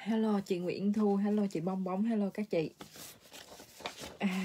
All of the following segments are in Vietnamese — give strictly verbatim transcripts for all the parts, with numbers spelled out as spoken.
Hello chị Nguyễn Thu, hello chị Bong Bóng, hello các chị. À.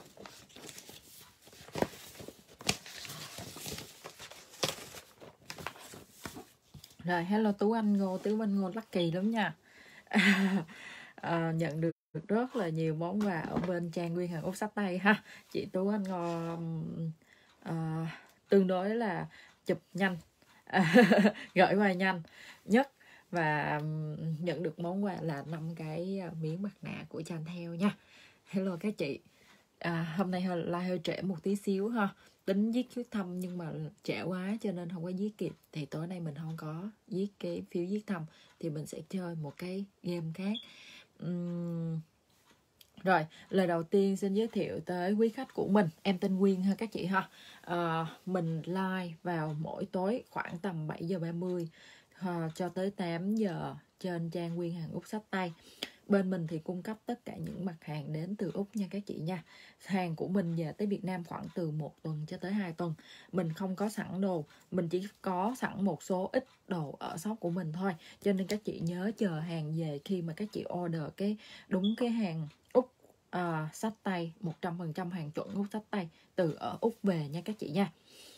Rồi, hello Tú Anh Ngô, Tú Anh Ngô lucky lắm nha. À, à, nhận được rất là nhiều món quà ở bên Trang Nguyên Hàng Úc Sách Tay ha. Chị Tú Anh Ngô à, tương đối là chụp nhanh, à, gửi quà nhanh nhất. Và nhận được món quà là năm cái miếng mặt nạ của Chantel nha. Hello các chị. À, hôm nay like hơi trễ một tí xíu ha. Tính viết phiếu thăm nhưng mà trễ quá cho nên không có viết kịp. Thì tối nay mình không có viết cái phiếu viết thăm, thì mình sẽ chơi một cái game khác. uhm... Rồi, lời đầu tiên xin giới thiệu tới quý khách của mình. Em tên Quyên ha các chị ha. à, Mình live vào mỗi tối khoảng tầm bảy giờ ba mươi à, cho tới tám giờ trên Trang Nguyên Hàng Úc Sách Tay. Bên mình thì cung cấp tất cả những mặt hàng đến từ Úc nha các chị nha. Hàng của mình về tới Việt Nam khoảng từ một tuần cho tới hai tuần. Mình không có sẵn đồ, mình chỉ có sẵn một số ít đồ ở shop của mình thôi. Cho nên các chị nhớ chờ hàng về khi mà các chị order cái đúng cái hàng Úc à, sách tay, một trăm phần trăm hàng chuẩn Úc sách tay từ ở Úc về nha các chị nha.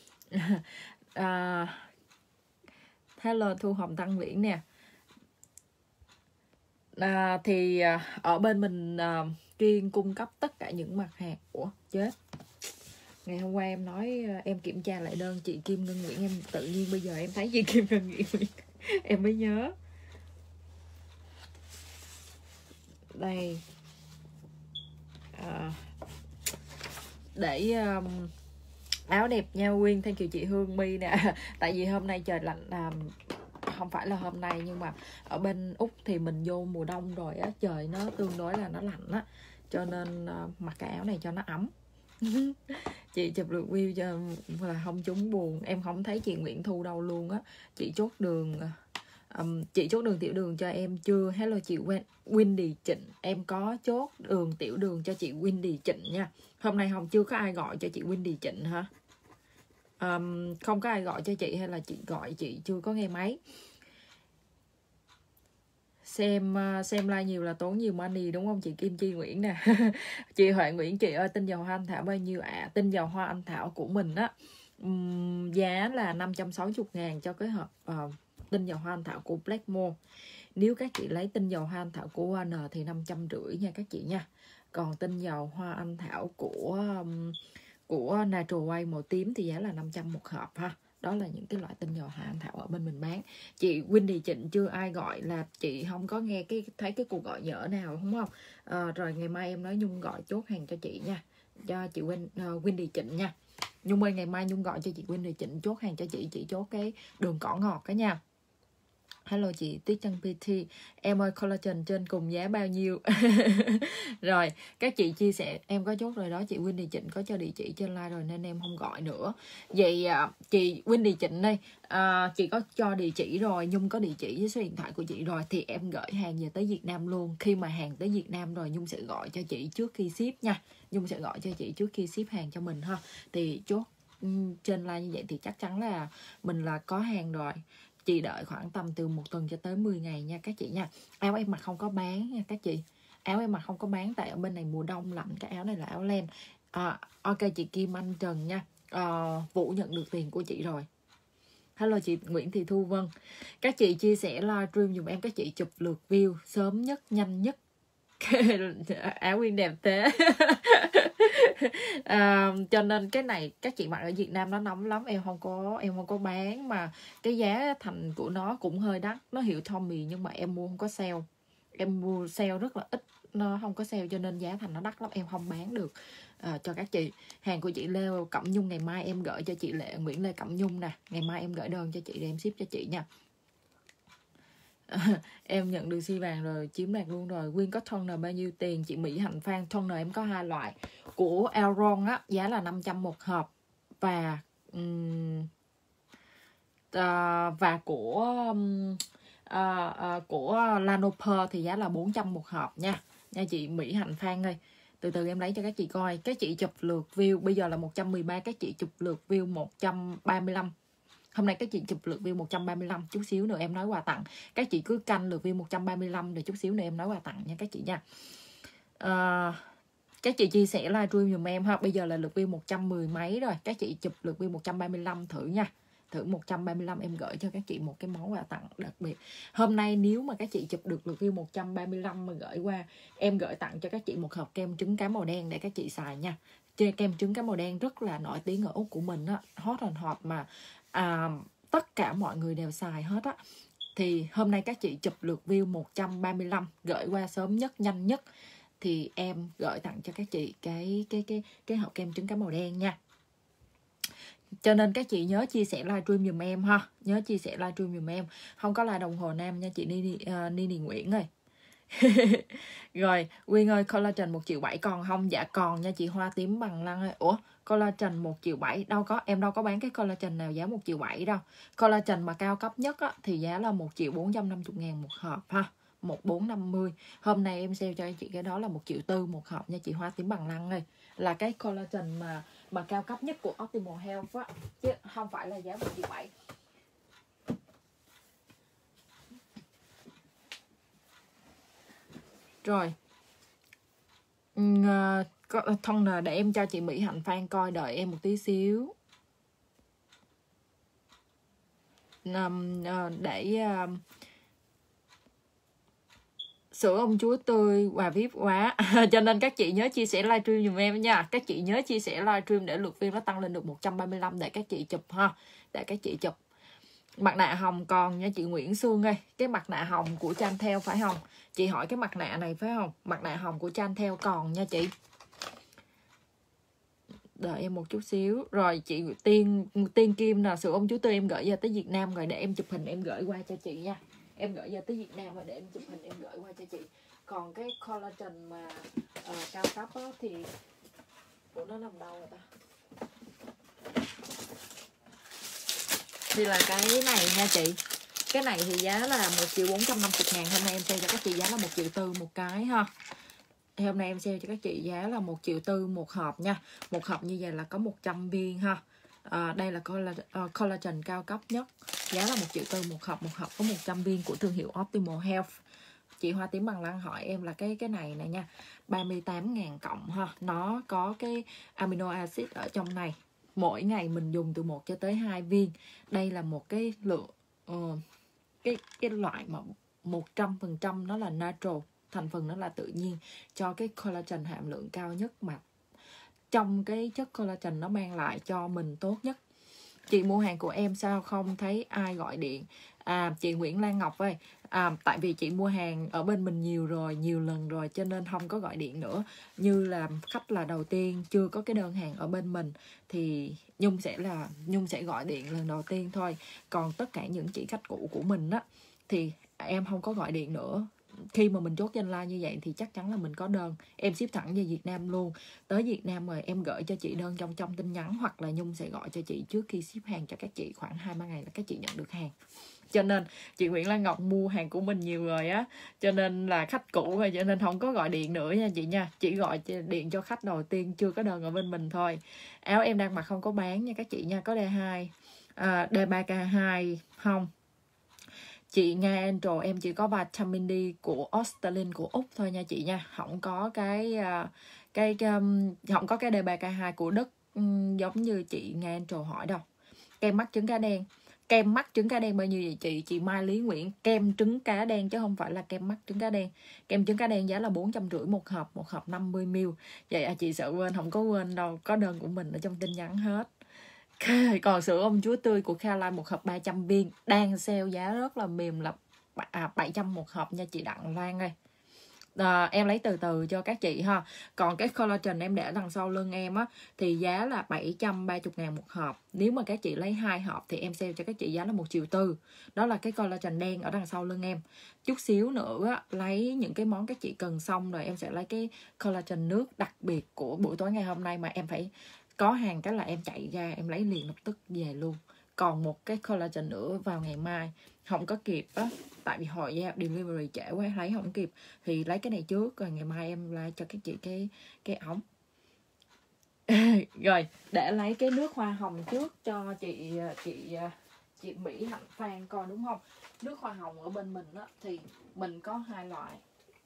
à, Hello Thu Hồng Tăng Viễn nè. À, thì à, ở bên mình à, chuyên cung cấp tất cả những mặt hàng. Ủa chết, ngày hôm qua em nói à, em kiểm tra lại đơn chị Kim Ngân Nguyễn, em tự nhiên bây giờ em thấy chị Kim Ngân Nguyễn em mới nhớ. Đây à, để um, áo đẹp nha Quyên, thank you chị Hương My nè. Tại vì hôm nay trời lạnh, à, không phải là hôm nay nhưng mà ở bên Úc thì mình vô mùa đông rồi á, trời nó tương đối là nó lạnh á, cho nên uh, mặc cái áo này cho nó ấm. Chị chụp được view cho là không chúng buồn. Em không thấy chị Nguyễn Thu đâu luôn á. Chị chốt đường um, chị chốt đường tiểu đường cho em chưa? Hello chị Windy Trịnh, em có chốt đường tiểu đường cho chị Windy Trịnh nha. Hôm nay không chưa có ai gọi cho chị Windy Trịnh hả? Um, không có ai gọi cho chị hay là chị gọi chị chưa có nghe máy. Xem xem like nhiều là tốn nhiều money đúng không chị Kim Chi Nguyễn nè. Chị Huệ Nguyễn, chị ơi tinh dầu hoa anh thảo bao nhiêu ạ? À? Tinh dầu hoa anh thảo của mình á, um, giá là năm trăm sáu mươi ngàn cho cái hộp uh, tinh dầu hoa anh thảo của Blackmore. Nếu các chị lấy tinh dầu hoa anh thảo của Warner thì năm trăm rưỡi nha các chị nha. Còn tinh dầu hoa anh thảo của um, của Natural Way màu tím thì giá là năm trăm một hộp ha. Đó là những cái loại tinh dầu hoa anh thảo ở bên mình bán. Chị Windy Trịnh chưa ai gọi là chị không có nghe cái thấy cái cuộc gọi nhỡ nào đúng không? À, rồi ngày mai em nói Nhung gọi chốt hàng cho chị nha, cho chị Win, uh, Windy Trịnh nha. Nhung ơi ngày mai Nhung gọi cho chị Windy Trịnh chốt hàng cho chị, chị chốt cái đường cỏ ngọt cái nha. Hello chị Tuyết Trân pê tê. Em ơi collagen trên cùng giá bao nhiêu? Rồi các chị chia sẻ, em có chốt rồi đó. Chị Windy Trịnh có cho địa chỉ trên like rồi nên em không gọi nữa. Vậy à, chị Windy Trịnh đây, à, chị có cho địa chỉ rồi, Nhung có địa chỉ với số điện thoại của chị rồi, thì em gửi hàng về tới Việt Nam luôn. Khi mà hàng tới Việt Nam rồi Nhung sẽ gọi cho chị trước khi ship nha. Nhung sẽ gọi cho chị trước khi ship hàng cho mình ha. Thì chốt um, trên like như vậy thì chắc chắn là mình là có hàng rồi. Chị đợi khoảng tầm từ một tuần cho tới mười ngày nha các chị nha. Áo em mặc không có bán nha các chị. Áo em mặc không có bán tại ở bên này mùa đông lạnh. Cái áo này là áo len. à, Ok chị Kim Anh Trần nha. à, Vũ nhận được tiền của chị rồi. Hello chị Nguyễn Thị Thu Vân. Các chị chia sẻ livestream dùm em. Các chị chụp lượt view sớm nhất, nhanh nhất. Áo Nguyên đẹp thế. À, cho nên cái này các chị mặc ở Việt Nam nó nóng lắm, em không có em không có bán, mà cái giá thành của nó cũng hơi đắt. Nó hiệu Tommy nhưng mà em mua không có sale, em mua sale rất là ít, nó không có sale cho nên giá thành nó đắt lắm, em không bán được à, cho các chị. Hàng của chị Lê Cẩm Nhung ngày mai em gửi cho chị Lệ Nguyễn Lê Cẩm Nhung nè, ngày mai em gửi đơn cho chị để em ship cho chị nha. Em nhận được xi vàng rồi, chiếm đoạt luôn rồi. Quyên có toner bao nhiêu tiền? Chị Mỹ Hạnh Phan, toner em có hai loại. Của Elron á, giá là năm trăm một hộp. Và um, uh, Và của um, uh, uh, Của Lanoper thì giá là bốn trăm một hộp nha. Nha chị Mỹ Hạnh Phan ơi. Từ từ em lấy cho các chị coi. Các chị chụp lượt view, bây giờ là một trăm mười ba, các chị chụp lượt view một trăm ba mươi lăm. Hôm nay các chị chụp lượt view một trăm ba mươi lăm, chút xíu nữa em nói quà tặng. Các chị cứ canh lượt view một trăm ba mươi lăm rồi chút xíu nữa em nói quà tặng nha các chị nha. À, các chị chia sẻ livestream dùm em ha. Bây giờ là lượt view một trăm mười mấy rồi. Các chị chụp lượt view một trăm ba mươi lăm thử nha. Thử một trăm ba mươi lăm em gửi cho các chị một cái món quà tặng đặc biệt. Hôm nay nếu mà các chị chụp được lượt view một trăm ba mươi lăm mà gửi qua, em gửi tặng cho các chị một hộp kem trứng cá màu đen để các chị xài nha. Kem trứng cá màu đen rất là nổi tiếng ở Úc của mình á, hot and hot mà à, tất cả mọi người đều xài hết á. Thì hôm nay các chị chụp lượt view một trăm ba mươi lăm gửi qua sớm nhất, nhanh nhất thì em gửi tặng cho các chị cái cái cái cái hộp kem trứng cá màu đen nha. Cho nên các chị nhớ chia sẻ livestream dùm em ha, nhớ chia sẻ livestream dùm em. Không có like đồng hồ nam nha chị Nini, uh, Nini Nguyễn ơi. Rồi Quyên ơi, collagen một triệu bảy còn không? Dạ còn nha chị Hoa Tím Bằng Lăng ơi. Ủa collagen một triệu bảy đâu có, em đâu có bán cái collagen nào giá một triệu bảy đâu. Collagen mà cao cấp nhất á, thì giá là một triệu bốn trăm năm mươi ngàn một hộp ha, một nghìn bốn trăm năm mươi. Hôm nay em sale cho chị cái đó là một triệu tư một hộp nha chị Hoa Tím Bằng Lăng ơi. Là cái collagen mà mà cao cấp nhất của Optimal Health á, chứ không phải là giá một triệu bảy. Rồi uh, thông nè, để em cho chị Mỹ Hạnh Phan coi, đợi em một tí xíu. Um, uh, để uh, sữa ông chúa tươi và vê i pê quá. Cho nên các chị nhớ chia sẻ livestream dùm em nha. Các chị nhớ chia sẻ livestream để lượt view nó tăng lên được một trăm ba mươi lăm để các chị chụp ha. Để các chị chụp. Mặt nạ hồng còn nha chị Nguyễn Sương ơi. Cái mặt nạ hồng của Chantel phải không? Chị hỏi cái mặt nạ này phải không? Mặt nạ hồng của Chantel còn nha chị. Đợi em một chút xíu. Rồi chị Tiên Tiên Kim nè, sữa ông chúa tươi em gửi về tới Việt Nam rồi, để em chụp hình em gửi qua cho chị nha. Em gửi về tới Việt Nam rồi để em chụp hình em gửi qua cho chị. Còn cái collagen mà uh, cao cấp á, thì của nó nằm đâu rồi ta? Thì là cái này nha chị. Cái này thì giá là một triệu bốn trăm năm mươi ngàn. Hôm nay em sale cho các chị giá là một triệu tư một cái ha. Hôm nay em sale cho các chị giá là một triệu tư một hộp nha. Một hộp như vậy là có một trăm viên ha. À, đây là collagen, uh, collagen cao cấp nhất. Giá là một triệu tư một hộp. Một hộp có một trăm viên của thương hiệu Optimal Health. Chị Hoa Tím Bằng Lăng hỏi em là cái cái này này nha, ba mươi tám ngàn cộng ha. Nó có cái amino acid ở trong này. Mỗi ngày mình dùng từ một cho tới hai viên. Đây là một cái lượng uh, cái cái loại mà một trăm phần trăm nó là natural, thành phần nó là tự nhiên, cho cái collagen hàm lượng cao nhất mà trong cái chất collagen nó mang lại cho mình tốt nhất. Chị mua hàng của em sao không thấy ai gọi điện? À, chị Nguyễn Lan Ngọc ơi, à, tại vì chị mua hàng ở bên mình nhiều rồi, nhiều lần rồi, cho nên không có gọi điện nữa. Như là khách là đầu tiên chưa có cái đơn hàng ở bên mình thì Nhung sẽ là Nhung sẽ gọi điện lần đầu tiên thôi. Còn tất cả những chị khách cũ của mình á thì em không có gọi điện nữa. Khi mà mình chốt danh like như vậy thì chắc chắn là mình có đơn, em ship thẳng về Việt Nam luôn. Tới Việt Nam rồi em gửi cho chị đơn trong trong tin nhắn, hoặc là Nhung sẽ gọi cho chị trước khi ship hàng cho các chị, khoảng hai ba ngày là các chị nhận được hàng. Cho nên chị Nguyễn Lan Ngọc mua hàng của mình nhiều rồi á, cho nên là khách cũ rồi, cho nên không có gọi điện nữa nha chị nha. Chỉ gọi điện cho khách đầu tiên chưa có đơn ở bên mình thôi. Áo em đang mặc không có bán nha các chị nha. Có D hai, à, D ba K hai không. Chị Nga Angel em chỉ có vitamin D của Australian của Úc thôi nha chị nha. Không có cái cái, cái không có cái D ba K hai của Đức giống như chị Nga Angel hỏi đâu. Kem mắt trứng cá đen. Kem mắt trứng cá đen bao nhiêu vậy chị? Chị Mai Lý Nguyễn, kem trứng cá đen chứ không phải là kem mắt trứng cá đen. Kem trứng cá đen giá là bốn trăm rưỡi một hộp, một hộp năm mươi mi li lít. Vậy à, chị sợ quên, không có quên đâu, có đơn của mình ở trong tin nhắn hết. Còn sữa ông chúa tươi của Caroline một hộp ba trăm viên đang sale giá rất là mềm là à, bảy trăm một hộp nha chị Đặng Lan ơi. À, em lấy từ từ cho các chị ha. Còn cái collagen em để đằng sau lưng em á thì giá là bảy trăm ba mươi ngàn một hộp. Nếu mà các chị lấy hai hộp thì em sale cho các chị giá là một triệu tư. Đó là cái collagen đen ở đằng sau lưng em. Chút xíu nữa á, lấy những cái món các chị cần xong rồi em sẽ lấy cái collagen nước đặc biệt của buổi tối ngày hôm nay, mà em phải có hàng cái là em chạy ra em lấy liền lập tức về luôn. Còn một cái collagen nữa vào ngày mai, không có kịp á, tại vì hồi giao delivery trễ quá lấy không kịp, thì lấy cái này trước rồi ngày mai em lại cho các chị cái cái ống. Rồi để lấy cái nước hoa hồng trước cho chị chị chị Mỹ Hạnh Phan coi đúng không. Nước hoa hồng ở bên mình á thì mình có hai loại.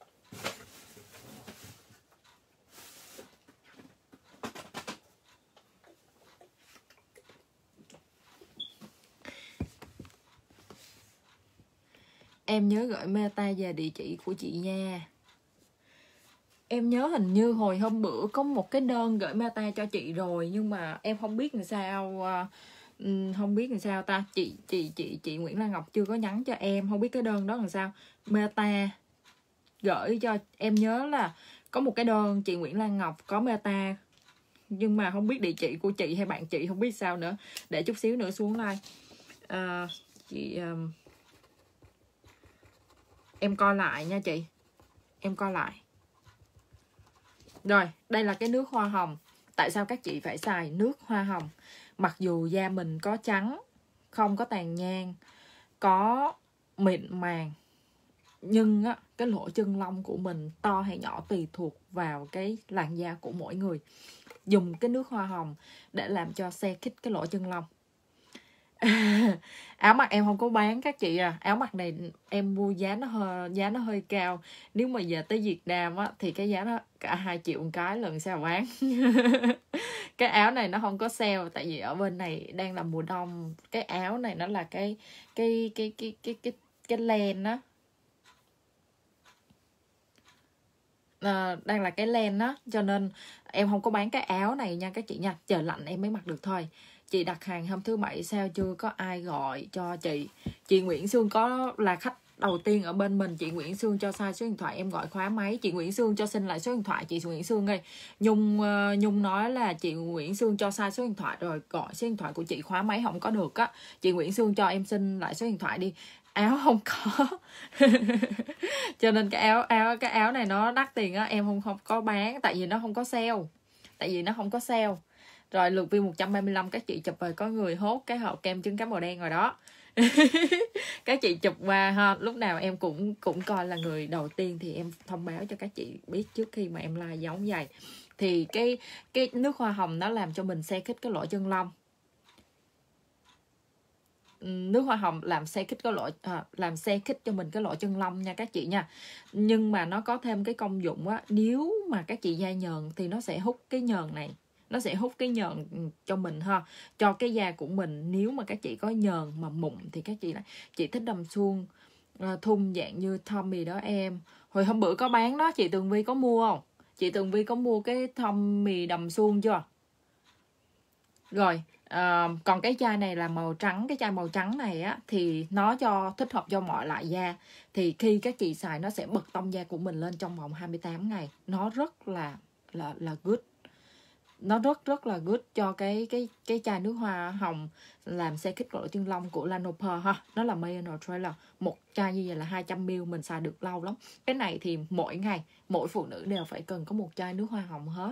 Em nhớ gửi meta về địa chỉ của chị nha. Em nhớ hình như hồi hôm bữa có một cái đơn gửi meta cho chị rồi, nhưng mà em không biết làm sao, không biết làm sao ta. Chị chị chị chị Nguyễn Lan Ngọc chưa có nhắn cho em, không biết cái đơn đó làm sao. Meta gửi cho em nhớ là có một cái đơn chị Nguyễn Lan Ngọc có meta, nhưng mà không biết địa chỉ của chị hay bạn chị, không biết sao nữa. Để chút xíu nữa xuống like. À, chị um, em coi lại nha chị, em coi lại. Rồi, đây là cái nước hoa hồng. Tại sao các chị phải xài nước hoa hồng? Mặc dù da mình có trắng, không có tàn nhang, có mịn màng, nhưng á, cái lỗ chân lông của mình to hay nhỏ tùy thuộc vào cái làn da của mỗi người. Dùng cái nước hoa hồng để làm cho xe khít cái lỗ chân lông. Áo mặc em không có bán các chị à. Áo mặc này em mua giá nó hơi, giá nó hơi cao. Nếu mà giờ tới Việt Nam á thì cái giá nó cả hai triệu một cái, lần sao bán. Cái áo này nó không có sale, tại vì ở bên này đang là mùa đông. Cái áo này nó là cái cái cái cái cái cái cái len á. À, đang là cái len á, cho nên em không có bán cái áo này nha các chị nha. Trời lạnh em mới mặc được thôi. Chị đặt hàng hôm thứ bảy sao chưa có ai gọi cho chị. Chị Nguyễn Sương có là khách đầu tiên ở bên mình. Chị Nguyễn Sương cho sai số điện thoại, em gọi khóa máy. Chị Nguyễn Sương cho xin lại số điện thoại chị Nguyễn Sương ơi. Nhung uh, Nhung nói là chị Nguyễn Sương cho sai số điện thoại rồi, gọi số điện thoại của chị khóa máy không có được á. Chị Nguyễn Sương cho em xin lại số điện thoại đi. Áo không có. Cho nên cái áo áo cái áo này nó đắt tiền á, em không không có bán tại vì nó không có sale. Tại vì nó không có sale. Rồi lượt view một trăm ba mươi lăm các chị chụp về có người hốt cái hộp kem trứng cá màu đen rồi đó. Các chị chụp qua ha, lúc nào em cũng cũng coi là người đầu tiên thì em thông báo cho các chị biết trước khi mà em like giống vậy. Thì cái cái nước hoa hồng nó làm cho mình xe khít cái lỗ chân lông. Nước hoa hồng làm xe khít cái lỗ à, làm xe khít cho mình cái lỗ chân lông nha các chị nha. Nhưng mà nó có thêm cái công dụng á, nếu mà các chị da nhờn thì nó sẽ hút cái nhờn này, nó sẽ hút cái nhờn cho mình ha, cho cái da của mình. Nếu mà các chị có nhờn mà mụn thì các chị lại chị thích đầm suông uh, thun dạng như Tommy đó em. Hồi hôm bữa có bán đó, chị Tường Vi có mua không? Chị Tường Vi có mua cái Tommy đầm suông chưa? Rồi uh, còn cái chai này là màu trắng. Cái chai màu trắng này á thì nó cho thích hợp cho mọi loại da. Thì khi các chị xài nó sẽ bật tông da của mình lên trong vòng hai mươi tám ngày. Nó rất là là là good. Nó rất rất là good cho cái cái cái chai nước hoa hồng làm xe khít lỗ chân lông của Lanoper ha. Nó là Mayon Trailer. Một chai như vậy là hai trăm mi li lít, mình xài được lâu lắm. Cái này thì mỗi ngày mỗi phụ nữ đều phải cần có một chai nước hoa hồng hết.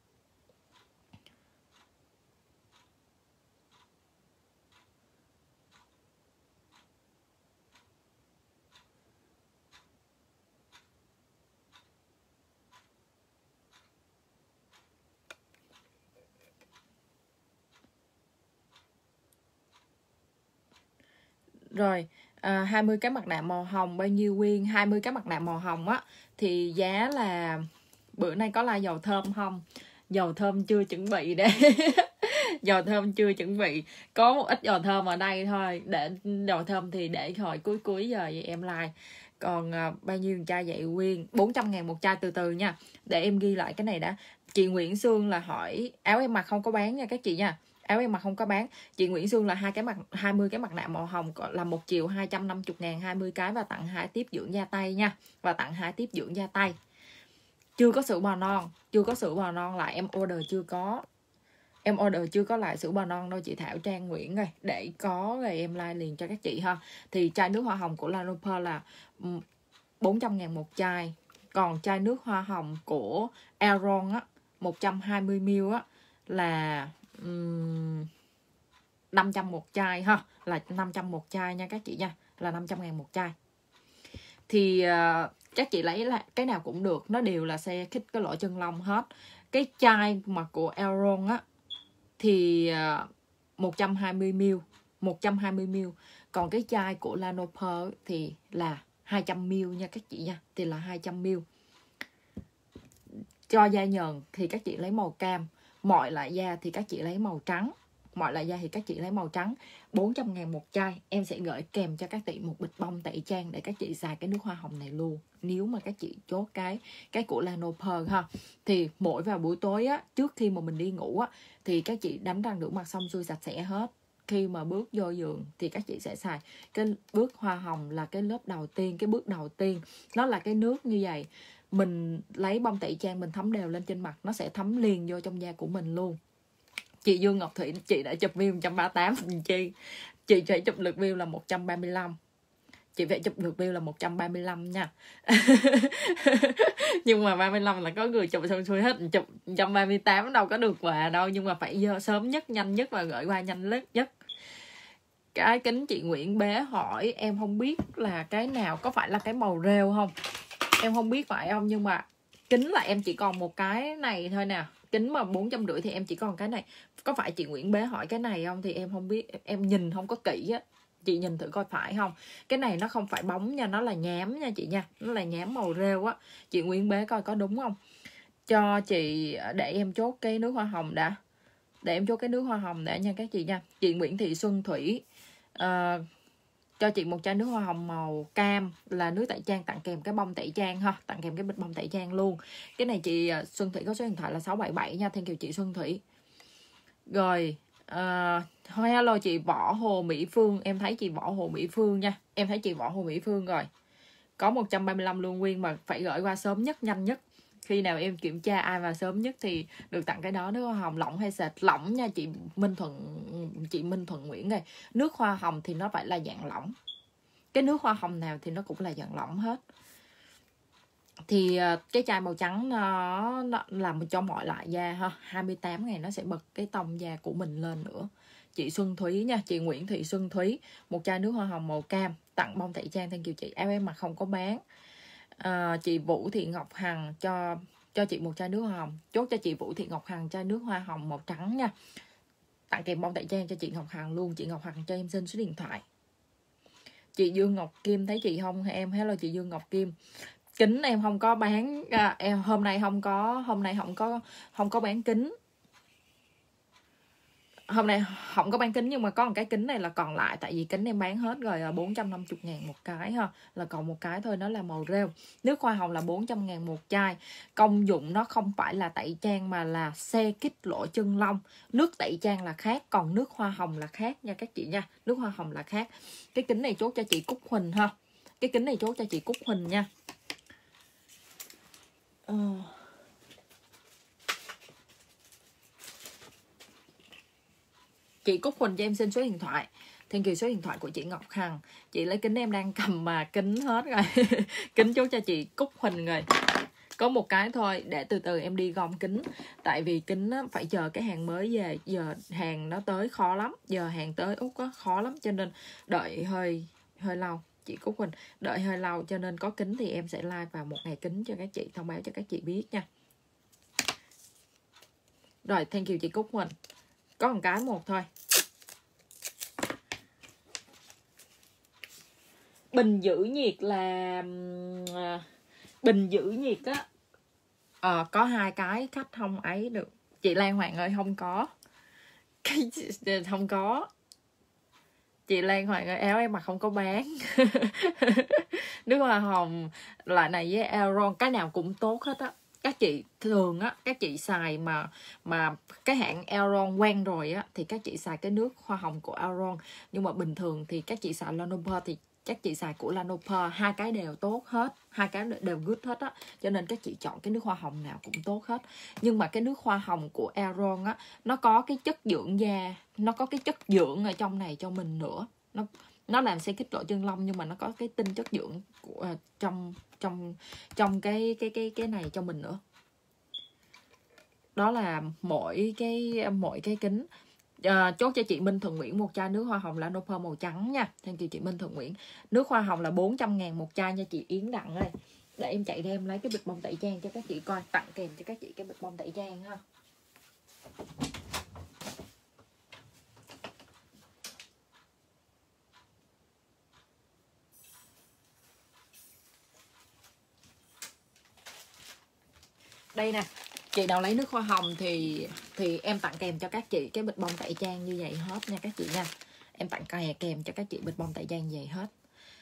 Rồi à, hai mươi cái mặt nạ màu hồng bao nhiêu Quyên? Hai mươi cái mặt nạ màu hồng á thì giá là bữa nay có là dầu thơm không? Dầu thơm chưa chuẩn bị để dầu thơm chưa chuẩn bị, có một ít dầu thơm ở đây thôi. Để dầu thơm thì để hồi cuối cuối giờ vậy em like. Còn à, bao nhiêu chai vậy Quyên? Bốn trăm ngàn một chai, từ từ nha, để em ghi lại cái này đã. Chị Nguyễn Sương là hỏi áo em mặc không có bán nha các chị nha. Áo em mặc không có bán. Chị Nguyễn Sương là hai cái mặt hai mươi cái mặt nạ màu hồng là một triệu hai trăm năm mươi ngàn hai mươi cái, và tặng hai tiếp dưỡng da tay nha. Và tặng hai tiếp dưỡng da tay. Chưa có sữa bò non, chưa có sữa bò non lại em order chưa có. Em order chưa có lại sữa bò non đâu chị Thảo Trang Nguyễn ơi. Để có rồi em like liền cho các chị ha. Thì chai nước hoa hồng của Lanoper là bốn trăm ngàn một chai. Còn chai nước hoa hồng của Aeron á, một trăm hai mươi mi li lít á là um, năm trăm một chai ha. Là năm trăm một chai nha các chị nha. Là năm trăm ngàn một chai. Thì uh, các chị lấy là cái nào cũng được, nó đều là xe khít cái lỗ chân lông hết. Cái chai mà của Aeron á thì uh, một trăm hai mươi mi li lít một trăm hai mươi mi li lít. Còn cái chai của Lanoper thì là hai trăm mi li lít nha các chị nha, thì là hai trăm mi li lít. Cho da nhờn thì các chị lấy màu cam, mọi loại da thì các chị lấy màu trắng. Mọi loại da thì các chị lấy màu trắng. Bốn trăm ngàn một chai. Em sẽ gửi kèm cho các chị một bịch bông tẩy trang để các chị xài cái nước hoa hồng này luôn, nếu mà các chị chốt cái cái của Lanoper ha. Thì mỗi vào buổi tối á, trước khi mà mình đi ngủ á, thì các chị đánh răng rửa mặt xong xuôi sạch sẽ hết. Khi mà bước vô giường thì các chị sẽ xài cái bước hoa hồng là cái lớp đầu tiên, cái bước đầu tiên. Nó là cái nước như vậy. Mình lấy bông tẩy trang mình thấm đều lên trên mặt, nó sẽ thấm liền vô trong da của mình luôn. Chị Dương Ngọc Thủy, chị đã chụp view một trăm ba mươi tám làm chi? Chị phải chụp lượt view là một trăm ba mươi lăm. Chị phải chụp lượt view là một trăm ba mươi lăm nha. Nhưng mà ba mươi lăm là có người chụp xong xuôi hết. Chụp một trăm ba mươi tám đâu có được quà đâu. Nhưng mà phải sớm nhất, nhanh nhất và gửi qua nhanh nhất. Cái kính chị Nguyễn Bé hỏi, em không biết là cái nào, có phải là cái màu rêu không? Em không biết phải không, nhưng mà kính là em chỉ còn một cái này thôi nè. Kính mà bốn trăm rưỡi thì em chỉ còn cái này. Có phải chị Nguyễn Bé hỏi cái này không thì em không biết, em nhìn không có kỹ á. Chị nhìn thử coi phải không. Cái này nó không phải bóng nha, nó là nhám nha chị nha. Nó là nhám màu rêu á. Chị Nguyễn Bé coi có đúng không. Cho chị, để em chốt cái nước hoa hồng đã. Để em chốt cái nước hoa hồng đã nha các chị nha. Chị Nguyễn Thị Xuân Thủy, uh, cho chị một chai nước hoa hồng màu cam là nước tẩy trang, tặng kèm cái bông tẩy trang ha, tặng kèm cái bịch bông tẩy trang luôn. Cái này chị Xuân Thủy có số điện thoại là sáu bảy bảy nha. Thank you chị Xuân Thủy. Rồi uh, hello chị Võ Hồ Mỹ Phương. Em thấy chị Võ Hồ Mỹ Phương nha. Em thấy chị Võ Hồ Mỹ Phương rồi. Có một trăm ba mươi lăm luôn Nguyên, mà phải gửi qua sớm nhất, nhanh nhất. Khi nào em kiểm tra ai mà sớm nhất thì được tặng cái đó. Nước hoa hồng lỏng hay sệt? Lỏng nha chị Minh Thuận, chị Minh Thuận Nguyễn này. Nước hoa hồng thì nó phải là dạng lỏng. Cái nước hoa hồng nào thì nó cũng là dạng lỏng hết. Thì cái chai màu trắng nó, nó làm cho mọi loại da ha. hai mươi tám ngày nó sẽ bật cái tông da của mình lên nữa. Chị Xuân Thúy nha, chị Nguyễn Thị Xuân Thúy, một chai nước hoa hồng màu cam, tặng bông tẩy trang. Thank you chị. Áo em mặc không có bán. À, chị Vũ Thị Ngọc Hằng cho cho chị một chai nước hoa hồng. Chốt cho chị Vũ Thị Ngọc Hằng chai nước hoa hồng màu trắng nha. Tặng kèm bông tẩy trang cho chị Ngọc Hằng luôn. Chị Ngọc Hằng cho em xin số điện thoại. Chị Dương Ngọc Kim thấy chị không? Em hello chị Dương Ngọc Kim. Kính em không có bán, à, em hôm nay không có hôm nay không có không có bán kính. Hôm nay không có bán kính, nhưng mà có một cái kính này là còn lại, tại vì kính em bán hết rồi, là bốn trăm năm mươi ngàn một cái ha, là còn một cái thôi, nó là màu rêu. Nước hoa hồng là bốn trăm ngàn một chai. Công dụng nó không phải là tẩy trang mà là xe kích lỗ chân lông. Nước tẩy trang là khác, còn nước hoa hồng là khác nha các chị nha. Nước hoa hồng là khác. Cái kính này chốt cho chị Cúc Huỳnh ha. Cái kính này chốt cho chị Cúc Huỳnh nha. Ờ... Chị Cúc Huỳnh cho em xin số điện thoại. Thank you số điện thoại của chị Ngọc Hằng. Chị lấy kính em đang cầm mà kính hết rồi. Kính chốt cho chị Cúc Huỳnh rồi. Có một cái thôi, để từ từ em đi gom kính. Tại vì kính phải chờ cái hàng mới về. Giờ hàng nó tới khó lắm. Giờ hàng tới Úc á, khó lắm. Cho nên đợi hơi hơi lâu. Chị Cúc Huỳnh đợi hơi lâu, cho nên có kính thì em sẽ live vào một ngày kính cho các chị, thông báo cho các chị biết nha. Rồi, thank you chị Cúc Huỳnh. Có một cái một thôi. Bình giữ nhiệt là bình giữ nhiệt á, à, có hai cái khách không ấy được. Chị Lan Hoàng ơi, không có cái không có. Chị Lan Hoàng ơi, áo em mà không có bán. Nước hoa hồng loại này với Aeron cái nào cũng tốt hết á. Các chị thường á, các chị xài mà mà cái hãng Aeron quen rồi á thì các chị xài cái nước hoa hồng của Aeron. Nhưng mà bình thường thì các chị xài Lanoper thì các chị xài của Lanoper, hai cái đều tốt hết, hai cái đều good hết á, cho nên các chị chọn cái nước hoa hồng nào cũng tốt hết. Nhưng mà cái nước hoa hồng của Aeron á, nó có cái chất dưỡng da, nó có cái chất dưỡng ở trong này cho mình nữa. Nó nó làm xe kích lỗ chân lông, nhưng mà nó có cái tinh chất dưỡng của, uh, trong trong trong cái cái cái cái này cho mình nữa. Đó là mỗi cái mỗi cái kính. À, chốt cho chị Minh Thuận Nguyễn một chai nước hoa hồng Lanoper màu trắng nha. Thank you chị Minh Thuận Nguyễn. Nước hoa hồng là bốn trăm ngàn một chai nha chị Yến Đặng ơi. Để em chạy đem lấy cái bịch bông tẩy trang cho các chị coi, tặng kèm cho các chị cái bịch bông tẩy trang ha. Đây nè, chị nào lấy nước hoa hồng thì thì em tặng kèm cho các chị cái bịch bông tẩy trang như vậy hết nha các chị nha. Em tặng kèm kèm cho các chị bịch bông tẩy trang như vậy hết.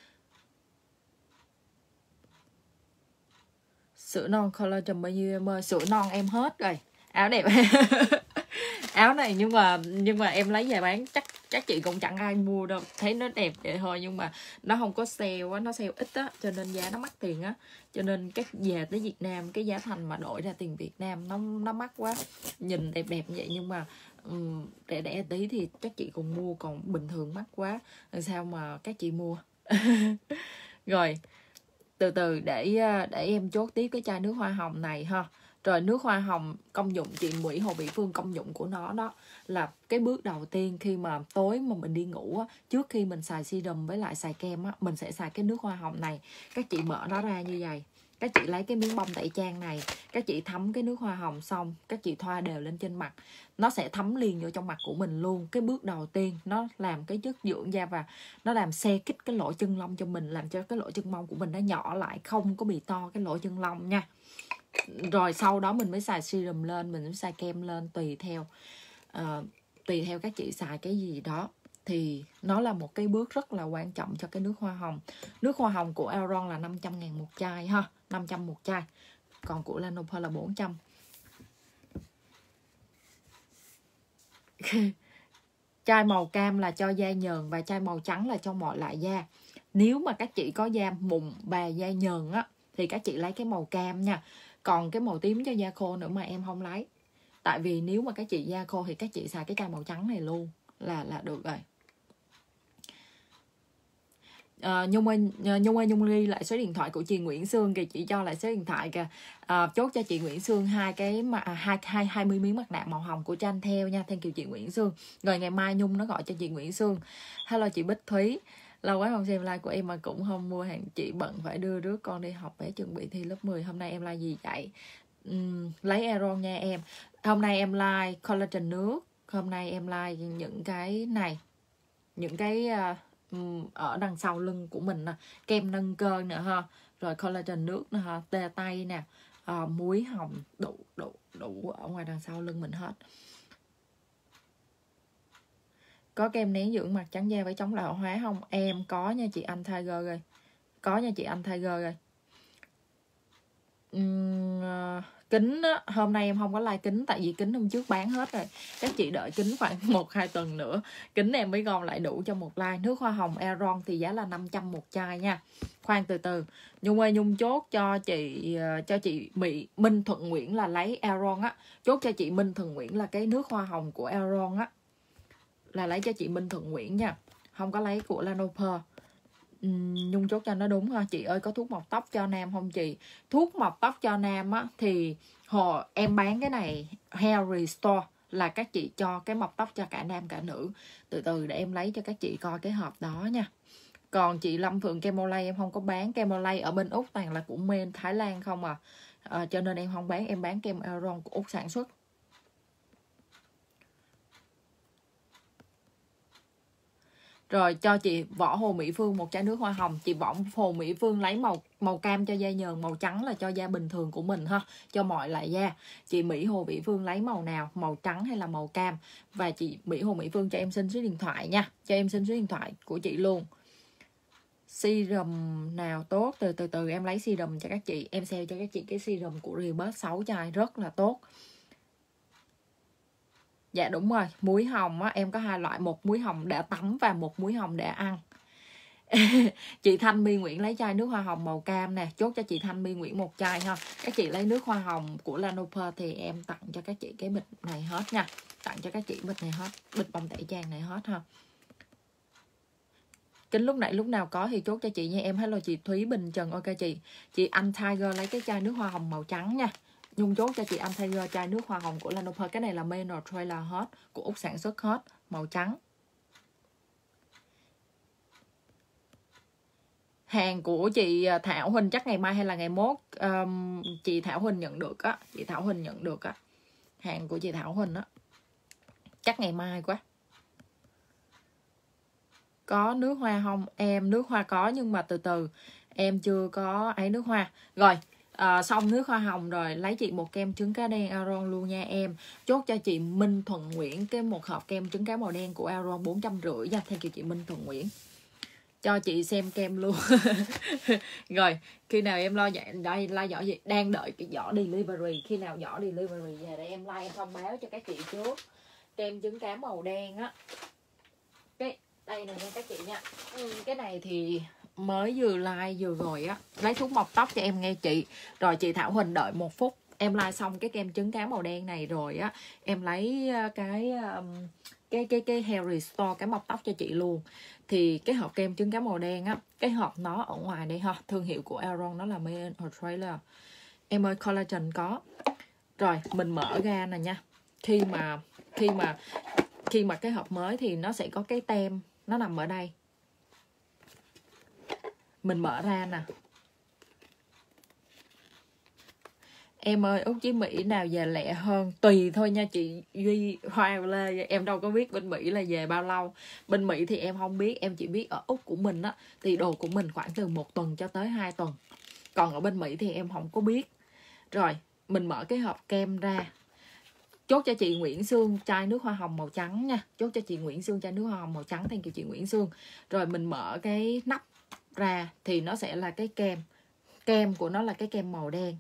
Sữa non collagen bao nhiêu em ơi? Sữa non em hết rồi. Áo đẹp. Áo này nhưng mà nhưng mà em lấy về bán chắc các chị cũng chẳng ai mua đâu, thấy nó đẹp vậy thôi, nhưng mà nó không có sale á, nó sale ít á, cho nên giá nó mắc tiền á, cho nên các về tới Việt Nam cái giá thành mà đổi ra tiền Việt Nam nó nó mắc quá. Nhìn đẹp đẹp vậy nhưng mà um, rẻ rẻ tí thì các chị cùng mua, còn bình thường mắc quá làm sao mà các chị mua. Rồi từ từ để để em chốt tiếp cái chai nước hoa hồng này ha. Rồi nước hoa hồng công dụng, chị Mỹ Hồ Vĩ Phương công dụng của nó đó là cái bước đầu tiên khi mà tối mà mình đi ngủ á, trước khi mình xài serum với lại xài kem á, mình sẽ xài cái nước hoa hồng này. Các chị mở nó ra như vậy, các chị lấy cái miếng bông tẩy trang này, các chị thấm cái nước hoa hồng xong, các chị thoa đều lên trên mặt, nó sẽ thấm liền vô trong mặt của mình luôn. Cái bước đầu tiên nó làm cái chất dưỡng da và nó làm xe kích cái lỗ chân lông cho mình, làm cho cái lỗ chân lông của mình nó nhỏ lại, không có bị to cái lỗ chân lông nha. Rồi sau đó mình mới xài serum lên, mình mới xài kem lên, tùy theo uh, tùy theo các chị xài cái gì đó. Thì nó là một cái bước rất là quan trọng cho cái nước hoa hồng. Nước hoa hồng của Aeron là năm trăm ngàn một chai ha, năm trăm một chai. Còn của Lanoper là bốn trăm. Chai màu cam là cho da nhờn và chai màu trắng là cho mọi loại da. Nếu mà các chị có da mụn và da nhờn á thì các chị lấy cái màu cam nha. Còn cái màu tím cho da khô nữa mà em không lấy. Tại vì nếu mà các chị da khô thì các chị xài cái chai màu trắng này luôn là là được rồi. Uh, Nhung ơi, Nhung ơi, Nhung ghi lại số điện thoại của chị Nguyễn Sương kìa, chị cho lại số điện thoại kìa. Uh, chốt cho chị Nguyễn Sương hai cái mà hai hai hai mươi miếng mặt nạ màu hồng của Tranh theo nha. Thank you chị Nguyễn Sương. Rồi ngày mai Nhung nó gọi cho chị Nguyễn Sương. Hello chị Bích Thúy. Lâu quá không xem like của em mà cũng không mua hàng, chị bận phải đưa đứa con đi học để chuẩn bị thi lớp mười. Hôm nay em like gì vậy? Uhm, lấy Aeron nha em. Hôm nay em like collagen nước. Hôm nay em like những cái này, những cái uh, ở đằng sau lưng của mình nè, kem nâng cơ nè ha, rồi collagen nước nè ha, tê tay nè, uh, muối hồng, đủ đủ đủ ở ngoài đằng sau lưng mình hết. Có kem nén dưỡng mặt trắng da với chống lão hóa không? Em có nha chị Anh Tiger rồi. Có nha chị Anh Tiger rồi. Uhm, uh, kính á, hôm nay em không có like kính tại vì kính hôm trước bán hết rồi. Các chị đợi kính khoảng một hai tuần nữa kính em mới gom lại đủ cho một like. Nước hoa hồng Aeron thì giá là năm trăm một chai nha. Khoan từ từ, Nhung ơi, Nhung chốt cho chị cho chị Mỹ Minh Thuận Nguyễn là lấy Aeron á. Chốt cho chị Minh Thuận Nguyễn là cái nước hoa hồng của Aeron á, là lấy cho chị Minh Thuận Nguyễn nha, không có lấy của Lanoper. Nhung chốt cho nó đúng ha. Chị ơi có thuốc mọc tóc cho nam không chị? Thuốc mọc tóc cho nam á thì hồi em bán cái này Hair Restore là các chị cho cái mọc tóc cho cả nam cả nữ. Từ từ để em lấy cho các chị coi cái hộp đó nha. Còn chị Lâm Phượng Chemolay em không có bán. Chemolay ở bên Úc toàn là của men Thái Lan không à. à cho nên em không bán, em bán kem Aeron của Úc sản xuất. Rồi cho chị Võ Hồ Mỹ Phương một chai nước hoa hồng. Chị Võ Hồ Mỹ Phương lấy màu màu cam cho da nhờn, màu trắng là cho da bình thường của mình ha, cho mọi loại da. Chị Mỹ Hồ Mỹ Phương lấy màu nào, màu trắng hay là màu cam? Và chị Mỹ Hồ Mỹ Phương cho em xin số điện thoại nha. Cho em xin số điện thoại của chị luôn. Serum nào tốt? Từ từ từ em lấy serum cho các chị. Em sale cho các chị cái serum của Rebirth sáu chai rất là tốt. Dạ đúng rồi, muối hồng á, em có hai loại, một muối hồng để tắm và một muối hồng để ăn. Chị Thanh My Nguyễn lấy chai nước hoa hồng màu cam nè, chốt cho chị Thanh My Nguyễn một chai ha. Các chị lấy nước hoa hồng của Lanoper thì em tặng cho các chị cái bịch này hết nha. Tặng cho các chị bịch này hết, bịch bông tẩy trang này hết ha. Kính lúc nãy lúc nào có thì chốt cho chị nha em. Hello chị Thúy Bình Trần. Ok chị. Chị Anh Tiger lấy cái chai nước hoa hồng màu trắng nha. Nhung chốt cho chị Anh Tiger chai nước hoa hồng của Lanoper. Cái này là Manor Trailer hết, của Úc sản xuất hết, màu trắng. Hàng của chị Thảo Huỳnh chắc ngày mai hay là ngày mốt um, chị Thảo Huỳnh nhận được á. Chị Thảo Huỳnh nhận được á. Hàng của chị Thảo Huỳnh á chắc ngày mai quá. Có nước hoa không? Em nước hoa có nhưng mà từ từ em chưa có ấy nước hoa. Rồi À, xong nước hoa hồng rồi, lấy chị một kem trứng cá đen Aeron luôn nha em. Chốt cho chị Minh Thuận Nguyễn cái một hộp kem trứng cá màu đen của Aeron bốn trăm rưỡi nha. Theo chị Minh Thuận Nguyễn, cho chị xem kem luôn. Rồi khi nào em lo vậy đây like giỏ gì đang đợi cái giỏ delivery, khi nào giỏ delivery về để em like em thông báo cho các chị trước. Kem trứng cá màu đen á, cái đây nè nha các chị nha. Ừ, cái này thì mới vừa like vừa rồi á, lấy thuốc mọc tóc cho em nghe chị. Rồi chị Thảo Huỳnh đợi một phút, em like xong cái kem trứng cá màu đen này rồi á, em lấy cái cái cái cái hair restore cái mọc tóc cho chị luôn. Thì cái hộp kem trứng cá màu đen á, cái hộp nó ở ngoài đây ha, thương hiệu của Aeron nó là made in Australia. Em ơi collagen có. Rồi mình mở ra nè nha. Khi mà khi mà khi mà cái hộp mới thì nó sẽ có cái tem nó nằm ở đây. Mình mở ra nè. Em ơi Úc với Mỹ nào về lẹ hơn? Tùy thôi nha chị Duy Hoa Lê. Em đâu có biết bên Mỹ là về bao lâu. Bên Mỹ thì em không biết. Em chỉ biết ở Úc của mình á, thì đồ của mình khoảng từ một tuần cho tới hai tuần. Còn ở bên Mỹ thì em không có biết. Rồi mình mở cái hộp kem ra. Chốt cho chị Nguyễn Sương chai nước hoa hồng màu trắng nha. Chốt cho chị Nguyễn Sương chai nước hoa hồng màu trắng. Thank you chị Nguyễn Sương. Rồi mình mở cái nắp ra thì nó sẽ là cái kem. Kem của nó là cái kem màu đen.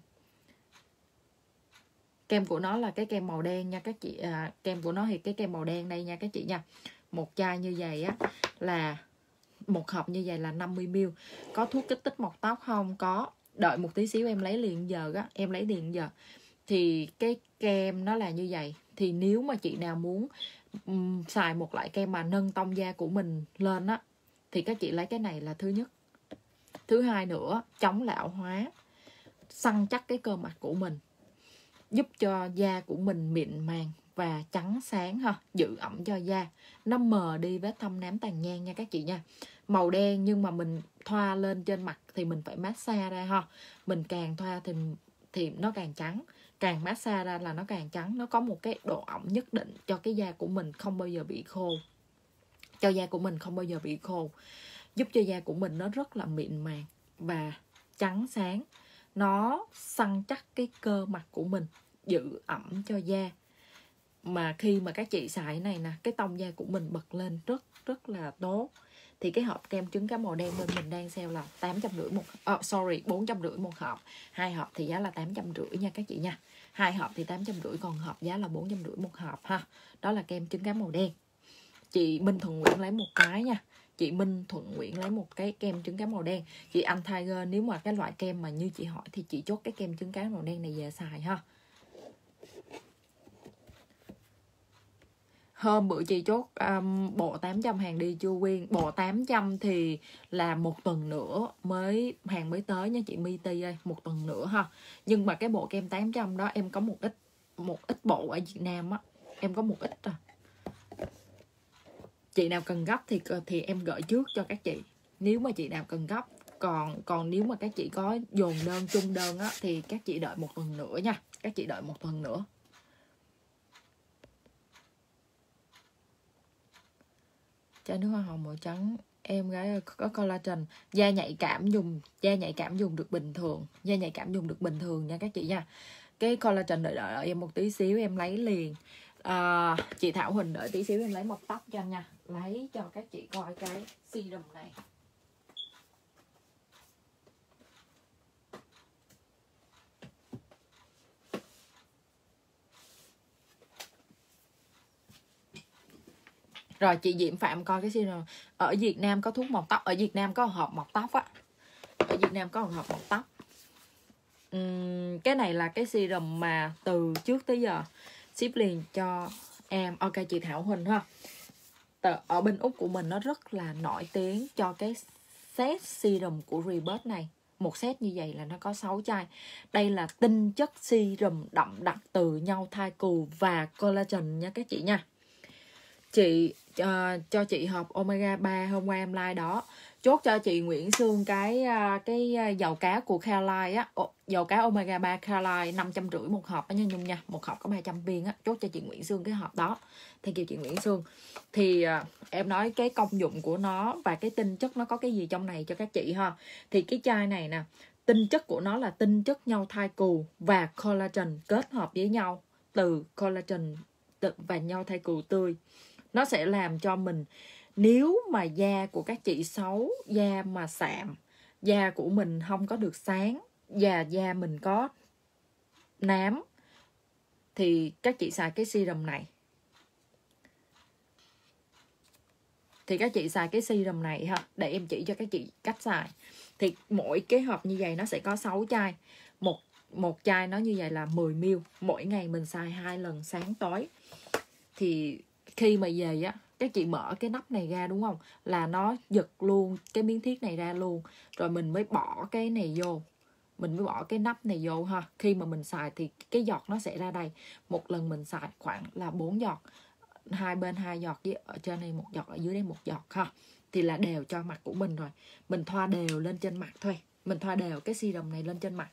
Kem của nó là cái kem màu đen nha các chị. À, kem của nó thì cái kem màu đen đây nha các chị nha. Một chai như vậy á là một hộp như vậy là năm mươi mi li lít. Có thuốc kích thích mọc tóc không? Có. Đợi một tí xíu em lấy liền giờ á, em lấy liền giờ. Thì cái kem nó là như vậy. Thì nếu mà chị nào muốn um, xài một loại kem mà nâng tông da của mình lên á, thì các chị lấy cái này là thứ nhất. Thứ hai nữa, chống lão hóa, săn chắc cái cơ mặt của mình, giúp cho da của mình mịn màng và trắng sáng ha, giữ ẩm cho da, nó mờ đi vết thâm nám tàn nhang nha các chị nha. Màu đen nhưng mà mình thoa lên trên mặt thì mình phải massage ra ha. Mình càng thoa thì thì nó càng trắng, càng massage ra là nó càng trắng. Nó có một cái độ ẩm nhất định cho cái da của mình không bao giờ bị khô. Cho da của mình không bao giờ bị khô. Giúp cho da của mình nó rất là mịn màng và trắng sáng. Nó săn chắc cái cơ mặt của mình, giữ ẩm cho da. Mà khi mà các chị xài này nè, cái tông da của mình bật lên rất rất là tốt. Thì cái hộp kem trứng cá màu đen bên mình đang sale là tám trăm rưỡi một oh, sorry bốn trăm rưỡi một hộp. Hai hộp thì giá là tám trăm rưỡi nha các chị nha. Hai hộp thì tám trăm rưỡi, còn hộp giá là bốn trăm rưỡi một hộp ha. Đó là kem trứng cá màu đen. Chị Minh Thuận Nguyễn lấy một cái nha. Chị Minh Thuận Nguyễn lấy một cái kem trứng cá màu đen. Chị Anh Tiger nếu mà cái loại kem mà như chị hỏi thì chị chốt cái kem trứng cá màu đen này về xài ha. Hôm bữa chị chốt um, bộ tám trăm hàng đi chưa Quyên. Bộ tám trăm thì là một tuần nữa mới hàng mới tới nha chị My Ti ơi, một tuần nữa ha. Nhưng mà cái bộ kem tám trăm đó em có một ít một ít bộ ở Việt Nam á, em có một ít à. Chị nào cần gấp thì thì em gửi trước cho các chị. Nếu mà chị nào cần gấp, còn còn nếu mà các chị có dồn đơn chung đơn á thì các chị đợi một tuần nữa nha. Các chị đợi một tuần nữa. Chai nước hoa hồng màu trắng, em gái có collagen. Da nhạy cảm dùng, da nhạy cảm dùng được bình thường, da nhạy cảm dùng được bình thường nha các chị nha. Cái collagen đợi đợi em một tí xíu em lấy liền. À, chị Thảo Huỳnh đợi tí xíu em lấy một tóc cho anh nha. Lấy cho các chị coi cái serum này. Rồi chị Diễm Phạm coi cái serum. Ở Việt Nam có thuốc mọc tóc, ở Việt Nam có hộp mọc tóc á. Ở Việt Nam có hộp mọc tóc. Uhm, cái này là cái serum mà từ trước tới giờ ship liền cho em. Ok chị Thảo Huỳnh ha. Ở bên Úc của mình nó rất là nổi tiếng cho cái set serum của Rebirth này. Một set như vậy là nó có sáu chai. Đây là tinh chất serum đậm đặc từ nhau thai cừu và collagen nha các chị nha. Chị uh, cho chị hộp omega ba hôm qua em like đó. Chốt cho chị Nguyễn Sương cái cái dầu cá của Caroline á, dầu cá omega ba Caroline năm trăm rưỡi một hộp á nha Nhung nha, một hộp có ba trăm viên á. Chốt cho chị Nguyễn Sương cái hộp đó. Thank you chị Nguyễn Sương. Thì uh, em nói cái công dụng của nó và cái tinh chất nó có cái gì trong này cho các chị ha. Thì cái chai này nè, tinh chất của nó là tinh chất nhau thai cừu và collagen kết hợp với nhau từ collagen và nhau thai cừu tươi. Nó sẽ làm cho mình, nếu mà da của các chị xấu, da mà sạm, da của mình không có được sáng, và da mình có nám, thì các chị xài cái serum này. Thì các chị xài cái serum này ha, để em chỉ cho các chị cách xài. Thì mỗi cái hộp như vậy nó sẽ có sáu chai. Một một chai nó như vậy là mười mi li lít. Mỗi ngày mình xài hai lần sáng tối. Thì khi mà về á, các chị mở cái nắp này ra đúng không? Là nó giật luôn cái miếng thiết này ra luôn. Rồi mình mới bỏ cái này vô. Mình mới bỏ cái nắp này vô ha. Khi mà mình xài thì cái giọt nó sẽ ra đây. Một lần mình xài khoảng là bốn giọt. Hai bên hai giọt, với ở trên này một giọt, ở dưới đây một giọt ha. Thì là đều cho mặt của mình rồi. Mình thoa đều lên trên mặt thôi. Mình thoa đều cái serum này lên trên mặt.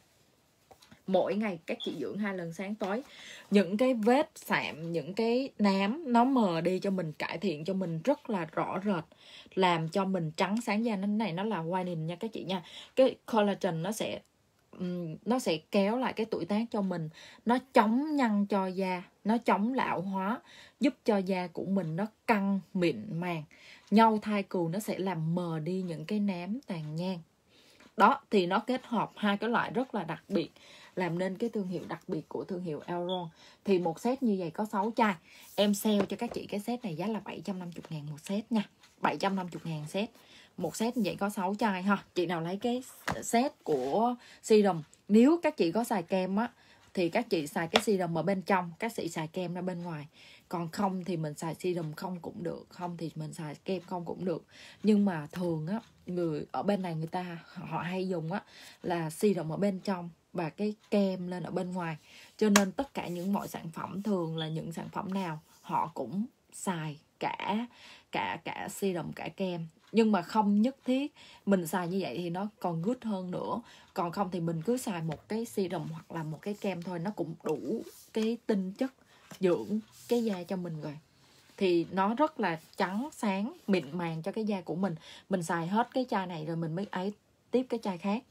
Mỗi ngày các chị dưỡng hai lần sáng tối. Những cái vết sạm, những cái nám nó mờ đi cho mình, cải thiện cho mình rất là rõ rệt, làm cho mình trắng sáng da. Nó này nó là whitening nha các chị nha. Cái collagen nó sẽ nó sẽ kéo lại cái tuổi tác cho mình, nó chống nhăn cho da, nó chống lão hóa, giúp cho da của mình nó căng mịn màng. Nhau thai cừu nó sẽ làm mờ đi những cái nám tàn nhang. Đó, thì nó kết hợp hai cái loại rất là đặc biệt, làm nên cái thương hiệu đặc biệt của thương hiệu Aeron. Thì một set như vậy có sáu chai. Em sale cho các chị cái set này giá là bảy trăm năm mươi ngàn một set nha. bảy trăm năm mươi ngàn set. Một set như vậy có sáu chai ha. Chị nào lấy cái set của serum, nếu các chị có xài kem á, thì các chị xài cái serum ở bên trong, các chị xài kem ra bên ngoài. Còn không thì mình xài serum không cũng được, không thì mình xài kem không cũng được. Nhưng mà thường á, người ở bên này người ta họ hay dùng á là serum ở bên trong và cái kem lên ở bên ngoài. Cho nên tất cả những mọi sản phẩm, thường là những sản phẩm nào họ cũng xài cả cả cả serum cả kem. Nhưng mà không nhất thiết mình xài như vậy thì nó còn good hơn nữa. Còn không thì mình cứ xài một cái serum hoặc là một cái kem thôi, nó cũng đủ cái tinh chất dưỡng cái da cho mình rồi. Thì nó rất là trắng sáng, mịn màng cho cái da của mình. Mình xài hết cái chai này rồi mình mới ấy tiếp cái chai khác.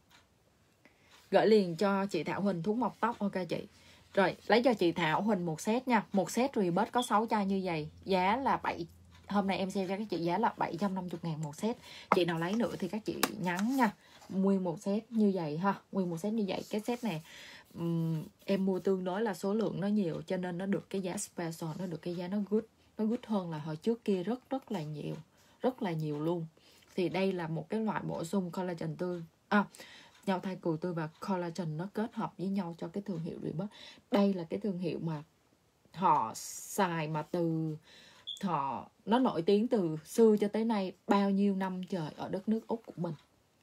Gửi liền cho chị Thảo Huỳnh thuốc mọc tóc. Ok chị. Rồi lấy cho chị Thảo Huỳnh một set nha. Một set Rebirth có sáu chai như vậy. Giá là bảy. Hôm nay em sale cho các chị giá là bảy trăm năm mươi ngàn một set. Chị nào lấy nữa thì các chị nhắn nha. Nguyên một set như vậy ha. Nguyên một set như vậy. Cái set này um, em mua tương đối là số lượng nó nhiều, cho nên nó được cái giá special, nó được cái giá nó good. Nó good hơn là hồi trước kia rất rất là nhiều. Rất là nhiều luôn. Thì đây là một cái loại bổ sung collagen tươi. À, nhau thai cừu tươi và collagen nó kết hợp với nhau cho cái thương hiệu Rebirth. Đây là cái thương hiệu mà họ xài mà từ họ nó nổi tiếng từ xưa cho tới nay, bao nhiêu năm trời ở đất nước Úc của mình.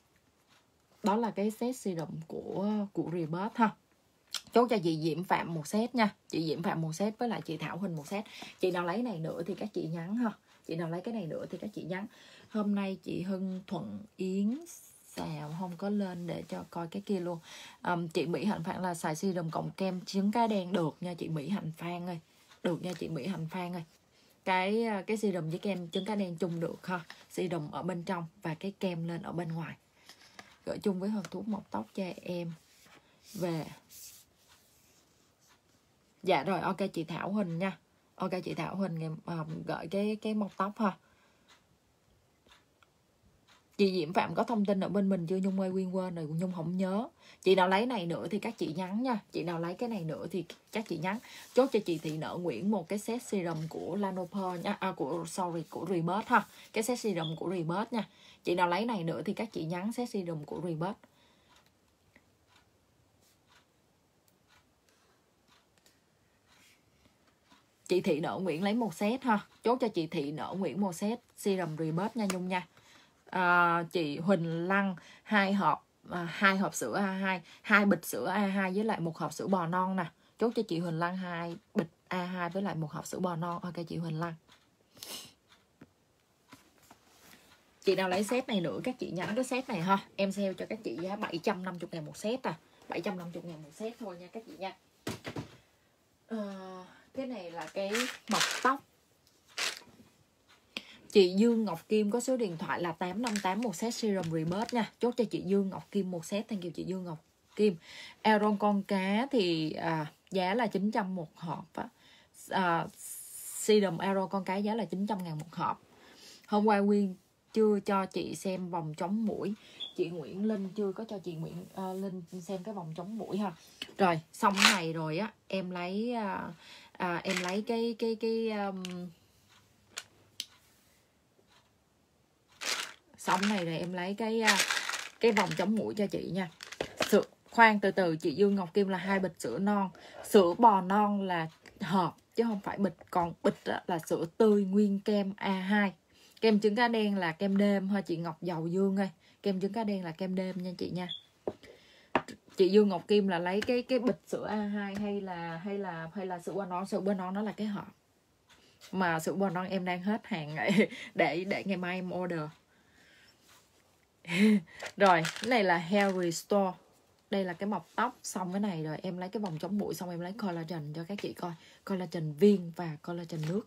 Đó là cái set serum của của Rebirth ha. Chốt cho chị Diễm Phạm một set nha. Chị Diễm Phạm một set với lại chị Thảo Huỳnh một set. Chị nào lấy này nữa thì các chị nhắn ha. Chị nào lấy cái này nữa thì các chị nhắn. Hôm nay chị Hưng Thuận Yến xào không có lên để cho coi cái kia luôn. um, Chị Mỹ Hạnh Phan là xài serum cộng kem trứng cá đen được nha chị Mỹ Hạnh Phan ơi. Được nha chị Mỹ Hạnh Phan ơi. Cái cái serum với kem trứng cá đen chung được ha. Serum ở bên trong và cái kem lên ở bên ngoài. Gửi chung với hộp thuốc mọc tóc cho em về. Dạ rồi, ok chị Thảo Huỳnh nha. Ok chị Thảo Huỳnh um, gửi cái cái mọc tóc ha. Chị Diễm Phạm có thông tin ở bên mình chưa? Nhung ơi Quyên quên rồi, Nhung không nhớ. Chị nào lấy này nữa thì các chị nhắn nha. Chị nào lấy cái này nữa thì các chị nhắn. Chốt cho chị Thị Nợ Nguyễn một cái set serum của Lanoper nha. À, của sorry của Rebirth ha. Cái set serum của Rebirth nha. Chị nào lấy này nữa thì các chị nhắn set serum của Rebirth. Chị Thị Nợ Nguyễn lấy một set ha. Chốt cho chị Thị Nợ Nguyễn một set serum Rebirth nha Nhung nha. À, chị Huỳnh Lăng hai hộp à, hai hộp sữa a hai, hai bịch sữa a hai với lại một hộp sữa bò non nè. Chốt cho chị Huỳnh Lăng hai bịch a hai với lại một hộp sữa bò non. Ok chị Huỳnh Lăng. Chị nào lấy set này nữa các chị nhắn cái set này ha. Em sale cho các chị giá bảy trăm năm mươi ngàn một set à. bảy trăm năm mươi ngàn một set thôi nha các chị nha. À, cái này là cái mọc tóc. Chị Dương Ngọc Kim có số điện thoại là tám năm tám một set serum rebirth nha. Chốt cho chị Dương Ngọc Kim một set. Thank you chị Dương Ngọc Kim. Aeron con cá thì à, giá là chín trăm một hộp á. À, serum Aeron con cá giá là chín trăm ngàn một hộp. Hôm qua Nguyên chưa cho chị xem vòng chống mũi. Chị Nguyễn Linh chưa có cho chị Nguyễn uh, Linh xem cái vòng chống mũi ha. Rồi, xong cái này rồi á, em lấy uh, uh, em lấy cái cái cái um, xong này rồi em lấy cái uh, cái vòng chống mũi cho chị nha. Sữa, khoan từ từ, chị Dương Ngọc Kim là hai bịch sữa non. Sữa bò non là hộp chứ không phải bịch, còn bịch là sữa tươi nguyên kem A hai. Kem trứng cá đen là kem đêm ha chị Ngọc Dầu Dương ơi. Kem trứng cá đen là kem đêm nha chị nha. Chị Dương Ngọc Kim là lấy cái cái bịch sữa A hai hay là hay là hay là sữa bò non, sữa bò non nó là cái hộp. Mà sữa bò non em đang hết hàng để để ngày mai em order. Rồi, cái này là Hair Restore. Đây là cái mọc tóc. Xong cái này rồi em lấy cái vòng chống bụi, xong em lấy collagen cho các chị coi. Collagen viên và collagen nước.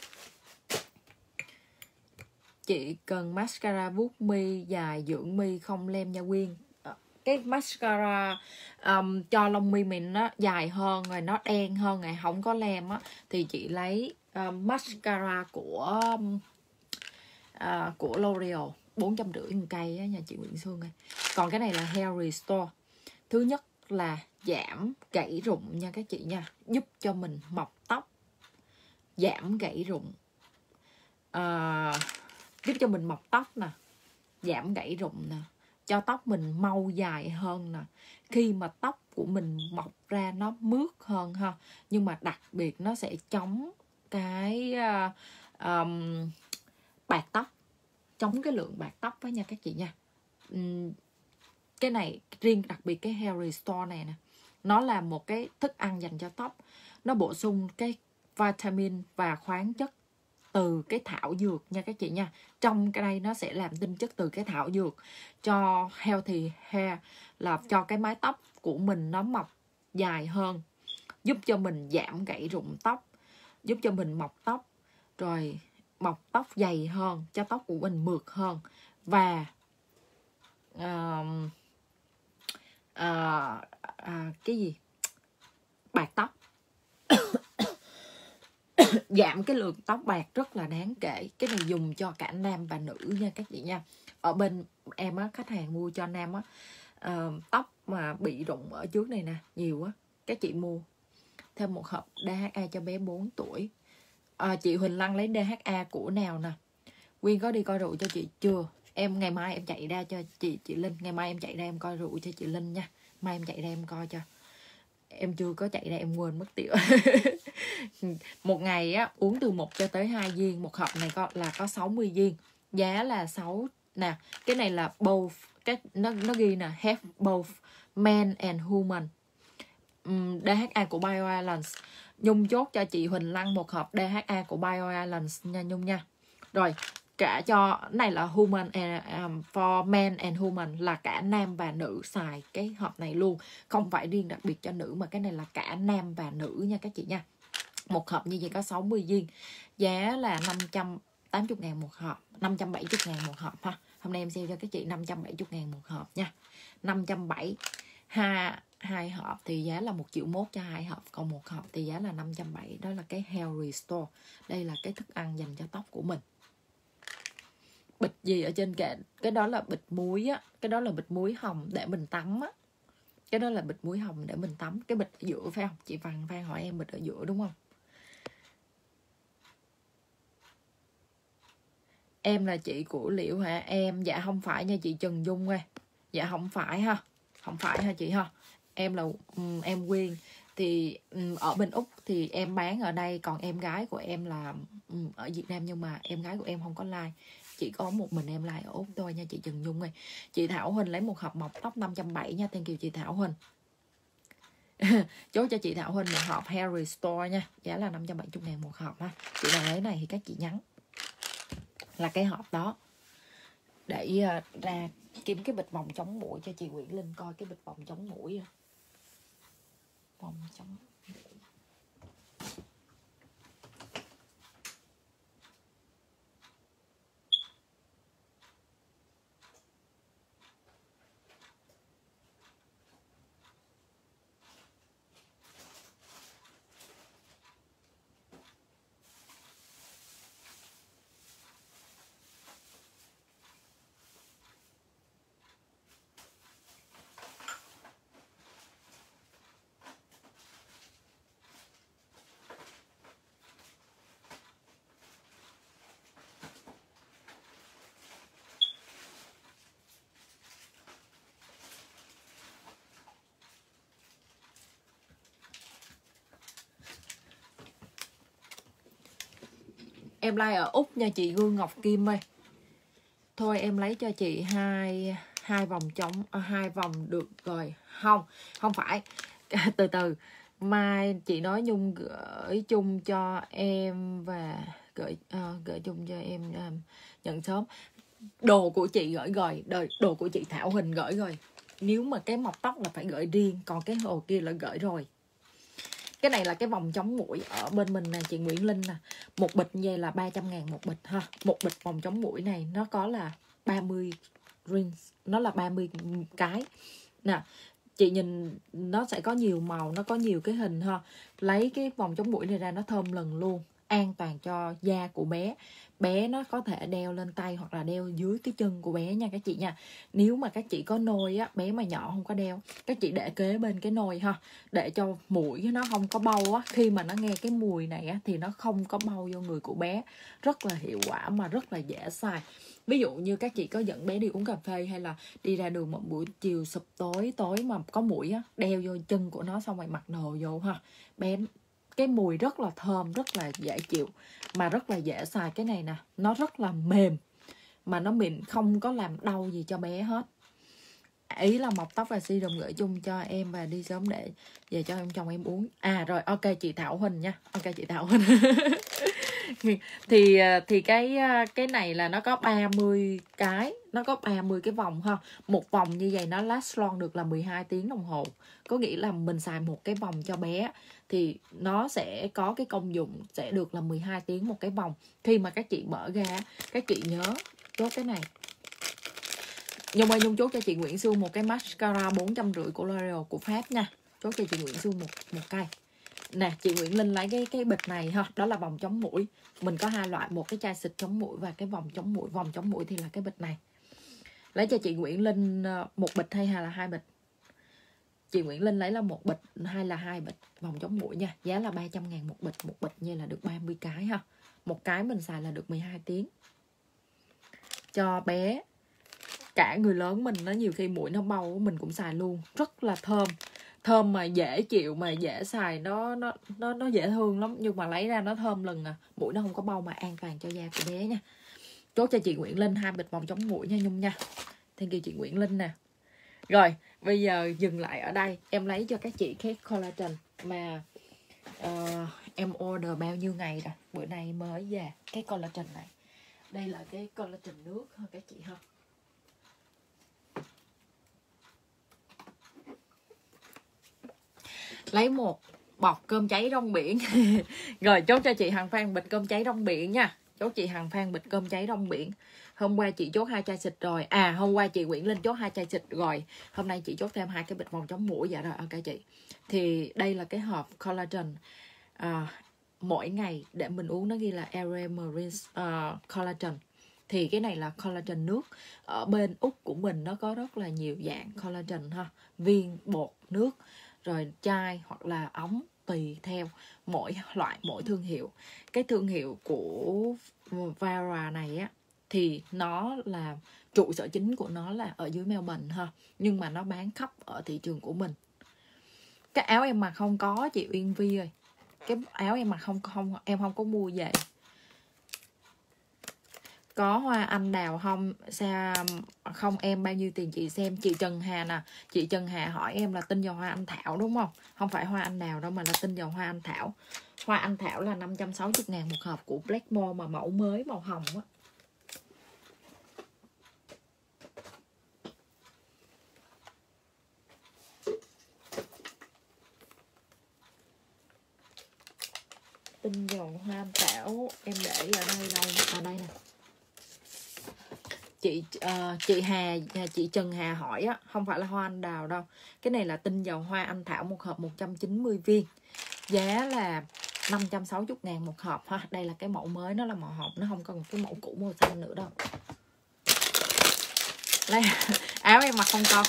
Chị cần mascara vuốt mi dài dưỡng mi không lem nha Quyên. Cái mascara um, cho lông mi mình nó dài hơn rồi, nó đen hơn rồi, không có lem á, thì chị lấy um, mascara của um, uh, của L'Oreal bốn trăm rưỡi một cây á nha chị Nguyễn Xuân ơi. Còn cái này là Hair Restore. Thứ nhất là giảm gãy rụng nha các chị nha, giúp cho mình mọc tóc, giảm gãy rụng, uh, giúp cho mình mọc tóc nè, giảm gãy rụng nè, cho tóc mình mau dài hơn nè. Khi mà tóc của mình mọc ra nó mướt hơn ha, nhưng mà đặc biệt nó sẽ chống cái uh, um, bạc tóc, chống cái lượng bạc tóc đó nha các chị nha. um, Cái này riêng đặc biệt cái Hair Restore này nè, nó là một cái thức ăn dành cho tóc. Nó bổ sung cái vitamin và khoáng chất từ cái thảo dược nha các chị nha. Trong cái đây nó sẽ làm tinh chất từ cái thảo dược, cho healthy hair, là cho cái mái tóc của mình nó mọc dài hơn, giúp cho mình giảm gãy rụng tóc, giúp cho mình mọc tóc, rồi mọc tóc dày hơn, cho tóc của mình mượt hơn, và uh, uh, uh, cái gì bạc tóc. Giảm cái lượng tóc bạc rất là đáng kể. Cái này dùng cho cả nam và nữ nha các chị nha. Ở bên em á, khách hàng mua cho nam á, uh, tóc mà bị rụng ở trước này nè nhiều á, các chị mua thêm một hộp đê hát a cho bé bốn tuổi. À, chị Huỳnh Lăng lấy đê hát a của nào nè? Quyên có đi coi rượu cho chị chưa? Em ngày mai em chạy ra cho chị chị Linh, ngày mai em chạy ra em coi rượu cho chị Linh nha. Mai em chạy ra em coi cho. Em chưa có chạy ra em quên mất tiêu. Một ngày á uống từ một cho tới hai viên, một hộp này có là có sáu mươi viên. Giá là sáu nè, cái này là both, cái nó nó ghi nè, have both man and woman. Um, đê hát a của BioIslands. Nhung chốt cho chị Huỳnh Lăng một hộp đê hát a của BioIslands nha Nhung nha. Rồi, cả cho này là human and, um, for men and woman, là cả nam và nữ xài cái hộp này luôn, không phải riêng đặc biệt cho nữ mà cái này là cả nam và nữ nha các chị nha. Một hộp như vậy có sáu mươi viên, giá là năm trăm tám mươi ngàn một hộp, năm trăm bảy mươi ngàn một hộp ha. Hôm nay em sale cho các chị năm trăm bảy mươi ngàn một hộp nha. Năm trăm bảy mươi ha, hai hộp thì giá là một triệu mốt cho hai hộp, còn một hộp thì giá là năm trăm bảy mươi. Đó là cái Hair Restore. Đây là cái thức ăn dành cho tóc của mình. Bịch gì ở trên kệ, cái đó là bịch muối á, cái đó là bịch muối hồng để mình tắm á. Cái đó là bịch muối hồng để mình tắm. Cái bịch ở giữa phải không? Chị Văn Phan hỏi em bịch ở giữa đúng không? Em là chị của Liễu hả? Em, dạ không phải nha chị Trần Dung ơi. Dạ không phải ha. Không phải ha chị ha. Em là um, em Quyên. Thì um, ở bên Úc thì em bán ở đây. Còn em gái của em là um, ở Việt Nam, nhưng mà em gái của em không có like. Chỉ có một mình em like ở Úc thôi nha chị Trần Dung ơi. Chị Thảo Huỳnh lấy một hộp mọc tóc năm trăm bảy mươi nha. Thank you chị Thảo Huỳnh. Chốt cho chị Thảo Huỳnh một hộp Hair Restore nha. Giá là năm trăm bảy mươi ngàn một hộp ha. Chị nào lấy này thì các chị nhắn là cái hộp đó, để uh, ra kiếm cái bịch vòng chống muỗi cho chị Nguyễn Linh coi cái bịch vòng chống muỗi. Vòng chống muỗi. Em like ở Úc nha chị Gương Ngọc Kim ơi. Thôi em lấy cho chị hai hai vòng trống, à, hai vòng được rồi. Không, không phải. Từ từ. Mai chị nói Nhung gửi chung cho em và gửi uh, gửi chung cho em um, nhận sớm. Đồ của chị gửi rồi, đồ, đồ của chị Thảo Huỳnh gửi rồi. Nếu mà cái mọc tóc là phải gửi riêng, còn cái hồ kia là gửi rồi. Cái này là cái vòng chống muỗi ở bên mình nè chị Nguyễn Linh nè. Một bịch như vậy là ba trăm ngàn một bịch ha. Một bịch vòng chống muỗi này nó có là ba mươi rings, nó là ba mươi cái. Nè, chị nhìn nó sẽ có nhiều màu, nó có nhiều cái hình ha. Lấy cái vòng chống muỗi này ra nó thơm lừng luôn, an toàn cho da của bé. Bé nó có thể đeo lên tay hoặc là đeo dưới cái chân của bé nha các chị nha. Nếu mà các chị có nôi á, bé mà nhỏ không có đeo, các chị để kế bên cái nôi ha, để cho mũi nó không có bâu á. Khi mà nó nghe cái mùi này á thì nó không có bâu vô người của bé. Rất là hiệu quả mà rất là dễ xài. Ví dụ như các chị có dẫn bé đi uống cà phê hay là đi ra đường một buổi chiều sụp tối tối mà có muỗi á, đeo vô chân của nó xong rồi mặc đồ vô ha. Bé cái mùi rất là thơm, rất là dễ chịu mà rất là dễ xài. Cái này nè, nó rất là mềm mà nó mịn, không có làm đau gì cho bé hết. Ý là mọc tóc và si đùm gửi chung cho em và đi sớm để về cho em chồng em uống. À rồi, ok chị Thảo Huỳnh nha. Ok chị Thảo Huỳnh. thì thì cái cái này là nó có ba mươi cái, nó có ba mươi cái vòng ha. Một vòng như vậy nó last long được là mười hai tiếng đồng hồ. Có nghĩa là mình xài một cái vòng cho bé thì nó sẽ có cái công dụng sẽ được là mười hai tiếng một cái vòng. Khi mà các chị mở ra, các chị nhớ chốt cái này. Nhung ơi, Nhung chốt cho chị Nguyễn Xuân một cái mascara bốn trăm rưỡi của L'Oreal của Pháp nha. Chốt cho chị Nguyễn Xuân một một cây. Nè, chị Nguyễn Linh lấy cái cái bịch này ha, đó là vòng chống muỗi. Mình có hai loại, một cái chai xịt chống muỗi và cái vòng chống muỗi. Vòng chống muỗi thì là cái bịch này. Lấy cho chị Nguyễn Linh một bịch hay là hai bịch? Chị Nguyễn Linh lấy là một bịch hay là hai bịch vòng chống muỗi nha. Giá là ba trăm ngàn một bịch, một bịch như là được ba mươi cái ha. Một cái mình xài là được mười hai tiếng. Cho bé, cả người lớn mình nó nhiều khi mũi nó bâu mình cũng xài luôn, rất là thơm. Thơm mà dễ chịu mà dễ xài, nó nó nó nó dễ thương lắm, nhưng mà lấy ra nó thơm lừng à, mũi nó không có bâu mà an toàn cho da của bé nha. Chốt cho chị Nguyễn Linh hai bịch vòng chống muỗi nha Nhung nha. Thank you chị Nguyễn Linh nè. Rồi, bây giờ dừng lại ở đây, em lấy cho các chị cái collagen mà uh, em order bao nhiêu ngày rồi, bữa nay mới về cái collagen này. Đây là cái collagen nước ha các chị ha. Lấy một bọt cơm cháy rong biển. Rồi chốt cho chị Hằng Phan bịch cơm cháy rong biển nha. Chốt chị Hằng Phan bịch cơm cháy rong biển. Hôm qua chị chốt hai chai xịt rồi. À hôm qua chị Nguyễn Linh chốt hai chai xịt rồi. Hôm nay chị chốt thêm hai cái bịch vòng chống muỗi. Dạ rồi ok chị. Thì đây là cái hộp collagen à, mỗi ngày để mình uống, nó ghi là Area Marine uh, Collagen. Thì cái này là collagen nước. Ở bên Úc của mình nó có rất là nhiều dạng collagen ha. Viên, bột, nước, rồi chai hoặc là ống, tùy theo mỗi loại, mỗi thương hiệu. Cái thương hiệu của Vara này á thì nó là trụ sở chính của nó là ở dưới Melbourne ha, nhưng mà nó bán khắp ở thị trường của mình. Cái áo em mặc không có chị Uyên Vi ơi, cái áo em mặc không không em không có mua về. Có hoa anh đào không? Sao không em, bao nhiêu tiền chị xem? Chị Trần Hà nè. Chị Trần Hà hỏi em là tinh dầu hoa anh thảo đúng không? Không phải hoa anh đào đâu mà là tinh dầu hoa anh thảo. Hoa anh thảo là năm trăm sáu mươi ngàn một hộp của Blackmore mà mẫu mới màu hồng á. Tinh dầu hoa anh thảo em để ở đây đâu? À đây nè. Chị uh, chị Hà chị Trần Hà hỏi á, không phải là hoa anh đào đâu. Cái này là tinh dầu hoa anh thảo một hộp một trăm chín mươi viên. Giá là năm trăm sáu mươi ngàn một hộp ha. Đây là cái mẫu mới, nó là màu hồng, nó không còn một cái mẫu cũ màu xanh nữa đâu. Đây, áo em mặc không có.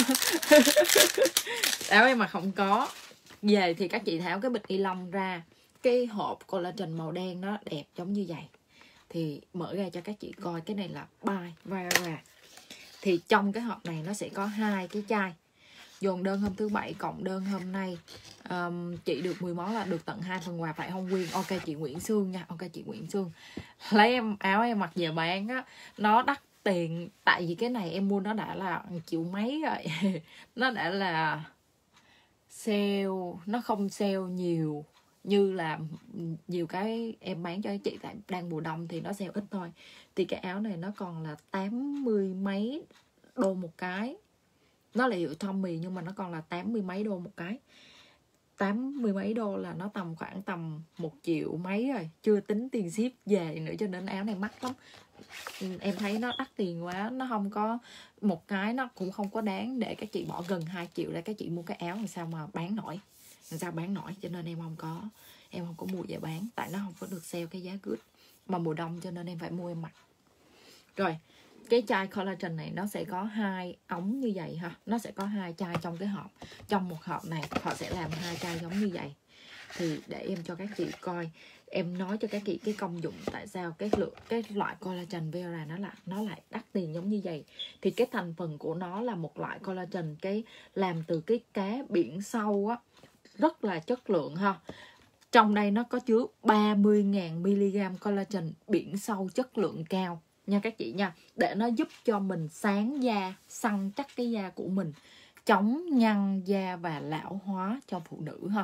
Áo em mặc không có. Về thì các chị tháo cái bịch ni lông ra. Cái hộp collagen màu đen nó đẹp giống như vậy. Thì mở ra cho các chị coi. Cái này là by Vara. Thì trong cái hộp này nó sẽ có hai cái chai. Dồn đơn hôm thứ bảy cộng đơn hôm nay. um, Chị được mười món là được tận hai phần quà phải không Quyên? Ok chị Nguyễn Sương nha. Ok chị Nguyễn Sương. Lấy em áo em mặc về bán á, nó đắt tiền. Tại vì cái này em mua nó đã là triệu mấy rồi. Nó đã là sale, nó không sale nhiều như là nhiều cái em bán cho chị, tại đang mùa đông thì nó sale ít thôi. Thì cái áo này nó còn là tám mươi mấy đô một cái. Nó là hiệu Tommy nhưng mà nó còn là tám mươi mấy đô một cái. Tám mươi mấy đô là nó tầm khoảng tầm một triệu mấy rồi, chưa tính tiền ship về nữa, cho nên áo này mắc lắm. Em thấy nó đắt tiền quá, nó không có một cái, nó cũng không có đáng để các chị bỏ gần hai triệu để các chị mua cái áo, làm sao mà bán nổi, làm sao bán nổi. Cho nên em không có em không có mua về bán, tại nó không có được sale cái giá good. Mà mùa đông cho nên em phải mua em mặc. Rồi cái chai collagen này nó sẽ có hai ống như vậy ha, nó sẽ có hai chai trong cái hộp. Trong một hộp này họ sẽ làm hai chai giống như vậy. Thì để em cho các chị coi, em nói cho các chị cái công dụng tại sao cái lượng cái loại collagen Vera nó là nó lại đắt tiền giống như vậy. Thì cái thành phần của nó là một loại collagen cái làm từ cái cá biển sâu á, rất là chất lượng ha. Trong đây nó có chứa ba mươi nghìn mi-li-gam collagen biển sâu chất lượng cao nha các chị nha, để nó giúp cho mình sáng da, săn chắc cái da của mình, chống nhăn da và lão hóa cho phụ nữ ha.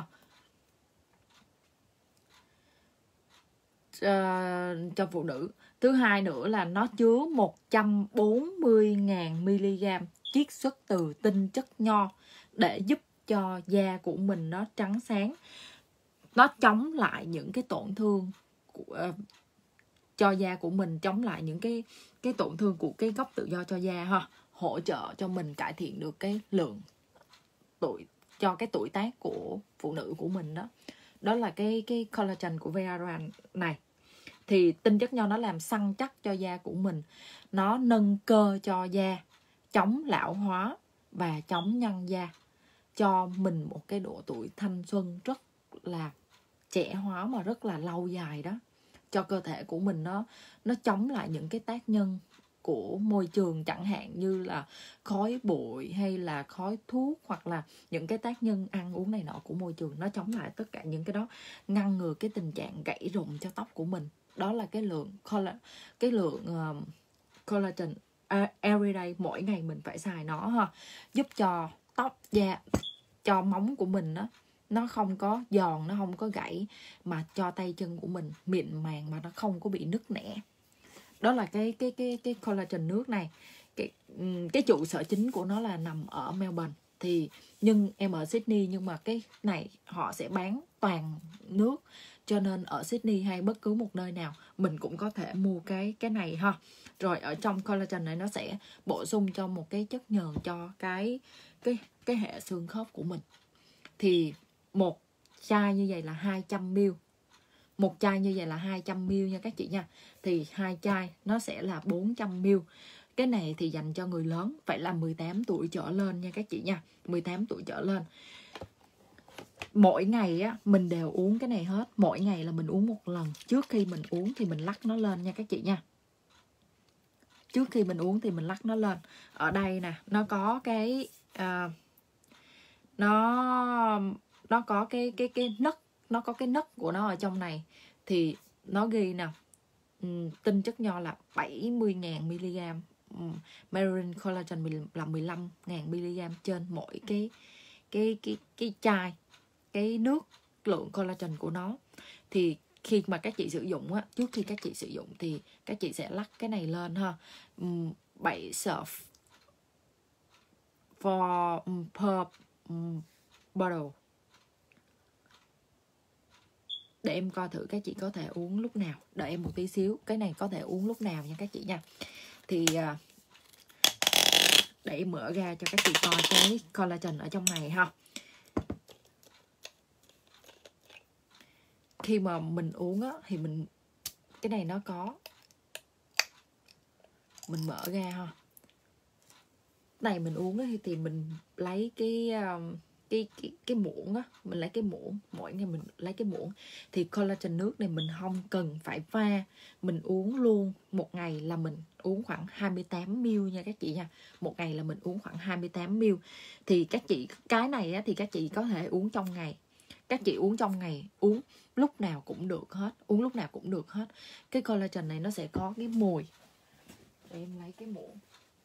Uh, cho phụ nữ. Thứ hai nữa là nó chứa một trăm bốn mươi nghìn mi-li-gam chiết xuất từ tinh chất nho để giúp cho da của mình nó trắng sáng. Nó chống lại những cái tổn thương của, uh, cho da của mình, chống lại những cái cái tổn thương của cái gốc tự do cho da ha, hỗ trợ cho mình cải thiện được cái lượng tuổi, cho cái tuổi tác của phụ nữ của mình đó. Đó là cái cái collagen của Vera này. Thì tinh chất nho nó làm săn chắc cho da của mình, nó nâng cơ cho da, chống lão hóa và chống nhăn da, cho mình một cái độ tuổi thanh xuân rất là trẻ hóa mà rất là lâu dài đó. Cho cơ thể của mình nó nó chống lại những cái tác nhân của môi trường, chẳng hạn như là khói bụi hay là khói thuốc, hoặc là những cái tác nhân ăn uống này nọ của môi trường. Nó chống lại tất cả những cái đó, ngăn ngừa cái tình trạng gãy rụng cho tóc của mình. Đó là cái lượng cái lượng uh, collagen uh, everyday, mỗi ngày mình phải xài nó ha, giúp cho tóc, da, cho móng của mình đó, nó không có giòn, nó không có gãy, mà cho tay chân của mình mịn màng mà nó không có bị nứt nẻ. Đó là cái cái cái cái collagen nước này. Cái cái trụ sở chính của nó là nằm ở Melbourne. Thì nhưng em ở Sydney, nhưng mà cái này họ sẽ bán toàn nước, cho nên ở Sydney hay bất cứ một nơi nào mình cũng có thể mua cái cái này ha. Rồi ở trong collagen này nó sẽ bổ sung cho một cái chất nhờn cho cái cái cái hệ xương khớp của mình. Thì một chai như vậy là hai trăm mi li lít. Một chai như vậy là hai trăm mi li lít nha các chị nha. Thì hai chai nó sẽ là bốn trăm mi li lít. Cái này thì dành cho người lớn, phải là mười tám tuổi trở lên nha các chị nha. mười tám tuổi trở lên. Mỗi ngày á mình đều uống cái này hết. Mỗi ngày là mình uống một lần. Trước khi mình uống thì mình lắc nó lên nha các chị nha. Trước khi mình uống thì mình lắc nó lên. Ở đây nè, nó có cái uh, nó nó có cái cái cái nấc, nó có cái nấc của nó ở trong này. Thì nó ghi nè, um, tinh chất nho là bảy mươi nghìn mi-li-gam, um, marine collagen là mười lăm nghìn mi-li-gam trên mỗi cái cái cái cái chai, cái nước lượng collagen của nó. Thì khi mà các chị sử dụng á, trước khi các chị sử dụng thì các chị sẽ lắc cái này lên ha. um, bảy serve for um, per um, bottle. Để em coi thử các chị có thể uống lúc nào. Đợi em một tí xíu. Cái này có thể uống lúc nào nha các chị nha. Thì để em mở ra cho các chị coi cái collagen ở trong này ha. Khi mà mình uống á, thì mình cái này nó có, mình mở ra ha. Này mình uống á, thì mình lấy cái cái cái cái muỗng á, mình lấy cái muỗng, mỗi ngày mình lấy cái muỗng. Thì collagen nước này mình không cần phải pha, mình uống luôn. Một ngày là mình uống khoảng hai mươi tám mi li lít nha các chị nha. Một ngày là mình uống khoảng hai mươi tám mi li lít. Thì các chị, cái này á, thì các chị có thể uống trong ngày. Các chị uống trong ngày, uống lúc nào cũng được hết, uống lúc nào cũng được hết. Cái collagen này nó sẽ có cái mùi. Để em lấy cái muỗng.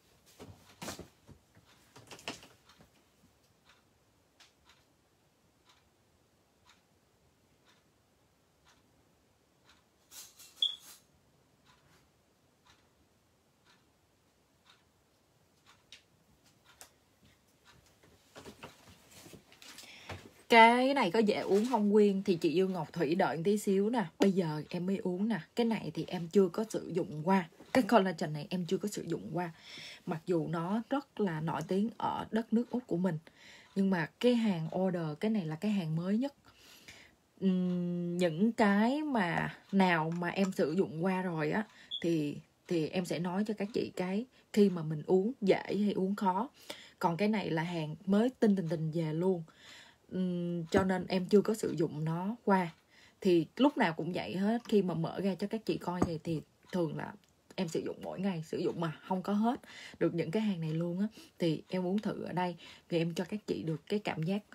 Cái này có dễ uống không Nguyên? Thì chị Dương Ngọc Thủy đợi tí xíu nè. Bây giờ em mới uống nè. Cái này thì em chưa có sử dụng qua. Cái collagen này em chưa có sử dụng qua. Mặc dù nó rất là nổi tiếng ở đất nước Úc của mình. Nhưng mà cái hàng order, cái này là cái hàng mới nhất. Uhm, những cái mà nào mà em sử dụng qua rồi á, Thì thì em sẽ nói cho các chị cái khi mà mình uống dễ hay uống khó. Còn cái này là hàng mới tinh tình tình về luôn. Uhm, cho nên em chưa có sử dụng nó qua. Thì lúc nào cũng vậy hết. Khi mà mở ra cho các chị coi này thì thường là em sử dụng mỗi ngày, sử dụng mà không có hết được những cái hàng này luôn á. Thì em uống thử ở đây thì em cho các chị được cái cảm giác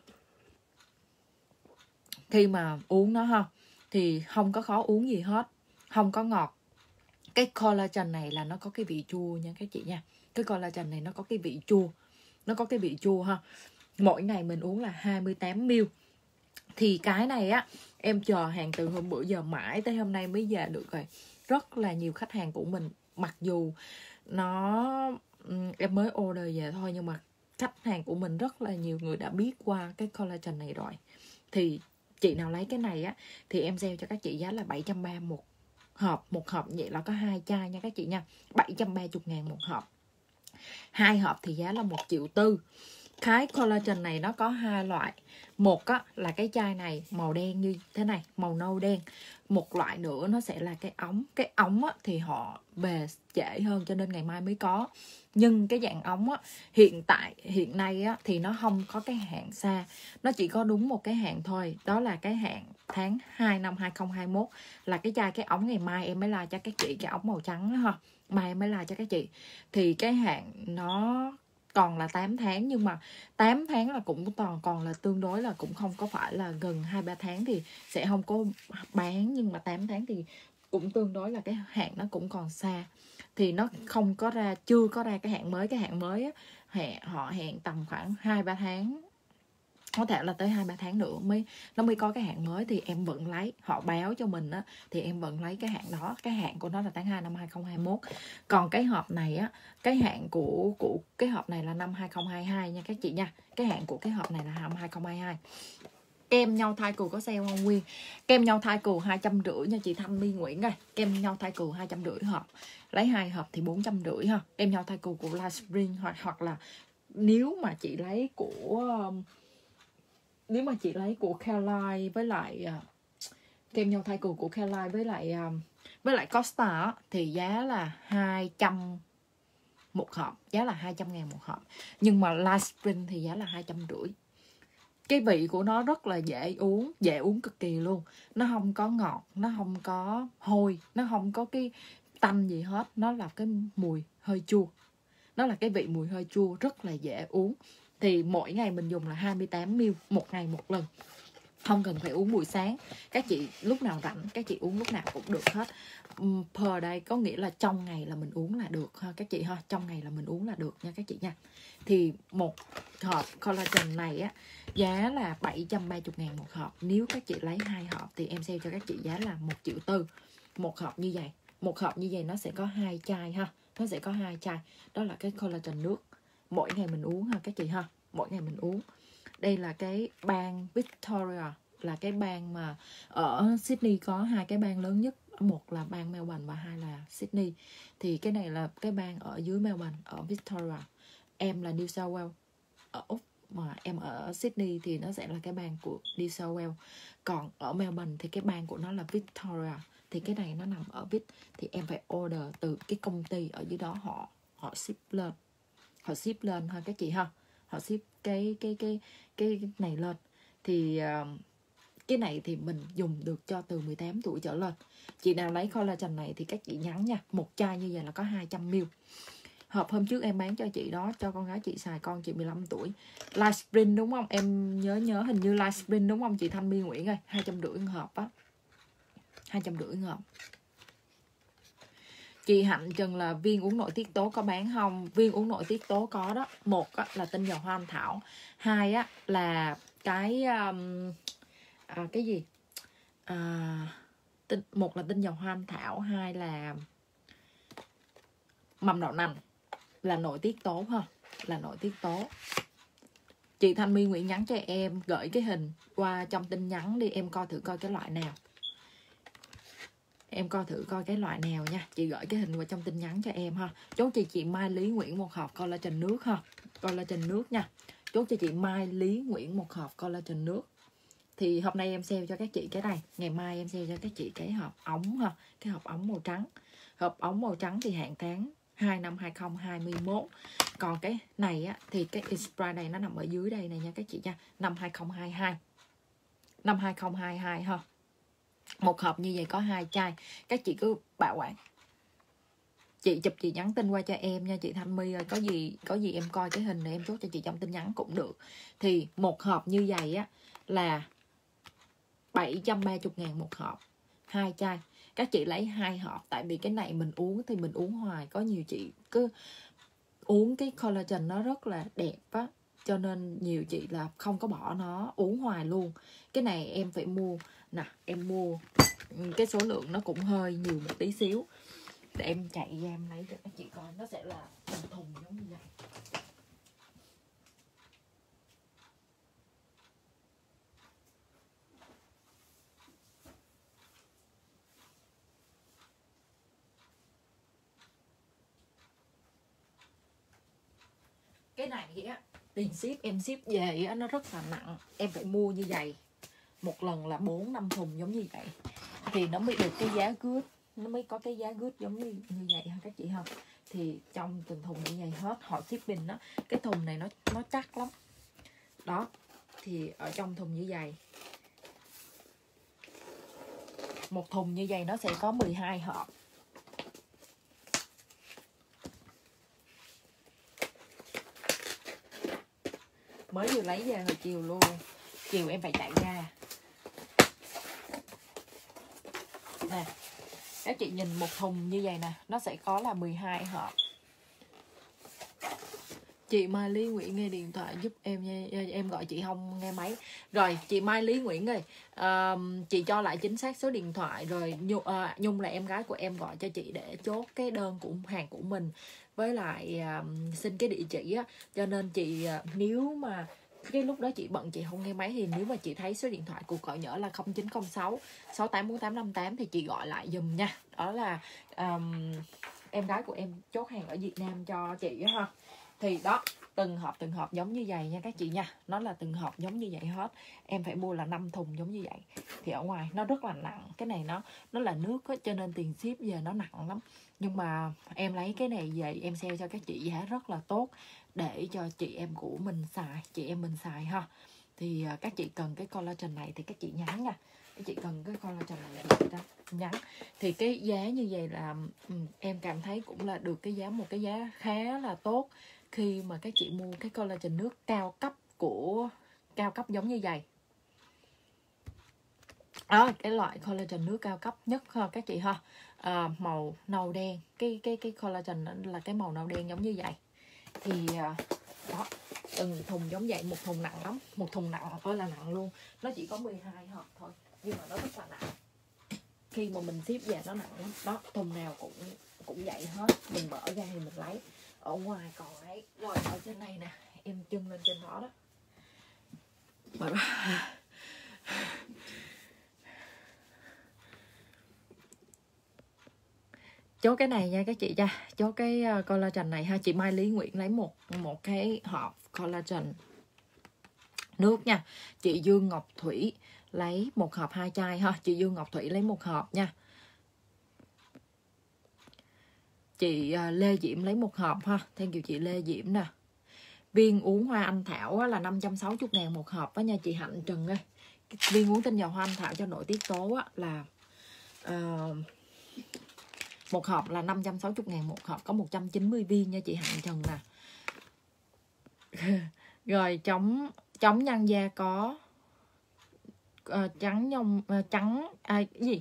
khi mà uống nó ha, thì không có khó uống gì hết, không có ngọt. Cái collagen này là nó có cái vị chua nha các chị nha. Cái collagen này nó có cái vị chua, nó có cái vị chua ha. Mỗi ngày mình uống là hai mươi tám mi li lít. Thì cái này á, em chờ hàng từ hôm bữa giờ mãi tới hôm nay mới về được rồi. Rất là nhiều khách hàng của mình, mặc dù nó em mới order về thôi, nhưng mà khách hàng của mình rất là nhiều người đã biết qua cái collagen này rồi. Thì chị nào lấy cái này á thì em sale cho các chị giá là bảy trăm ba mươi một hộp. Một hộp vậy là có hai chai nha các chị nha. bảy trăm ba mươi ngàn một hộp. Hai hộp thì giá là một triệu tư. Cái collagen này nó có hai loại. Một á, là cái chai này màu đen như thế này, màu nâu đen. Một loại nữa nó sẽ là cái ống. Cái ống á, thì họ về trễ hơn cho nên ngày mai mới có. Nhưng cái dạng ống á, hiện tại, hiện nay á, thì nó không có cái hạn xa. Nó chỉ có đúng một cái hạn thôi. Đó là cái hạn tháng hai năm hai không hai mốt. Là cái chai cái ống ngày mai em mới like cho các chị. Cái ống màu trắng đó ha. Mai em mới like cho các chị. Thì cái hạn nó còn là tám tháng, nhưng mà tám tháng là cũng còn còn là tương đối là cũng không có phải là gần hai ba tháng thì sẽ không có bán, nhưng mà tám tháng thì cũng tương đối là cái hạn nó cũng còn xa. Thì nó không có ra, chưa có ra cái hạn mới. Cái hạn mới á, hẹn, họ hẹn tầm khoảng hai ba tháng, có thể là tới hai ba tháng nữa mới nó mới có cái hạn mới. Thì em vẫn lấy, họ báo cho mình á, thì em vẫn lấy cái hạn đó. Cái hạn của nó là tháng hai năm hai không hai mốt. Còn cái hộp này á, cái hạn của của cái hộp này là năm hai không hai hai nha các chị nha. Cái hạn của cái hộp này là năm hai không hai hai. Kem nhau thai cừu có sale không Nguyên? Kem nhau thai cừu hai trăm rưỡi nha chị Thanh My Nguyễn ơi. Kem nhau thai cừu hai trăm rưỡi hộp. Lấy hai hộp thì bốn trăm rưỡi ha. Kem nhau thai cừu của Livespring, hoặc hoặc là nếu mà chị lấy của nếu mà chị lấy của Careline với lại uh, kem nhau thai cừu của Careline với lại um, với lại Costa á, thì giá là hai trăm một hộp, giá là hai trăm ngàn một hộp. Nhưng mà Livespring thì giá là hai trăm rưỡi. Cái vị của nó rất là dễ uống, dễ uống cực kỳ luôn. Nó không có ngọt, nó không có hôi, nó không có cái tanh gì hết. Nó là cái mùi hơi chua. Nó là cái vị mùi hơi chua, rất là dễ uống. Thì mỗi ngày mình dùng là hai mươi tám mi li lít, một ngày một lần. Không cần phải uống buổi sáng. Các chị lúc nào rảnh, các chị uống lúc nào cũng được hết. Per day có nghĩa là trong ngày là mình uống là được ha các chị ha. Trong ngày là mình uống là được nha các chị nha. Thì một hộp collagen này á, giá là bảy trăm ba mươi ngàn một hộp. Nếu các chị lấy hai hộp thì em sale cho các chị giá là một triệu tư. Một hộp như vậy. Một hộp như vậy nó sẽ có hai chai ha. Nó sẽ có hai chai. Đó là cái collagen nước. Mỗi ngày mình uống ha các chị ha. Mỗi ngày mình uống. Đây là cái bang Victoria, là cái bang mà ở Sydney có hai cái bang lớn nhất. Một là bang Melbourne và hai là Sydney. Thì cái này là cái bang ở dưới Melbourne, ở Victoria. Em là New South Wales ở Úc, mà em ở Sydney thì nó sẽ là cái bang của New South Wales. Còn ở Melbourne thì cái bang của nó là Victoria. Thì cái này nó nằm ở Vic. Thì em phải order từ cái công ty ở dưới đó, họ họ ship lên. Họ ship lên thôi các chị ha. họ ship cái cái cái cái này lên. Thì uh, cái này thì mình dùng được cho từ mười tám tuổi trở lên. Chị nào lấy collagen này thì các chị nhắn nha, một chai như vậy là có hai trăm mi li lít. Hộp hôm trước em bán cho chị đó, cho con gái chị xài, con chị mười lăm tuổi. Light Spring đúng không? Em nhớ nhớ hình như Light Spring đúng không chị Thanh My Nguyễn ơi? hai trăm rưỡi hộp á. hai trăm rưỡi hộp. Chị Hạnh Trần là viên uống nội tiết tố có bán không? Viên uống nội tiết tố có đó. Một á, là tinh dầu hoa anh thảo. Hai á, là cái um, à, cái gì? À, tinh, một là tinh dầu hoa anh thảo, hai là mầm đậu nành, là nội tiết tố ha, là nội tiết tố. Chị Thanh My Nguyễn nhắn cho em, gửi cái hình qua trong tin nhắn đi, em coi thử coi cái loại nào. Em coi thử coi cái loại nào nha. Chị gửi cái hình vào trong tin nhắn cho em ha. Chốt cho chị Mai Lý Nguyễn một hộp collagen nước ha. Collagen nước nha. Chốt cho chị Mai Lý Nguyễn một hộp collagen nước. Thì hôm nay em sale cho các chị cái này, ngày mai em sale cho các chị cái hộp ống ha, cái hộp ống màu trắng. Hộp ống màu trắng thì hạn tháng hai năm hai không hai mốt. Còn cái này á thì cái spray này nó nằm ở dưới đây này nha các chị nha, năm hai không hai hai. Năm hai không hai hai ha. Một hộp như vậy có hai chai. Các chị cứ bảo quản. Chị chụp chị nhắn tin qua cho em nha chị Thanh My ơi. Có gì có gì em coi cái hình này em chốt cho chị trong tin nhắn cũng được. Thì một hộp như vậy á là bảy trăm ba mươi ngàn một hộp. Hai chai. Các chị lấy hai hộp. Tại vì cái này mình uống thì mình uống hoài. Có nhiều chị cứ uống cái collagen nó rất là đẹp á, cho nên nhiều chị là không có bỏ nó, uống hoài luôn. Cái này em phải mua nè, em mua cái số lượng nó cũng hơi nhiều một tí xíu. Để em chạy ra em lấy cho các chị coi. Nó sẽ là từng thùng giống như vậy. Cái này á, tiền ship em ship về á, nó rất là nặng. Em phải mua như vậy. Một lần là bốn năm thùng giống như vậy. Thì nó mới được cái giá good. Nó mới có cái giá good giống như, như vậy ha các chị không? Thì trong từng thùng như vậy hết. Họ shipping đó. Cái thùng này nó nó chắc lắm. Đó. Thì ở trong thùng như vậy, một thùng như vậy nó sẽ có mười hai hộp. Mới vừa lấy ra hồi chiều luôn. Chiều em phải chạy ra nè. Các chị nhìn một thùng như vậy nè, nó sẽ có là mười hai hộp. Chị Mai Lý Nguyễn nghe điện thoại giúp em nha. Em gọi chị không nghe máy. Rồi chị Mai Lý Nguyễn ơi, uh, chị cho lại chính xác số điện thoại. Rồi Nhung, uh, Nhung là em gái của em, gọi cho chị để chốt cái đơn của hàng của mình. Với lại uh, xin cái địa chỉ á. Cho nên chị uh, nếu mà cái lúc đó chị bận chị không nghe máy, thì nếu mà chị thấy số điện thoại cuộc gọi nhỡ là không chín không sáu sáu tám bốn tám năm tám thì chị gọi lại giùm nha. Đó là um, em gái của em chốt hàng ở Việt Nam cho chị á ha. Thì đó, từng hộp từng hộp giống như vậy nha các chị nha. Nó là từng hộp giống như vậy hết. Em phải mua là năm thùng giống như vậy. Thì ở ngoài nó rất là nặng. Cái này nó nó là nước á, cho nên tiền ship về nó nặng lắm. Nhưng mà em lấy cái này về em sale cho các chị giá rất là tốt, để cho chị em của mình xài, chị em mình xài ha. Thì uh, các chị cần cái collagen này thì các chị nhắn nha. Các chị cần cái collagen này thì đó, nhắn. Thì cái giá như vậy là um, em cảm thấy cũng là được cái giá, một cái giá khá là tốt khi mà các chị mua cái collagen nước cao cấp của cao cấp giống như vậy. Đó, cái loại collagen nước cao cấp nhất ha các chị ha. À, màu nâu đen, cái cái cái collagen là cái màu nâu đen giống như vậy. Thì đó, từng thùng giống vậy, một thùng nặng lắm, một thùng nặng ơi là nặng luôn. Nó chỉ có mười hai hộp thôi, nhưng mà nó rất là nặng. Khi mà mình ship về nó nặng lắm. Đó, thùng nào cũng cũng vậy hết. Mình mở ra thì mình lấy. Ở ngoài còn ấy. Rồi ở trên này nè, em chân lên trên đó đó. Mở ra. Chốt cái này nha các chị nha. Chốt cái collagen này ha. Chị Mai Lý Nguyễn lấy một một cái hộp collagen nước nha. Chị Dương Ngọc Thủy lấy một hộp hai chai ha. Chị Dương Ngọc Thủy lấy một hộp nha. Chị Lê Diễm lấy một hộp ha. Thank you chị Lê Diễm nè. Viên uống hoa anh thảo á, là năm trăm sáu mươi ngàn một hộp đó nha chị Hạnh Trần ơi. Viên uống tinh dầu hoa anh thảo cho nội tiết tố á, là uh, một hộp là năm trăm sáu mươi ngàn một hộp, có một trăm chín mươi viên nha chị Hạnh Trần nè. Rồi chống chống nhăn da có uh, trắng nhông uh, trắng à, cái gì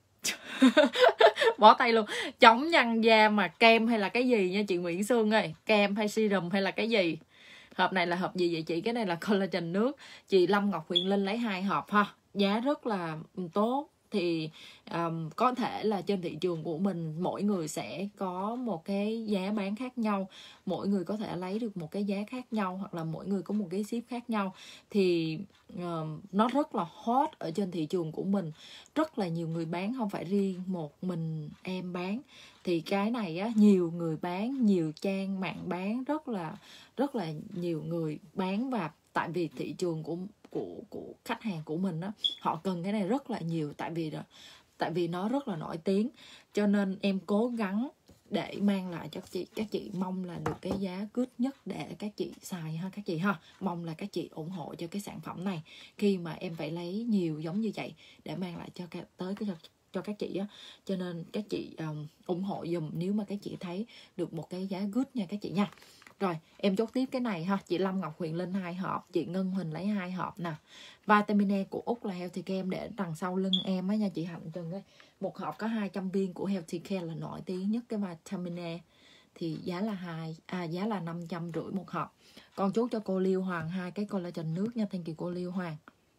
bỏ tay luôn. Chống nhăn da mà kem hay là cái gì nha chị Nguyễn Sương ơi, kem hay serum hay là cái gì? Hộp này là hộp gì vậy chị? Cái này là collagen nước. Chị Lâm Ngọc Huyền Linh lấy hai hộp ha, giá rất là tốt. Thì um, có thể là trên thị trường của mình mỗi người sẽ có một cái giá bán khác nhau, mỗi người có thể lấy được một cái giá khác nhau, hoặc là mỗi người có một cái ship khác nhau. Thì um, nó rất là hot ở trên thị trường của mình, rất là nhiều người bán, không phải riêng một mình em bán. Thì cái này á, nhiều người bán, nhiều trang mạng bán, rất là rất là nhiều người bán. Và tại vì thị trường của của của khách hàng của mình á, họ cần cái này rất là nhiều, tại vì tại vì nó rất là nổi tiếng, cho nên em cố gắng để mang lại cho chị các chị, mong là được cái giá good nhất để các chị xài ha các chị ha. Mong là các chị ủng hộ cho cái sản phẩm này, khi mà em phải lấy nhiều giống như vậy để mang lại cho cái tới cái cho các chị á, cho nên các chị um, ủng hộ dùm nếu mà các chị thấy được một cái giá good nha các chị nha. Rồi em chốt tiếp cái này ha, chị Lâm Ngọc Huyền Linh hai hộp, chị Ngân Huỳnh lấy hai hộp nè. Vitamin E của Úc là Healthy Care em để đằng sau lưng em á nha chị Hạnh Trần ơi. Một hộp có hai trăm viên của Healthy Care là nổi tiếng nhất cái vitamin E, thì giá là hai à giá là năm trăm rưỡi một hộp. Còn chốt cho cô Liêu Hoàng hai cái collagen nước nha, thank you cô Liêu Hoàng.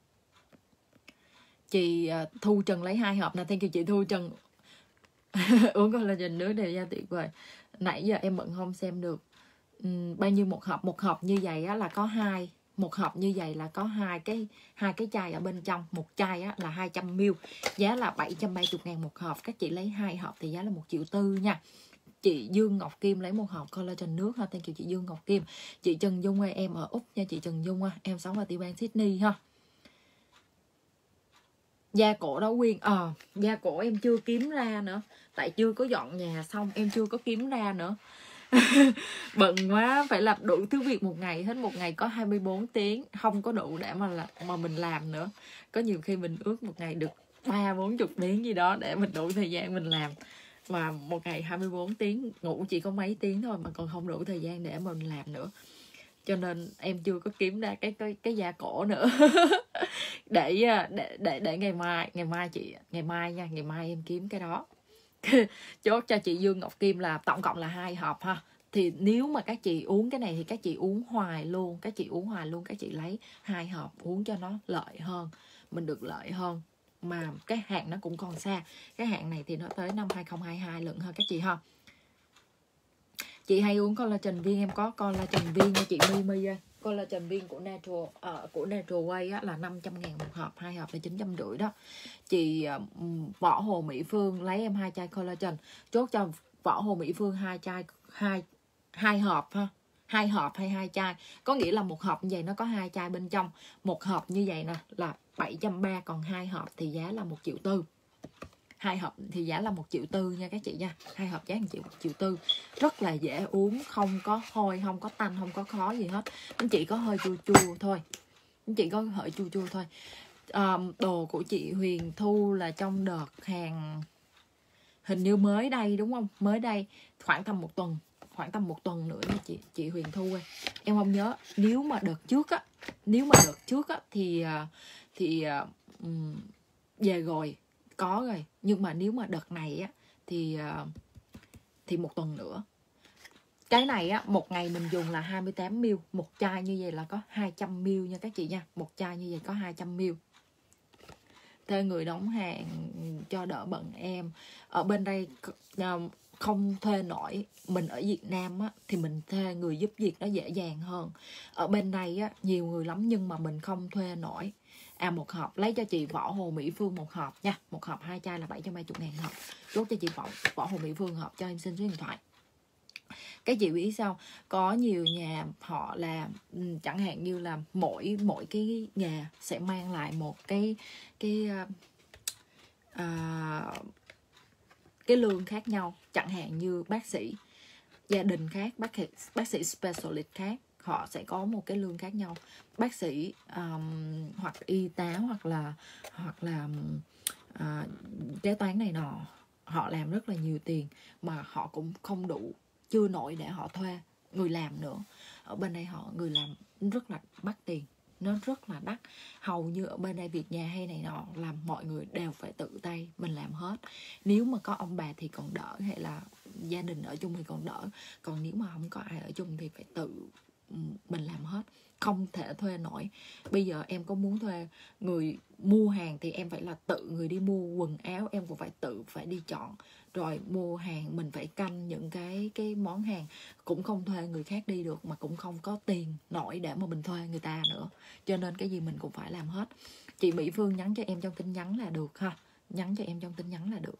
Chị uh, Thu Trần lấy hai hộp nè, thank you chị Thu Trần. Uống collagen nước đều da tuyệt vời. Nãy giờ em bận không xem được. Uhm, bao nhiêu một hộp? Một hộp như vậy á, là có hai một hộp như vậy là có hai cái hai cái chai ở bên trong. Một chai á, là hai trăm mi li lít, giá là bảy trăm bảy mươi ngàn một hộp. Các chị lấy hai hộp thì giá là một triệu tư nha. Chị Dương Ngọc Kim lấy một hộp collagen nước ha, thank you chị Dương Ngọc Kim. Chị Trần Dung ơi, em ở Úc nha chị Trần Dung ơi, em sống ở tiểu bang Sydney ha. Da cổ đó Quyên, ờ à, da cổ em chưa kiếm ra nữa, tại chưa có dọn nhà xong em chưa có kiếm ra nữa. Bận quá, phải làm đủ thứ việc một ngày hết, một ngày có hai mươi bốn tiếng, không có đủ để mà là, mà mình làm nữa. Có nhiều khi mình ước một ngày được ba bốn chục tiếng gì đó để mình đủ thời gian mình làm, mà một ngày hai mươi bốn tiếng ngủ chỉ có mấy tiếng thôi mà còn không đủ thời gian để mà mình làm nữa, cho nên em chưa có kiếm ra cái cái cái da cổ nữa. để để để để ngày mai ngày mai chị ngày mai nha ngày mai em kiếm cái đó. Chốt cho chị Dương Ngọc Kim là tổng cộng là hai hộp ha. Thì nếu mà các chị uống cái này thì các chị uống hoài luôn, các chị uống hoài luôn, các chị lấy hai hộp uống cho nó lợi hơn, mình được lợi hơn. Mà cái hạn nó cũng còn xa, cái hạn này thì nó tới năm hai không hai hai lận hơn các chị ha. Chị hay uống collagen viên, em có collagen viên nha chị My My ơi. Collagen viên của Natural uh, của Natural Way á, là năm trăm ngàn một hộp, hai hộp là chín trăm rưỡi đó. Chị uh, Võ Hồ Mỹ Phương lấy em hai chai collagen, chốt cho Võ Hồ Mỹ Phương hai chai hai hai hộp ha, hai hộp hay hai chai, có nghĩa là một hộp như vậy nó có hai chai bên trong. Một hộp như vậy nè là bảy trăm ba mươi, còn hai hộp thì giá là một triệu tư. Hai hộp thì giá là một triệu tư nha các chị nha. Hai hộp giá một triệu, một triệu tư. Rất là dễ uống, không có hôi, không có tanh, không có khó gì hết. Anh chị có hơi chua chua thôi. Anh chị có hơi chua chua thôi. À, đồ của chị Huyền Thu là trong đợt hàng hình như mới đây đúng không? Mới đây, khoảng tầm một tuần, khoảng tầm một tuần nữa nha chị chị Huyền Thu ơi. Em không nhớ, nếu mà đợt trước á, nếu mà đợt trước á thì thì um, về rồi, có rồi, nhưng mà nếu mà đợt này á thì thì một tuần nữa. Cái này á, một ngày mình dùng là hai mươi tám mi li lít, một chai như vậy là có hai trăm mi li lít nha các chị nha. Một chai như vậy có hai trăm mi li lít. Thuê người đóng hàng cho đỡ bận em. Ở bên đây không thuê nổi, mình ở Việt Nam á thì mình thuê người giúp việc nó dễ dàng hơn. Ở bên đây á nhiều người lắm nhưng mà mình không thuê nổi. À, một hộp lấy cho chị Võ Hồ Mỹ Phương một hộp nha. Một hộp hai chai là bảy trăm bảy mươi ngàn hộp. Chốt cho chị Võ, Võ Hồ Mỹ Phương hộp, cho em xin số điện thoại. Cái chị biết sao, có nhiều nhà họ làm chẳng hạn như là mỗi mỗi cái nhà sẽ mang lại một cái cái uh, cái lương khác nhau. Chẳng hạn như bác sĩ gia đình khác, bác sĩ, bác sĩ specialist khác, họ sẽ có một cái lương khác nhau. Bác sĩ um, hoặc y tá hoặc là hoặc là uh, kế toán này nọ, họ làm rất là nhiều tiền mà họ cũng không đủ, chưa nổi để họ thuê người làm nữa. Ở bên đây họ người làm rất là mắc tiền, nó rất là đắt. Hầu như ở bên đây việc nhà hay này nọ làm mọi người đều phải tự tay mình làm hết. Nếu mà có ông bà thì còn đỡ, hay là gia đình ở chung thì còn đỡ, còn nếu mà không có ai ở chung thì phải tự mình làm hết, không thể thuê nổi. Bây giờ em có muốn thuê người mua hàng thì em phải là tự người đi mua quần áo, em cũng phải tự phải đi chọn, rồi mua hàng mình phải canh những cái cái món hàng, cũng không thuê người khác đi được, mà cũng không có tiền nổi để mà mình thuê người ta nữa, cho nên cái gì mình cũng phải làm hết. Chị Mỹ Phương nhắn cho em trong tin nhắn là được ha, nhắn cho em trong tin nhắn là được.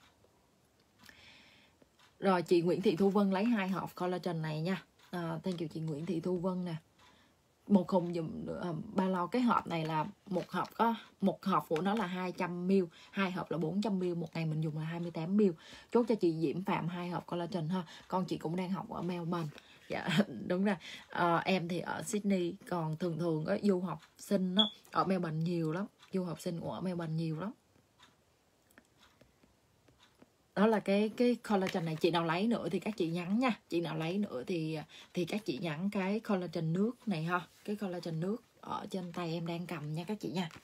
Rồi chị Nguyễn Thị Thu Vân lấy hai hộp collagen này nha. À, thank you chị Nguyễn Thị Thu Vân nè. Một hùng dùm uh, ba lo. Cái hộp này là một hộp có một hộp của nó là hai trăm mi li lít, hai hộp là bốn trăm mi li lít, một ngày mình dùng là hai mươi tám mi li lít. Chốt cho chị Diễm Phạm hai hộp collagen ha. Con chị cũng đang học ở Melbourne. Dạ đúng rồi. À, em thì ở Sydney, còn thường thường á, du học sinh đó, ở Melbourne nhiều lắm, du học sinh của Melbourne nhiều lắm. Đó là cái cái collagen này. Chị nào lấy nữa thì các chị nhắn nha. Chị nào lấy nữa thì thì các chị nhắn cái collagen nước này ha. Cái collagen nước ở trên tay em đang cầm nha các chị nha.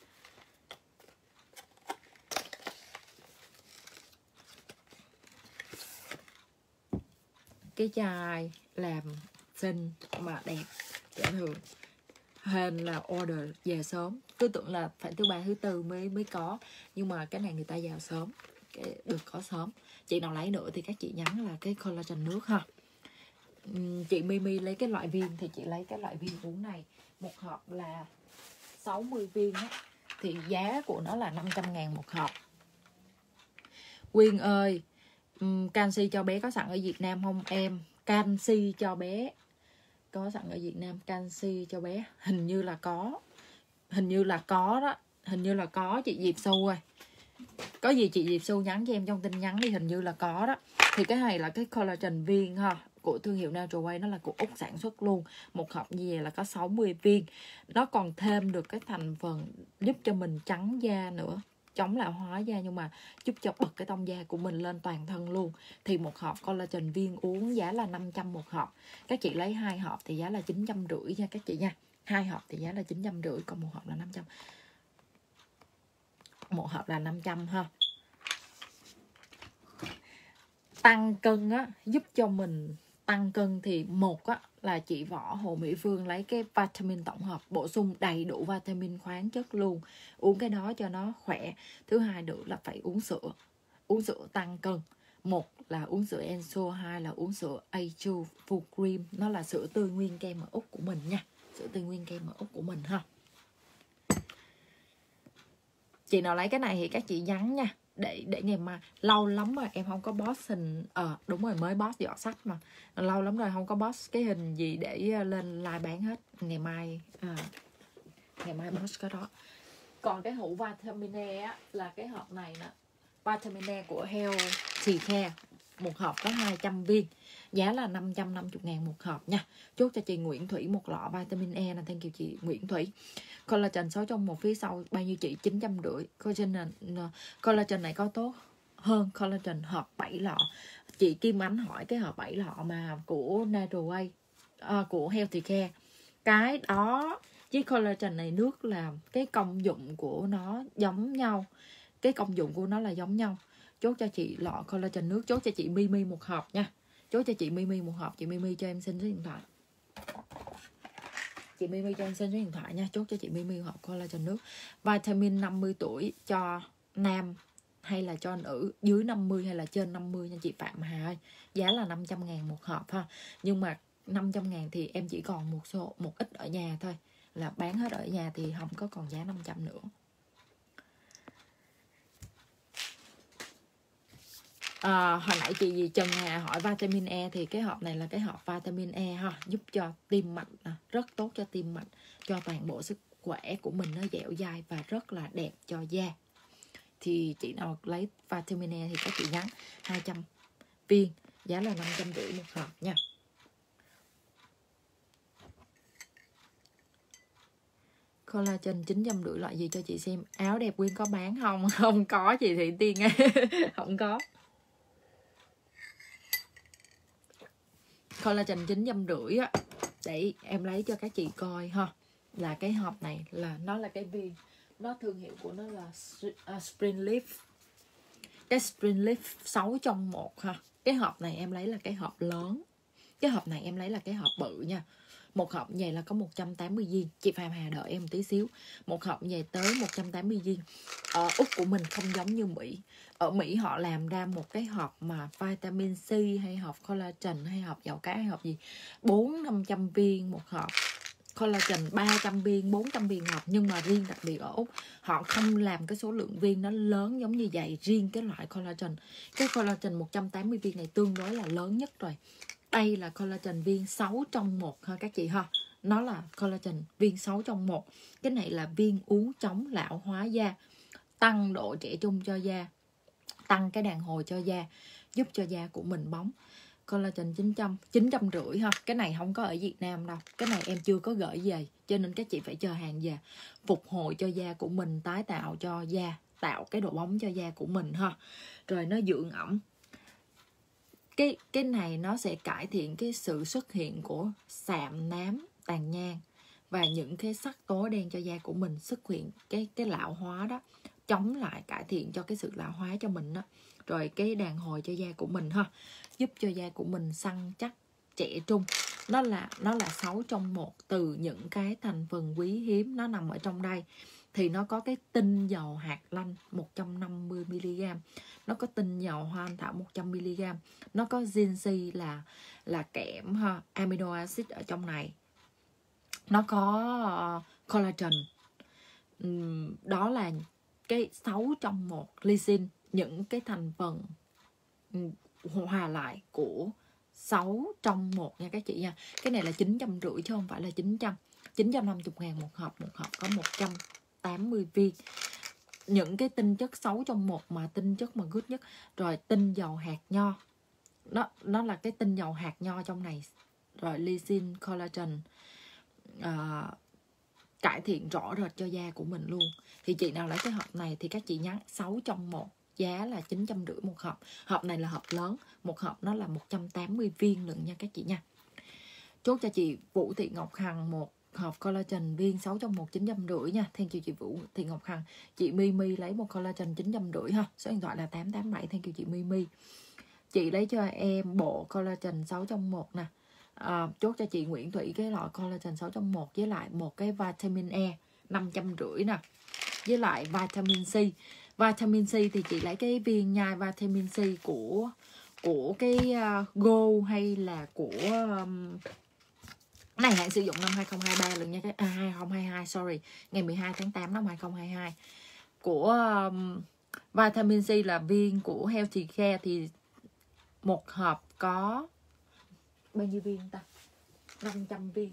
Cái chai làm xinh mà đẹp dễ thương. Hên là order về sớm, cứ tưởng là phải thứ ba thứ tư mới mới có, nhưng mà cái này người ta vào sớm, cái được có sớm. Chị nào lấy nữa thì các chị nhắn là cái collagen nước ha. Uhm, chị Mimi lấy cái loại viên thì chị lấy cái loại viên uống này, một hộp là sáu mươi viên á, thì giá của nó là năm trăm ngàn một hộp. Quyên ơi, um, canxi cho bé có sẵn ở Việt Nam không em? Canxi cho bé có sẵn ở Việt Nam, canxi cho bé hình như là có, hình như là có đó, hình như là có chị Diệp Xu ơi. Có gì chị Diệp Xu nhắn cho em trong tin nhắn đi, hình như là có đó. Thì cái này là cái collagen viên ha, của thương hiệu Natural Way, nó là của Úc sản xuất luôn. Một hộp như vậy là có sáu mươi viên. Nó còn thêm được cái thành phần giúp cho mình trắng da nữa, chống lão hóa da, nhưng mà giúp cho bật cái tông da của mình lên toàn thân luôn. Thì một hộp collagen viên uống giá là năm trăm một hộp. Các chị lấy hai hộp thì giá là chín trăm rưỡi nha các chị nha. Hai hộp thì giá là chín trăm rưỡi, còn một hộp là năm trăm. Một hộp là năm trăm ha. Tăng cân á, giúp cho mình tăng cân thì một á là chị Võ Hồ Mỹ Phương lấy cái vitamin tổng hợp bổ sung đầy đủ vitamin khoáng chất luôn, uống cái đó cho nó khỏe. Thứ hai nữa là phải uống sữa, uống sữa tăng cân. Một là uống sữa Enso, hai là uống sữa a hai Full Cream, nó là sữa tươi nguyên kem ở Úc của mình nha, sữa tươi nguyên kem ở Úc của mình ha. Chị nào lấy cái này thì các chị nhắn nha, để để ngày mai. Lâu lắm mà em không có post hình, ờ à, đúng rồi, mới post giỏ sách mà, lâu lắm rồi không có post cái hình gì để lên live bán hết. Ngày mai à, ngày mai post cái đó. Còn cái hũ vitamin E á, là cái hộp này nè, vitamin E của Healthy Care, một hộp có hai trăm viên, giá là năm trăm năm mươi ngàn một hộp nha. Chốt cho chị Nguyễn Thủy một lọ vitamin E nè, thank you chị Nguyễn Thủy. Collagen sáu trong một phía sau bao nhiêu chị? chín trăm rưỡi. Collagen, collagen này có tốt hơn collagen hộp bảy lọ. Chị Kim Ánh hỏi cái hộp bảy lọ mà của Natural Way, à, của Healthy Care, cái đó với collagen này nước làm cái công dụng của nó giống nhau, cái công dụng của nó là giống nhau. Chốt cho chị lọ collagen nước. Chốt cho chị Mimi một hộp nha. Chốt cho chị Mimi một hộp. Chị Mimi cho em xin số điện thoại. Chị Mimi cho em xin số điện thoại nha. Chốt cho chị Mimi hộp collagen nước. Vitamin năm mươi tuổi cho nam hay là cho nữ, dưới năm mươi hay là trên năm mươi nha chị Phạm Hà ơi. Giá là năm trăm ngàn một hộp ha. Nhưng mà năm trăm ngàn thì em chỉ còn một số một ít ở nhà thôi, là bán hết ở nhà thì không có còn giá năm trăm nữa. À, hồi nãy chị gì Trần Hà hỏi vitamin E thì cái hộp này là cái hộp vitamin E ha, giúp cho tim mạch, à, rất tốt cho tim mạch, cho toàn bộ sức khỏe của mình nó dẻo dai và rất là đẹp cho da. Thì chị nào lấy vitamin E thì các chị nhắn hai trăm viên, giá là năm trăm rưỡi một hộp nha. Collagen chín trăm rưỡi loại gì cho chị xem. Áo đẹp Quyên có bán không? Không có chị Thị Tiên. Không có. Collagen chín trăm rưỡi á, để em lấy cho các chị coi ha. Là cái hộp này là nó là cái viên, nó thương hiệu của nó là uh, Spring Leaf. Cái Spring Leaf sáu trong một ha. Cái hộp này em lấy là cái hộp lớn. Cái hộp này em lấy là cái hộp bự nha. Một hộp như vậy là có một trăm tám mươi viên. Chị Phạm Hà đợi em một tí xíu. Một hộp như vậy tới một trăm tám mươi viên. Ở Úc của mình không giống như Mỹ. Ở Mỹ họ làm ra một cái hộp mà vitamin C hay hộp collagen hay hộp dầu cá hay hộp gì bốn năm trăm viên một hộp. Collagen ba trăm viên, bốn trăm viên hộp. Nhưng mà riêng đặc biệt ở Úc, họ không làm cái số lượng viên nó lớn giống như vậy. Riêng cái loại collagen, cái collagen một trăm tám mươi viên này tương đối là lớn nhất rồi. Đây là collagen viên sáu trong một ha các chị ha. Nó là collagen viên sáu trong một. Cái này là viên uống chống lão hóa da, tăng độ trẻ trung cho da, tăng cái đàn hồi cho da, giúp cho da của mình bóng. Collagen chín trăm, chín trăm rưỡi ha. Cái này không có ở Việt Nam đâu. Cái này em chưa có gửi về, cho nên các chị phải chờ hàng về. Phục hồi cho da của mình, tái tạo cho da, tạo cái độ bóng cho da của mình ha. Rồi nó dưỡng ẩm. Cái, cái này nó sẽ cải thiện cái sự xuất hiện của sạm, nám, tàn nhang và những cái sắc tố đen cho da của mình, xuất hiện cái, cái lão hóa đó, chống lại, cải thiện cho cái sự lão hóa cho mình đó. Rồi cái đàn hồi cho da của mình ha, giúp cho da của mình săn chắc, trẻ trung. Nó là nó là sáu trong một từ những cái thành phần quý hiếm nó nằm ở trong đây. Thì nó có cái tinh dầu hạt lanh một trăm năm mươi mi li gam, nó có tinh dầu hoa anh thảo một trăm mi li gam, nó có ginseng là là kẽm ha, amino acid ở trong này, nó có uh, collagen. Uhm, đó là cái sáu trong một lysine, những cái thành phần um, hòa lại của sáu trong một nha các chị nha. Cái này là chín trăm rưỡi chứ không phải là chín trăm. chín trăm năm mươi ngàn một hộp, một hộp có một trăm tám mươi viên. Những cái tinh chất sáu trong một mà tinh chất mà good nhất. Rồi tinh dầu hạt nho, nó nó là cái tinh dầu hạt nho trong này. Rồi lysine, collagen, uh, cải thiện rõ rệt cho da của mình luôn. Thì chị nào lấy cái hộp này thì các chị nhắn sáu trong một, giá là chín trăm rưỡi một hộp. Hộp này là hộp lớn, một hộp nó là một trăm tám mươi viên lượng nha các chị nha. Chốt cho chị Vũ Thị Ngọc Hằng một hộp collagen viên sáu trong một, chín trăm rưỡi nha. Thank you chị Vũ Thị Ngọc Hằng. Chị Mimi lấy một collagen chín trăm rưỡi ha. Số điện thoại là tám tám bảy. Thank you chị Mimi. Chị lấy cho em bộ collagen sáu trong một nè. À, chốt cho chị Nguyễn Thủy cái loại collagen sáu trong một với lại một cái vitamin E năm trăm rưỡi nè. Với lại vitamin C. Vitamin C thì chị lấy cái viên nhai vitamin C của của cái uh, Go hay là của um, này hạn sử dụng năm hai không hai ba lần nha, cái à, hai không hai hai sorry, ngày mười hai tháng tám năm hai không hai hai. Của um, vitamin C là viên của Healthy Care thì một hộp có bao nhiêu viên ta? năm trăm viên.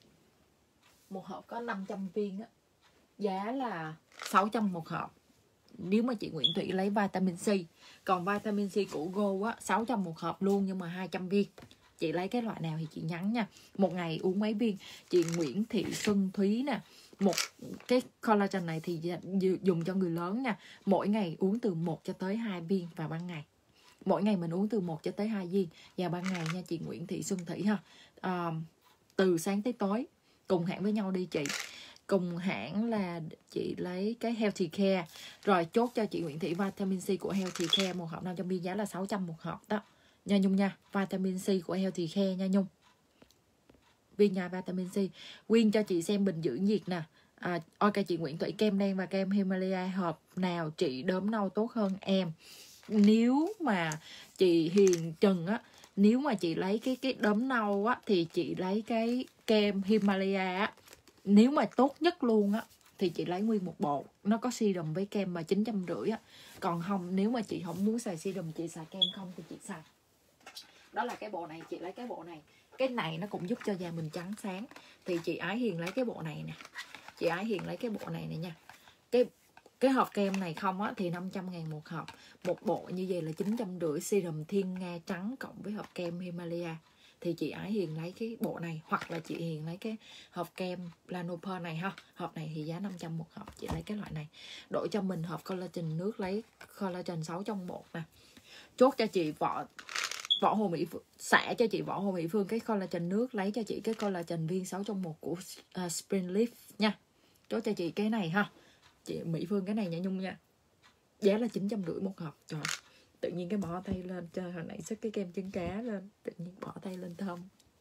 Một hộp có năm trăm viên á. Giá là sáu trăm một hộp. Nếu mà chị Nguyễn Thủy lấy vitamin C. Còn vitamin C của Go á, sáu trăm một hộp luôn nhưng mà hai trăm viên. Chị lấy cái loại nào thì chị nhắn nha. Một ngày uống mấy viên. Chị Nguyễn Thị Xuân Thúy nè. Một cái collagen này thì dùng cho người lớn nha. Mỗi ngày uống từ một cho tới hai viên vào ban ngày. Mỗi ngày mình uống từ một cho tới hai viên vào ban ngày nha chị Nguyễn Thị Xuân Thủy ha. À, từ sáng tới tối. Cùng hãng với nhau đi chị. Cùng hãng là chị lấy cái Healthy Care. Rồi chốt cho chị Nguyễn Thị vitamin C của Healthy Care. Một hộp năm trăm viên giá là sáu trăm một hộp đó nha Nhung nha. Vitamin C của Healthy Care nha Nhung. Viên nhai vitamin C. Quyên cho chị xem bình giữ nhiệt nè. À, ok chị Nguyễn Thủy, kem đen và kem Himalaya hộp nào trị đốm nâu tốt hơn em? Nếu mà chị Hiền Trần á, nếu mà chị lấy cái cái đốm nâu á thì chị lấy cái kem Himalaya á. Nếu mà tốt nhất luôn á thì chị lấy nguyên một bộ. Nó có serum với kem mà chín trăm rưỡi á. Còn không, nếu mà chị không muốn xài serum, chị xài kem không thì chị xài. Đó là cái bộ này, chị lấy cái bộ này. Cái này nó cũng giúp cho da mình trắng sáng. Thì chị Ái Hiền lấy cái bộ này nè. Chị Ái Hiền lấy cái bộ này nè nha. Cái cái hộp kem này không á thì năm trăm ngàn một hộp. Một bộ như vậy là chín trăm rưỡi serum Thiên Nga trắng cộng với hộp kem Himalaya. thì chị Ái Hiền lấy cái bộ này, hoặc là chị Hiền lấy cái hộp kem Lanoper này ha. Hộp này thì giá năm trăm một hộp, chị lấy cái loại này. Đổi cho mình hộp collagen nước, lấy collagen sáu trong một nè. Chốt cho chị Võ Võ Hồ Mỹ Phương, xả cho chị Võ Hồ Mỹ Phương cái collagen nước, lấy cho chị cái collagen viên sáu trong một của uh, Spring Leaf nha. Chốt cho chị cái này ha. Chị Mỹ Phương cái này nha Nhung nha. Giá là chín trăm rưỡi một hộp. Trời, tự nhiên cái bỏ tay lên, trời hồi nãy xức cái kem trứng cá lên, tự nhiên bỏ tay lên thơm.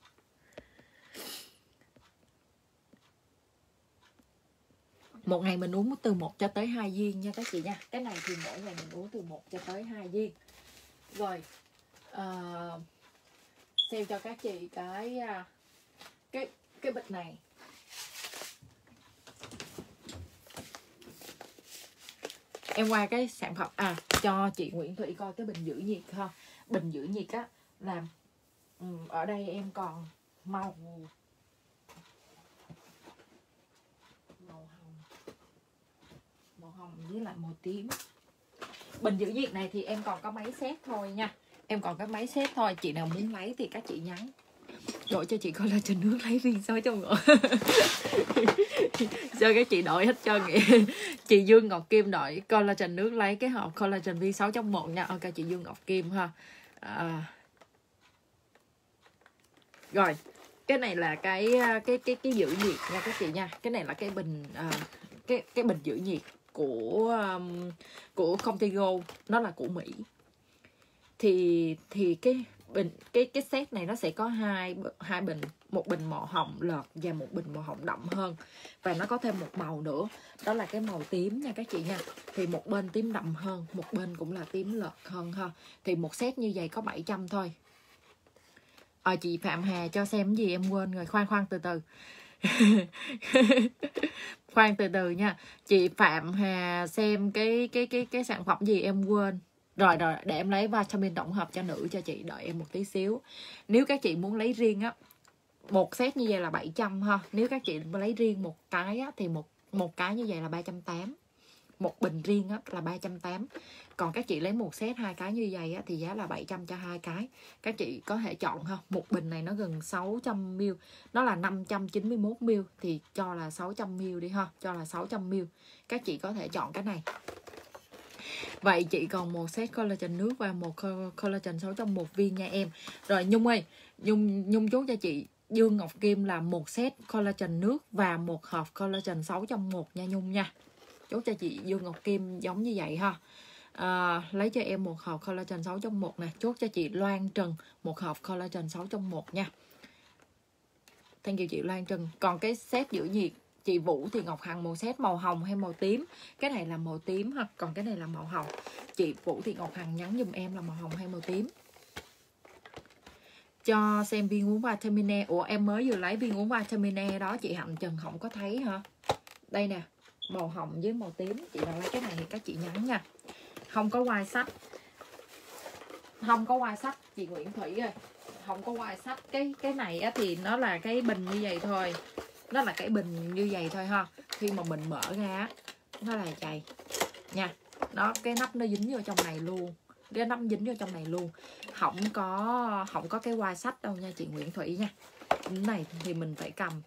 Một ngày mình uống từ một cho tới hai viên nha các chị nha. Cái này thì mỗi ngày mình uống từ một cho tới hai viên. Rồi uh, sale cho các chị cái cái cái bịch này. Em qua cái sản phẩm à cho chị Nguyễn Thủy coi cái bình giữ nhiệt ha. Bình giữ nhiệt á là um, ở đây em còn màu màu hồng, màu hồng với lại màu tím. Bình giữ nhiệt này thì em còn có mấy set thôi nha. Em còn có mấy set thôi. Chị nào muốn lấy thì các chị nhắn. Đổi cho chị collagen nước, lấy viên sáu trong ngộ. Cho các chị đổi hết cho nghĩa. Chị Dương Ngọc Kim đổi collagen nước, lấy cái hộp collagen viên sáu trong một nha. Ok chị Dương Ngọc Kim ha. À. Rồi, cái này là cái cái cái cái giữ nhiệt nha các chị nha. Cái này là cái bình à, cái cái bình giữ nhiệt của um, của công ty Go, nó là của Mỹ. Thì thì cái bình cái cái set này nó sẽ có hai hai bình, một bình màu hồng lợt và một bình màu hồng đậm hơn, và nó có thêm một màu nữa, đó là cái màu tím nha các chị nha. Thì một bên tím đậm hơn, một bên cũng là tím lợt hơn ha. Thì một set như vậy có bảy trăm thôi. Ờ chị Phạm Hà cho xem cái gì em quên rồi, khoan khoan từ từ. Khoan từ từ nha. Chị Phạm Hà xem cái cái cái cái sản phẩm gì em quên. Rồi rồi, để em lấy vitamin tổng hợp cho nữ cho chị, đợi em một tí xíu. Nếu các chị muốn lấy riêng á, một set như vậy là bảy trăm ha. Nếu các chị lấy riêng một cái á, thì một một cái như vậy là ba trăm tám mươi. Một bình riêng á là ba trăm tám mươi. Còn các chị lấy một set hai cái như vậy á thì giá là bảy trăm cho hai cái. Các chị có thể chọn ha. Một bình này nó gần sáu trăm mi li lít, nó là năm trăm chín mươi mốt mi li lít thì cho là sáu trăm mi li lít đi ha, cho là sáu trăm mi li lít. Các chị có thể chọn cái này. Vậy chị còn một set collagen nước và một collagen sáu trong một viên nha em. Rồi Nhung ơi, Nhung Nhung chốt cho chị Dương Ngọc Kim là một set collagen nước và một hộp collagen sáu trong một nha Nhung nha. Chốt cho chị Dương Ngọc Kim giống như vậy ha. À, lấy cho em một hộp collagen sáu trong một nè. Chốt cho chị Loan Trần một hộp collagen sáu trong một nha. Thank you chị Loan Trần. Còn cái set giữ nhiệt chị Vũ thì Ngọc Hằng một set màu hồng hay màu tím. Cái này là màu tím ha, còn cái này là màu hồng. Chị Vũ thì Ngọc Hằng nhắn giùm em là màu hồng hay màu tím. Cho xem viên uống vitamin E. Ủa em mới vừa lấy viên uống vitamin E đó, chị Hạnh Trần không có thấy hả? Đây nè, màu hồng với màu tím. Chị nào lấy cái này thì các chị nhắn nha. Không có quai sách. Không có quai sách chị Nguyễn Thủy ơi. Không có quai sách. Cái cái này á thì nó là cái bình như vậy thôi. Nó là cái bình như vậy thôi ha. Khi mà mình mở ra nó là vậy nha. Nó cái nắp nó dính vô trong này luôn. Cái nắp dính vô trong này luôn. Không có không có cái quai sách đâu nha chị Nguyễn Thủy nha. Cái này thì mình phải cầm.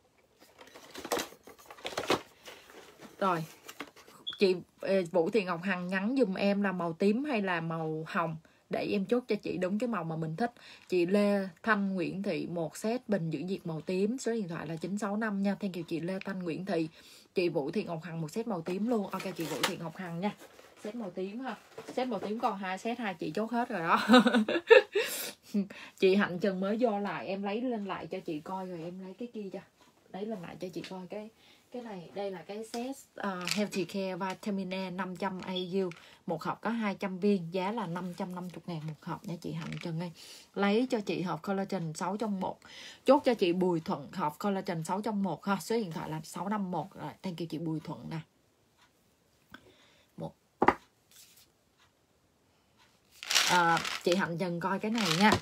Rồi. Chị Vũ Thị Ngọc Hằng nhắn dùm em là màu tím hay là màu hồng, để em chốt cho chị đúng cái màu mà mình thích. Chị Lê Thanh Nguyễn Thị một set bình giữ nhiệt màu tím, số điện thoại là chín sáu năm nha. Thank you chị Lê Thanh Nguyễn Thị. Chị Vũ Thị Ngọc Hằng một set màu tím luôn. Ok chị Vũ Thị Ngọc Hằng nha. Set màu tím ha. Set màu tím còn hai set, hai chị chốt hết rồi đó. Chị Hạnh Trần mới vô lại, em lấy lên lại cho chị coi rồi em lấy cái kia cho. Lấy lên lại cho chị coi cái cái này. Đây là cái set uh, Healthy Care Vitamin E năm trăm a u. Một hộp có hai trăm viên, giá là năm trăm năm mươi ngàn một hộp nha chị Hạnh Trần ơi. Lấy cho chị hộp collagen sáu trong một. Chốt cho chị Bùi Thuận hộp collagen sáu trong một ha. Số điện thoại là sáu năm một. Rồi, thank you chị Bùi Thuận nè. Một. À, chị Hạnh Trần coi cái này nha.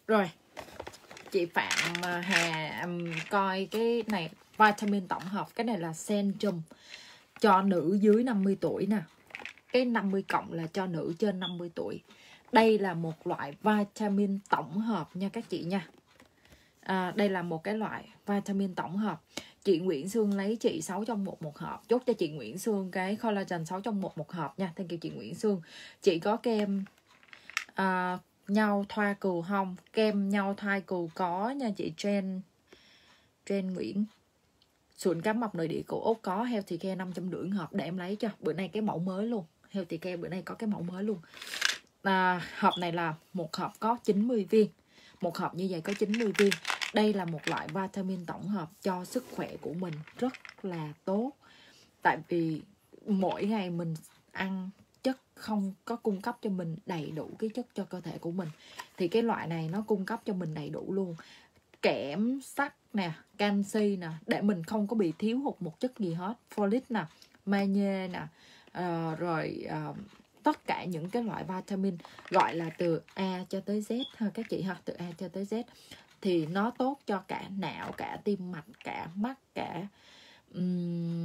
Rồi, chị Phạm Hà um, coi cái này vitamin tổng hợp. Cái này là Centrum cho nữ dưới năm mươi tuổi nè. Cái năm mươi cộng là cho nữ trên năm mươi tuổi. Đây là một loại vitamin tổng hợp nha các chị nha. À, đây là một cái loại vitamin tổng hợp. Chị Nguyễn Sương lấy chị sáu trong một một hộp. Chốt cho chị Nguyễn Sương cái collagen sáu trong một một hộp nha. Thank you chị Nguyễn Sương. Chị có kem à, nhau thoa cừu không? Kem nhau thoa cừu có nha chị Jen Jen Nguyễn. Sụn cá mập nội địa của Úc có. Healthy Care năm trăm rưỡi hộp để em lấy cho. Bữa nay cái mẫu mới luôn. Healthy Care bữa nay có cái mẫu mới luôn. À, hộp này là một hộp có chín mươi viên. Một hộp như vậy có chín mươi viên. Đây là một loại vitamin tổng hợp cho sức khỏe của mình rất là tốt. Tại vì mỗi ngày mình ăn chất không có cung cấp cho mình đầy đủ cái chất cho cơ thể của mình. Thì cái loại này nó cung cấp cho mình đầy đủ luôn. Kẽm, sắt nè, canxi nè, để mình không có bị thiếu hụt một chất gì hết. Folic nè, magie nè, uh, rồi uh, tất cả những cái loại vitamin gọi là từ A cho tới Z ha các chị ha, từ A cho tới Z thì nó tốt cho cả não, cả tim mạch, cả mắt, cả um,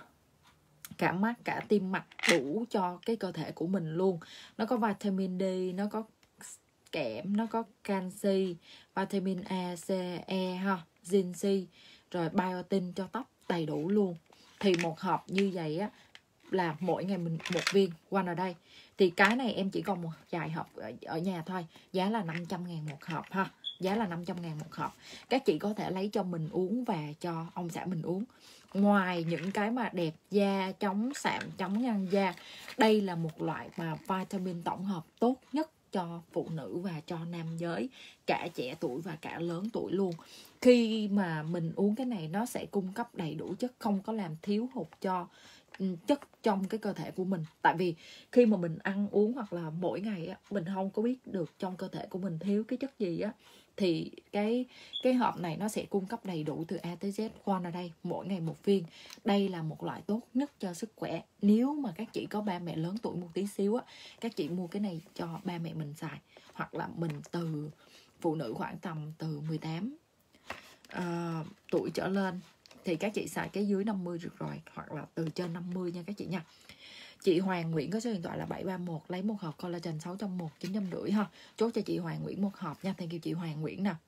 cả mắt, cả tim mạch, đủ cho cái cơ thể của mình luôn. Nó có vitamin D, nó có kẽm, nó có canxi, vitamin A, C, E ha, zinc, rồi biotin cho tóc đầy đủ luôn. Thì một hộp như vậy á là mỗi ngày mình một viên qua ở đây. Thì cái này em chỉ còn một vài hộp ở, ở nhà thôi. Giá là năm trăm ngàn một hộp ha. Giá là năm trăm ngàn một hộp. Các chị có thể lấy cho mình uống và cho ông xã mình uống. Ngoài những cái mà đẹp da, chống sạm, chống nhăn da, đây là một loại mà vitamin tổng hợp tốt nhất cho phụ nữ và cho nam giới, cả trẻ tuổi và cả lớn tuổi luôn. Khi mà mình uống cái này nó sẽ cung cấp đầy đủ chất, không có làm thiếu hụt cho chất trong cái cơ thể của mình. Tại vì khi mà mình ăn uống hoặc là mỗi ngày á, mình không có biết được trong cơ thể của mình thiếu cái chất gì á, thì cái cái hộp này nó sẽ cung cấp đầy đủ từ A tới Z. Qua ở đây mỗi ngày một viên. Đây là một loại tốt nhất cho sức khỏe. Nếu mà các chị có ba mẹ lớn tuổi một tí xíu á, các chị mua cái này cho ba mẹ mình xài. Hoặc là mình từ phụ nữ khoảng tầm từ mười tám uh, tuổi trở lên thì các chị xài cái dưới năm mươi được rồi, hoặc là từ trên năm mươi nha các chị nha. Chị Hoàng Nguyễn có số điện thoại là bảy ba một, lấy một hộp collagen sáu trong một, chín trăm rưỡi ha. Chốt cho chị Hoàng Nguyễn một hộp nha. Thank you chị Hoàng Nguyễn nè.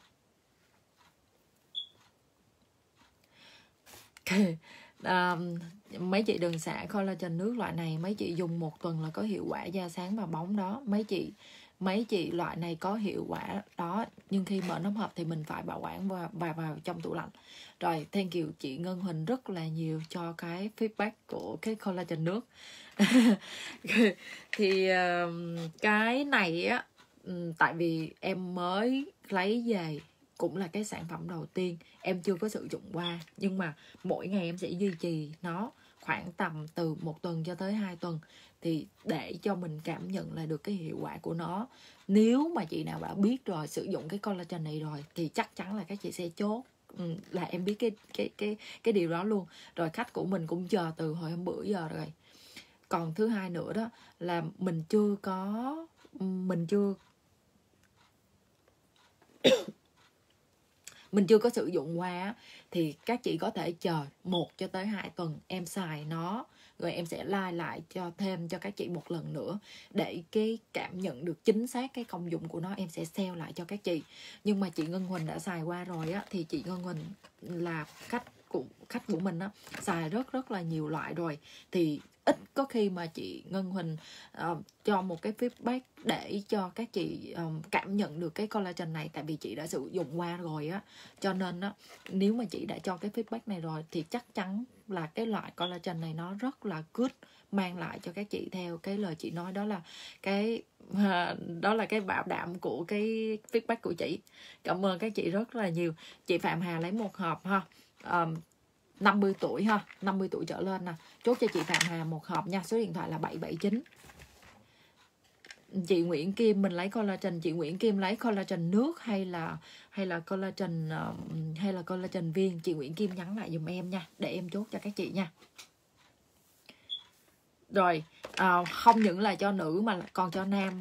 um, mấy chị đừng xả collagen nước loại này. Mấy chị dùng một tuần là có hiệu quả da sáng và bóng đó. Mấy chị mấy chị loại này có hiệu quả đó, nhưng khi mở nắp hộp thì mình phải bảo quản và vào, vào trong tủ lạnh. Rồi, thank you chị Ngân Huỳnh rất là nhiều cho cái feedback của cái collagen nước. Thì uh, cái này á, tại vì em mới lấy về, cũng là cái sản phẩm đầu tiên, em chưa có sử dụng qua, nhưng mà mỗi ngày em sẽ duy trì nó khoảng tầm từ một tuần cho tới hai tuần, thì để cho mình cảm nhận lại được cái hiệu quả của nó. Nếu mà chị nào đã biết rồi, sử dụng cái collagen này rồi, thì chắc chắn là các chị sẽ chốt. Ừ, là em biết cái cái cái cái điều đó luôn. Rồi khách của mình cũng chờ từ hồi hôm bữa giờ rồi. Còn thứ hai nữa đó là mình chưa có mình chưa mình chưa có sử dụng qua, thì các chị có thể chờ một cho tới hai tuần em xài nó, rồi em sẽ like lại cho thêm cho các chị một lần nữa, để cái cảm nhận được chính xác cái công dụng của nó, em sẽ sell lại cho các chị. Nhưng mà chị Ngân Huỳnh đã xài qua rồi á, thì chị Ngân Huỳnh là khách của khách của mình á, xài rất rất là nhiều loại rồi, thì ít có khi mà chị Ngân Huỳnh uh, cho một cái feedback để cho các chị um, cảm nhận được cái collagen này, tại vì chị đã sử dụng qua rồi á. Cho nên á, nếu mà chị đã cho cái feedback này rồi thì chắc chắn là cái loại collagen này nó rất là good, mang lại cho các chị theo cái lời chị nói, đó là cái uh, đó là cái bảo đảm của cái feedback của chị. Cảm ơn các chị rất là nhiều. Chị Phạm Hà lấy một hộp ha. Um, năm mươi tuổi ha, năm mươi tuổi trở lên nè. Chốt cho chị Phạm Hà một hộp nha. Số điện thoại là bảy bảy chín. Chị Nguyễn Kim mình lấy collagen, chị Nguyễn Kim lấy collagen nước hay là hay là collagen uh, hay là collagen viên, chị Nguyễn Kim nhắn lại giùm em nha, để em chốt cho các chị nha. Rồi, uh, không những là cho nữ mà còn cho nam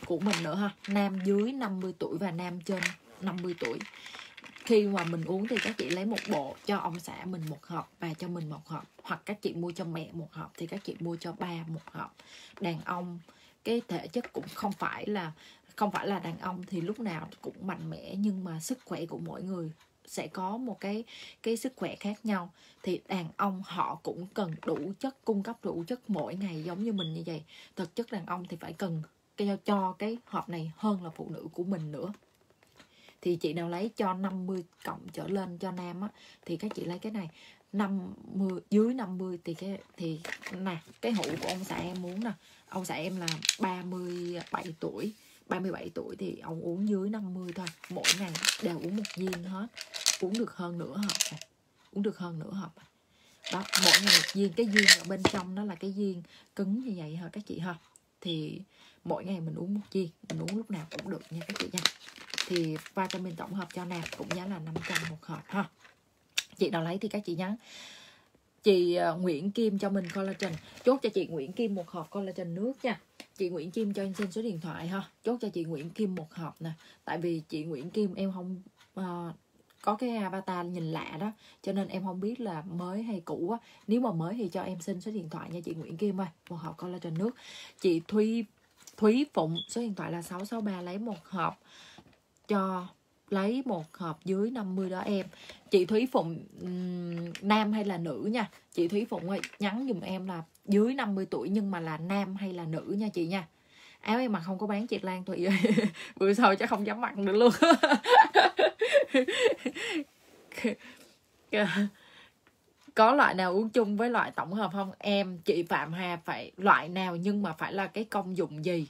của mình nữa ha. Nam dưới năm mươi tuổi và nam trên năm mươi tuổi. Khi mà mình uống thì các chị lấy một bộ cho ông xã mình một hộp và cho mình một hộp, hoặc các chị mua cho mẹ một hộp thì các chị mua cho ba một hộp. Đàn ông cái thể chất cũng không phải là không phải là đàn ông thì lúc nào cũng mạnh mẽ, nhưng mà sức khỏe của mỗi người sẽ có một cái cái sức khỏe khác nhau. Thì đàn ông họ cũng cần đủ chất, cung cấp đủ chất mỗi ngày giống như mình như vậy. Thực chất đàn ông thì phải cần cho, cho cái hộp này hơn là phụ nữ của mình nữa. Thì chị nào lấy cho năm mươi cộng trở lên cho nam á thì các chị lấy cái này. năm mươi dưới năm mươi thì cái thì nè, cái hũ của ông xã em muốn nè. Ông xã em là ba mươi bảy tuổi, ba mươi bảy tuổi thì ông uống dưới năm mươi thôi, mỗi ngày đều uống một viên hết. Uống được hơn nửa hộp này. Uống được hơn nửa hộp. Đó, mỗi ngày một viên. Cái viên ở bên trong nó là cái viên cứng như vậy hả các chị ha. Thì mỗi ngày mình uống một viên, mình uống lúc nào cũng được nha các chị nha. Thì vitamin tổng hợp cho nạp cũng giá là năm trăm một hộp ha. Chị nào lấy thì các chị nhắn chị uh, Nguyễn Kim cho mình collagen. Chốt cho chị Nguyễn Kim một hộp collagen nước nha. Chị Nguyễn Kim cho em xin số điện thoại ha. Chốt cho chị Nguyễn Kim một hộp nè. Tại vì chị Nguyễn Kim em không uh, có cái avatar nhìn lạ đó, cho nên em không biết là mới hay cũ á. Nếu mà mới thì cho em xin số điện thoại nha chị Nguyễn Kim ơi. Một hộp collagen nước. Chị Thúy Thúy Phụng số điện thoại là sáu sáu ba, lấy một hộp cho lấy một hộp dưới năm mươi đó em. Chị Thúy Phụng um, nam hay là nữ nha. Chị Thúy Phụng ơi, nhắn giùm em là dưới năm mươi tuổi nhưng mà là nam hay là nữ nha chị nha. Áo em mặc không có bán chị Lan Thụy ơi. Bữa sau chắc không dám mặc nữa luôn. Có loại nào uống chung với loại tổng hợp không em? Chị Phạm Hà phải loại nào nhưng mà phải là cái công dụng gì?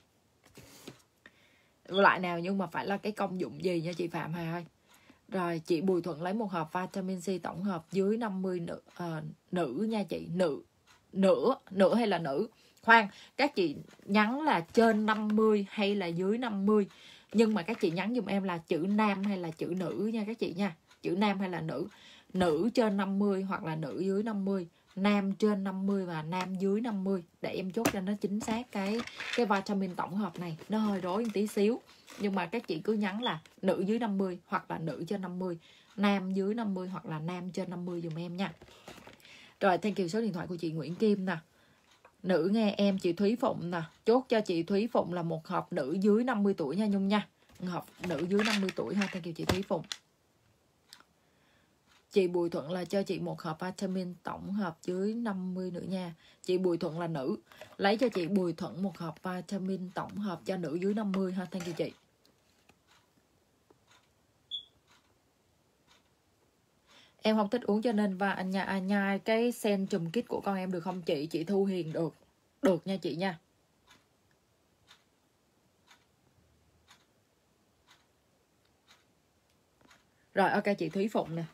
Loại nào nhưng mà phải là cái công dụng gì nha chị Phạm Hà ơi. Rồi chị Bùi Thuận lấy một hộp vitamin C tổng hợp dưới năm mươi nữ, uh, nữ nha chị. Nữ, nửa, nửa hay là nữ? Khoan, các chị nhắn là trên năm mươi hay là dưới năm mươi. Nhưng mà các chị nhắn giùm em là chữ nam hay là chữ nữ nha các chị nha. Chữ nam hay là nữ. Nữ trên năm mươi hoặc là nữ dưới năm mươi. Nam trên năm mươi và nam dưới năm mươi. Để em chốt cho nó chính xác cái cái vitamin tổng hợp này. Nó hơi rối một tí xíu. Nhưng mà các chị cứ nhắn là nữ dưới năm mươi hoặc là nữ trên năm mươi. Nam dưới năm mươi hoặc là nam trên năm mươi dùm em nha. Rồi, thank you số điện thoại của chị Nguyễn Kim nè. Nữ nghe em, chị Thúy Phụng nè. Chốt cho chị Thúy Phụng là một hộp nữ dưới năm mươi tuổi nha Nhung nha. Hộp nữ dưới năm mươi tuổi ha. Thank you chị Thúy Phụng. Chị Bùi Thuận là cho chị một hộp vitamin tổng hợp dưới năm mươi nữa nha. Chị Bùi Thuận là nữ. Lấy cho chị Bùi Thuận một hộp vitamin tổng hợp cho nữ dưới năm mươi ha. Thank you chị. Em không thích uống cho nên và anh nhà anh nhai cái sen trùm kít của con em được không chị? Chị Thu Hiền được. Được nha chị nha. Rồi ok chị Thúy Phụng nè.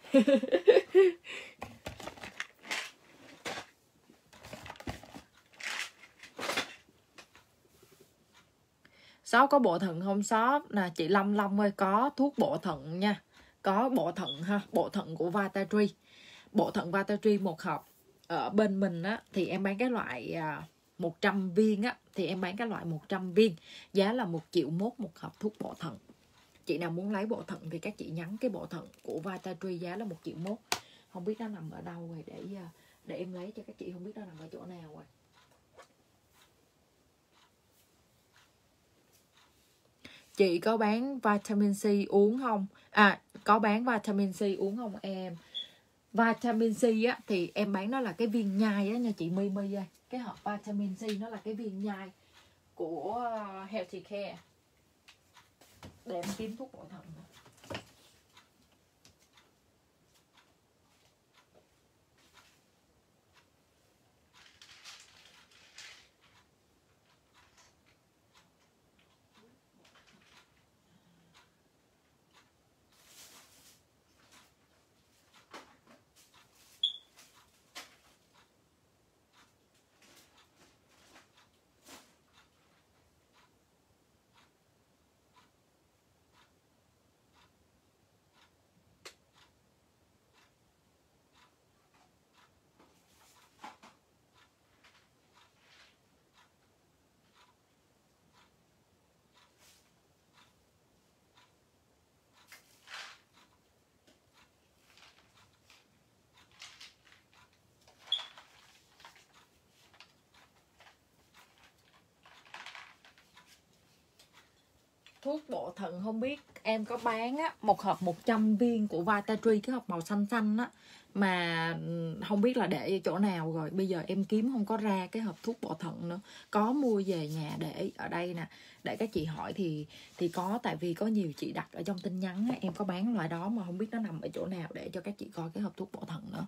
Shop có bộ thận không shop? Nè chị Long Long ơi, có thuốc bộ thận nha. Có bộ thận ha, bộ thận của Vitatree. Bộ thận Vitatree một hộp. Ở bên mình á thì em bán cái loại à, một trăm viên á, thì em bán cái loại một trăm viên. Giá là một triệu mốt một hộp thuốc bộ thận. Chị nào muốn lấy bộ thận thì các chị nhắn cái bộ thận của Vitatree giá là một triệu mốt. Không biết nó nằm ở đâu rồi để để em lấy cho các chị, không biết nó nằm ở chỗ nào rồi. Chị có bán vitamin C uống không? À, có bán vitamin C uống không em? Vitamin C á thì em bán nó là cái viên nhai á nha chị My My ơi. Cái hộp vitamin C nó là cái viên nhai của Healthy Care. Để em kiếm thuốc bổ thận. thuốc bổ thận không biết em có bán á, một hộp một trăm viên của Vitatree, cái hộp màu xanh xanh á, mà không biết là để chỗ nào rồi. Bây giờ em kiếm không có ra cái hộp thuốc bổ thận nữa. Có mua về nhà để ở đây nè, để các chị hỏi thì thì có, tại vì có nhiều chị đặt ở trong tin nhắn á, em có bán loại đó mà không biết nó nằm ở chỗ nào để cho các chị coi cái hộp thuốc bổ thận nữa.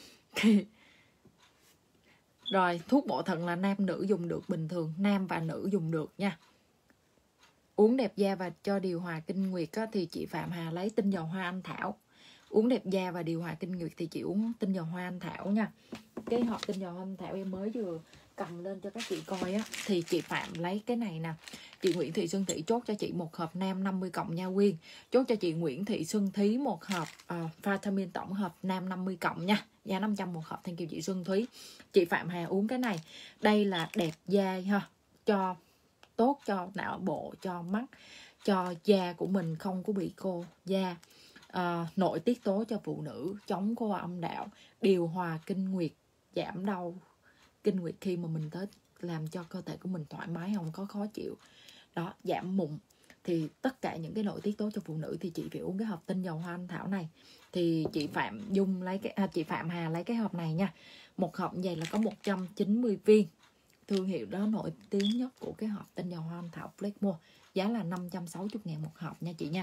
Rồi, thuốc bổ thận là nam nữ dùng được bình thường, nam và nữ dùng được nha. Uống đẹp da và cho điều hòa kinh nguyệt á, thì chị Phạm Hà lấy tinh dầu hoa anh thảo. Uống đẹp da và điều hòa kinh nguyệt thì chị uống tinh dầu hoa anh thảo nha. Cái hộp tinh dầu hoa anh thảo em mới vừa cầm lên cho các chị coi á, thì chị Phạm lấy cái này nè. Chị Nguyễn Thị Xuân Thị chốt cho chị một hộp nam năm mươi cộng nha Quyên. Chốt cho chị Nguyễn Thị Xuân Thí một hộp uh, vitamin tổng hợp nam năm mươi cộng nha. Giá năm trăm một hộp, thank you chị Xuân Thúy. Chị Phạm Hà uống cái này. Đây là đẹp da ha, cho tốt cho não bộ, cho mắt, cho da của mình không có bị khô da. À, nội tiết tố cho phụ nữ, chống khô âm đạo, điều hòa kinh nguyệt, giảm đau kinh nguyệt khi mà mình tới, làm cho cơ thể của mình thoải mái, không có khó chịu đó, giảm mụn. Thì tất cả những cái nội tiết tố cho phụ nữ thì chị phải uống cái hộp tinh dầu hoa anh thảo này. Thì chị Phạm Dung lấy cái à, chị Phạm Hà lấy cái hộp này nha. Một hộp như vậy là có một trăm chín mươi viên. Thương hiệu đó nổi tiếng nhất của cái hộp tinh dầu hoa anh thảo Flexmore. Giá là năm trăm sáu mươi ngàn một hộp nha chị nha.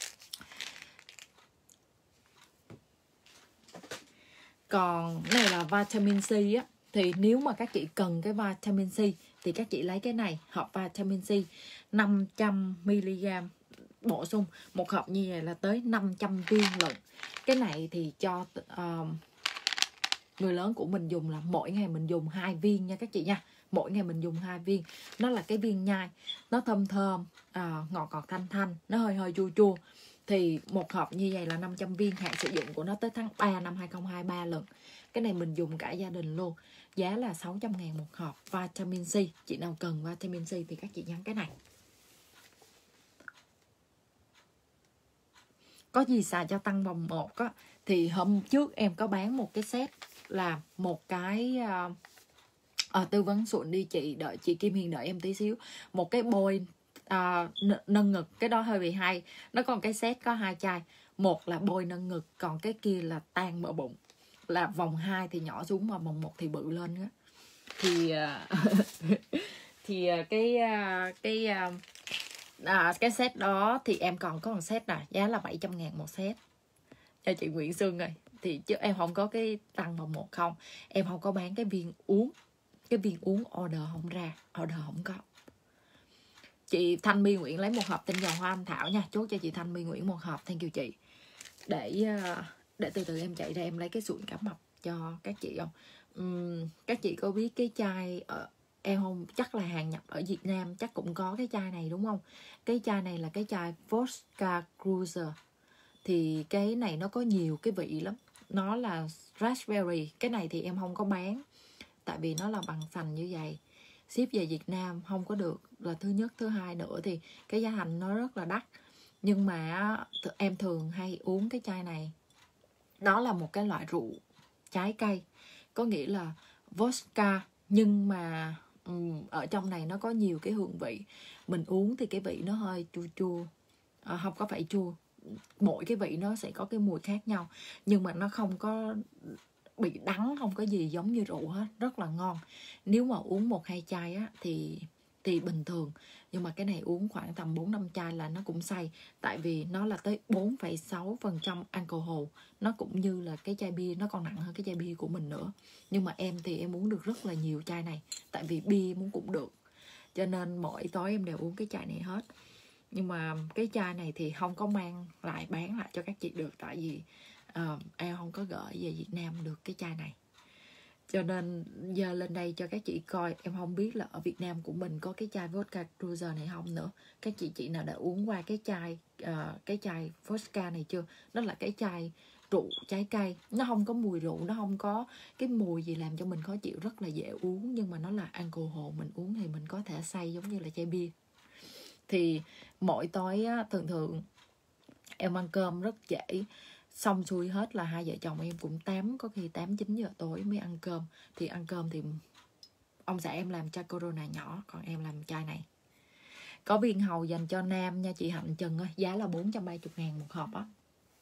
Còn này là vitamin C á, thì nếu mà các chị cần cái vitamin C thì các chị lấy cái này, hộp vitamin C năm trăm mi li gam bổ sung. Một hộp như vậy là tới năm trăm viên lận. Cái này thì cho uh, người lớn của mình dùng là mỗi ngày mình dùng hai viên nha các chị nha. Mỗi ngày mình dùng hai viên. Nó là cái viên nhai, nó thơm thơm, uh, ngọt ngọt thanh thanh, nó hơi hơi chua chua. Thì một hộp như vậy là năm trăm viên, hạn sử dụng của nó tới tháng ba năm hai không hai ba lần. Cái này mình dùng cả gia đình luôn. Giá là sáu trăm ngàn một hộp vitamin C. Chị nào cần vitamin C thì các chị nhắn cái này. Có gì xài cho tăng vòng một á, thì hôm trước em có bán một cái set là một cái uh, uh, tư vấn sụn đi chị, đợi chị Kim Hiền đợi em tí xíu. Một cái bôi uh, nâng ngực, cái đó hơi bị hay. Nó còn cái set có hai chai, một là bôi nâng ngực, còn cái kia là tan mỡ bụng. Là vòng hai thì nhỏ xuống mà vòng một thì bự lên á. Thì uh, thì uh, cái uh, cái uh, À, cái set đó thì em còn có một set nè, giá là bảy trăm ngàn một set cho chị Nguyễn Xuân rồi. Thì chứ em không có cái tăng vào một không. Em không có bán cái viên uống. Cái viên uống order không ra, order không có. Chị Thanh My Nguyễn lấy một hộp tinh dầu hoa anh thảo nha. Chốt cho chị Thanh My Nguyễn một hộp, thank you chị. Để để từ từ em chạy ra em lấy cái sụn cá mập cho các chị không. uhm, Các chị có biết cái chai ở em không, chắc là hàng nhập ở Việt Nam chắc cũng có cái chai này đúng không? Cái chai này là cái chai Vodka Cruiser. Thì cái này nó có nhiều cái vị lắm. Nó là raspberry. Cái này thì em không có bán, tại vì nó là bằng phành như vậy. Ship về Việt Nam không có được là thứ nhất. Thứ hai nữa thì cái giá thành nó rất là đắt. Nhưng mà em thường hay uống cái chai này. Đó là một cái loại rượu trái cây, có nghĩa là vodka, nhưng mà um, ở trong này nó có nhiều cái hương vị. Mình uống thì cái vị nó hơi chua chua, à, không có phải chua, mỗi cái vị nó sẽ có cái mùi khác nhau, nhưng mà nó không có bị đắng, không có gì giống như rượu hết, rất là ngon. Nếu mà uống một hai chai á thì thì bình thường, nhưng mà cái này uống khoảng tầm bốn năm chai là nó cũng say, tại vì nó là tới bốn phẩy sáu phần trăm alcohol. Nó cũng như là cái chai bia, nó còn nặng hơn cái chai bia của mình nữa. Nhưng mà em thì em uống được rất là nhiều chai này, tại vì bia muốn cũng được, cho nên mỗi tối em đều uống cái chai này hết. Nhưng mà cái chai này thì không có mang lại bán lại cho các chị được, tại vì uh, em không có gửi về Việt Nam được cái chai này. Cho nên giờ lên đây cho các chị coi. Em không biết là ở Việt Nam của mình có cái chai vodka cruiser này không nữa. Các chị chị nào đã uống qua cái chai uh, cái chai vodka này chưa? Nó là cái chai rượu trái cây, nó không có mùi rượu, nó không có cái mùi gì làm cho mình khó chịu, rất là dễ uống. Nhưng mà nó là alcohol, mình uống thì mình có thể say giống như là chai bia. Thì mỗi tối á, thường thường em ăn cơm rất trễ, xong xuôi hết là hai vợ chồng em cũng tám, có khi tám chín giờ tối mới ăn cơm. Thì ăn cơm thì ông xã em làm chai Corona nhỏ, còn em làm chai này. Có viên hầu dành cho nam nha chị Hạnh Trần ơi, giá là bốn trăm ba mươi ngàn một hộp á.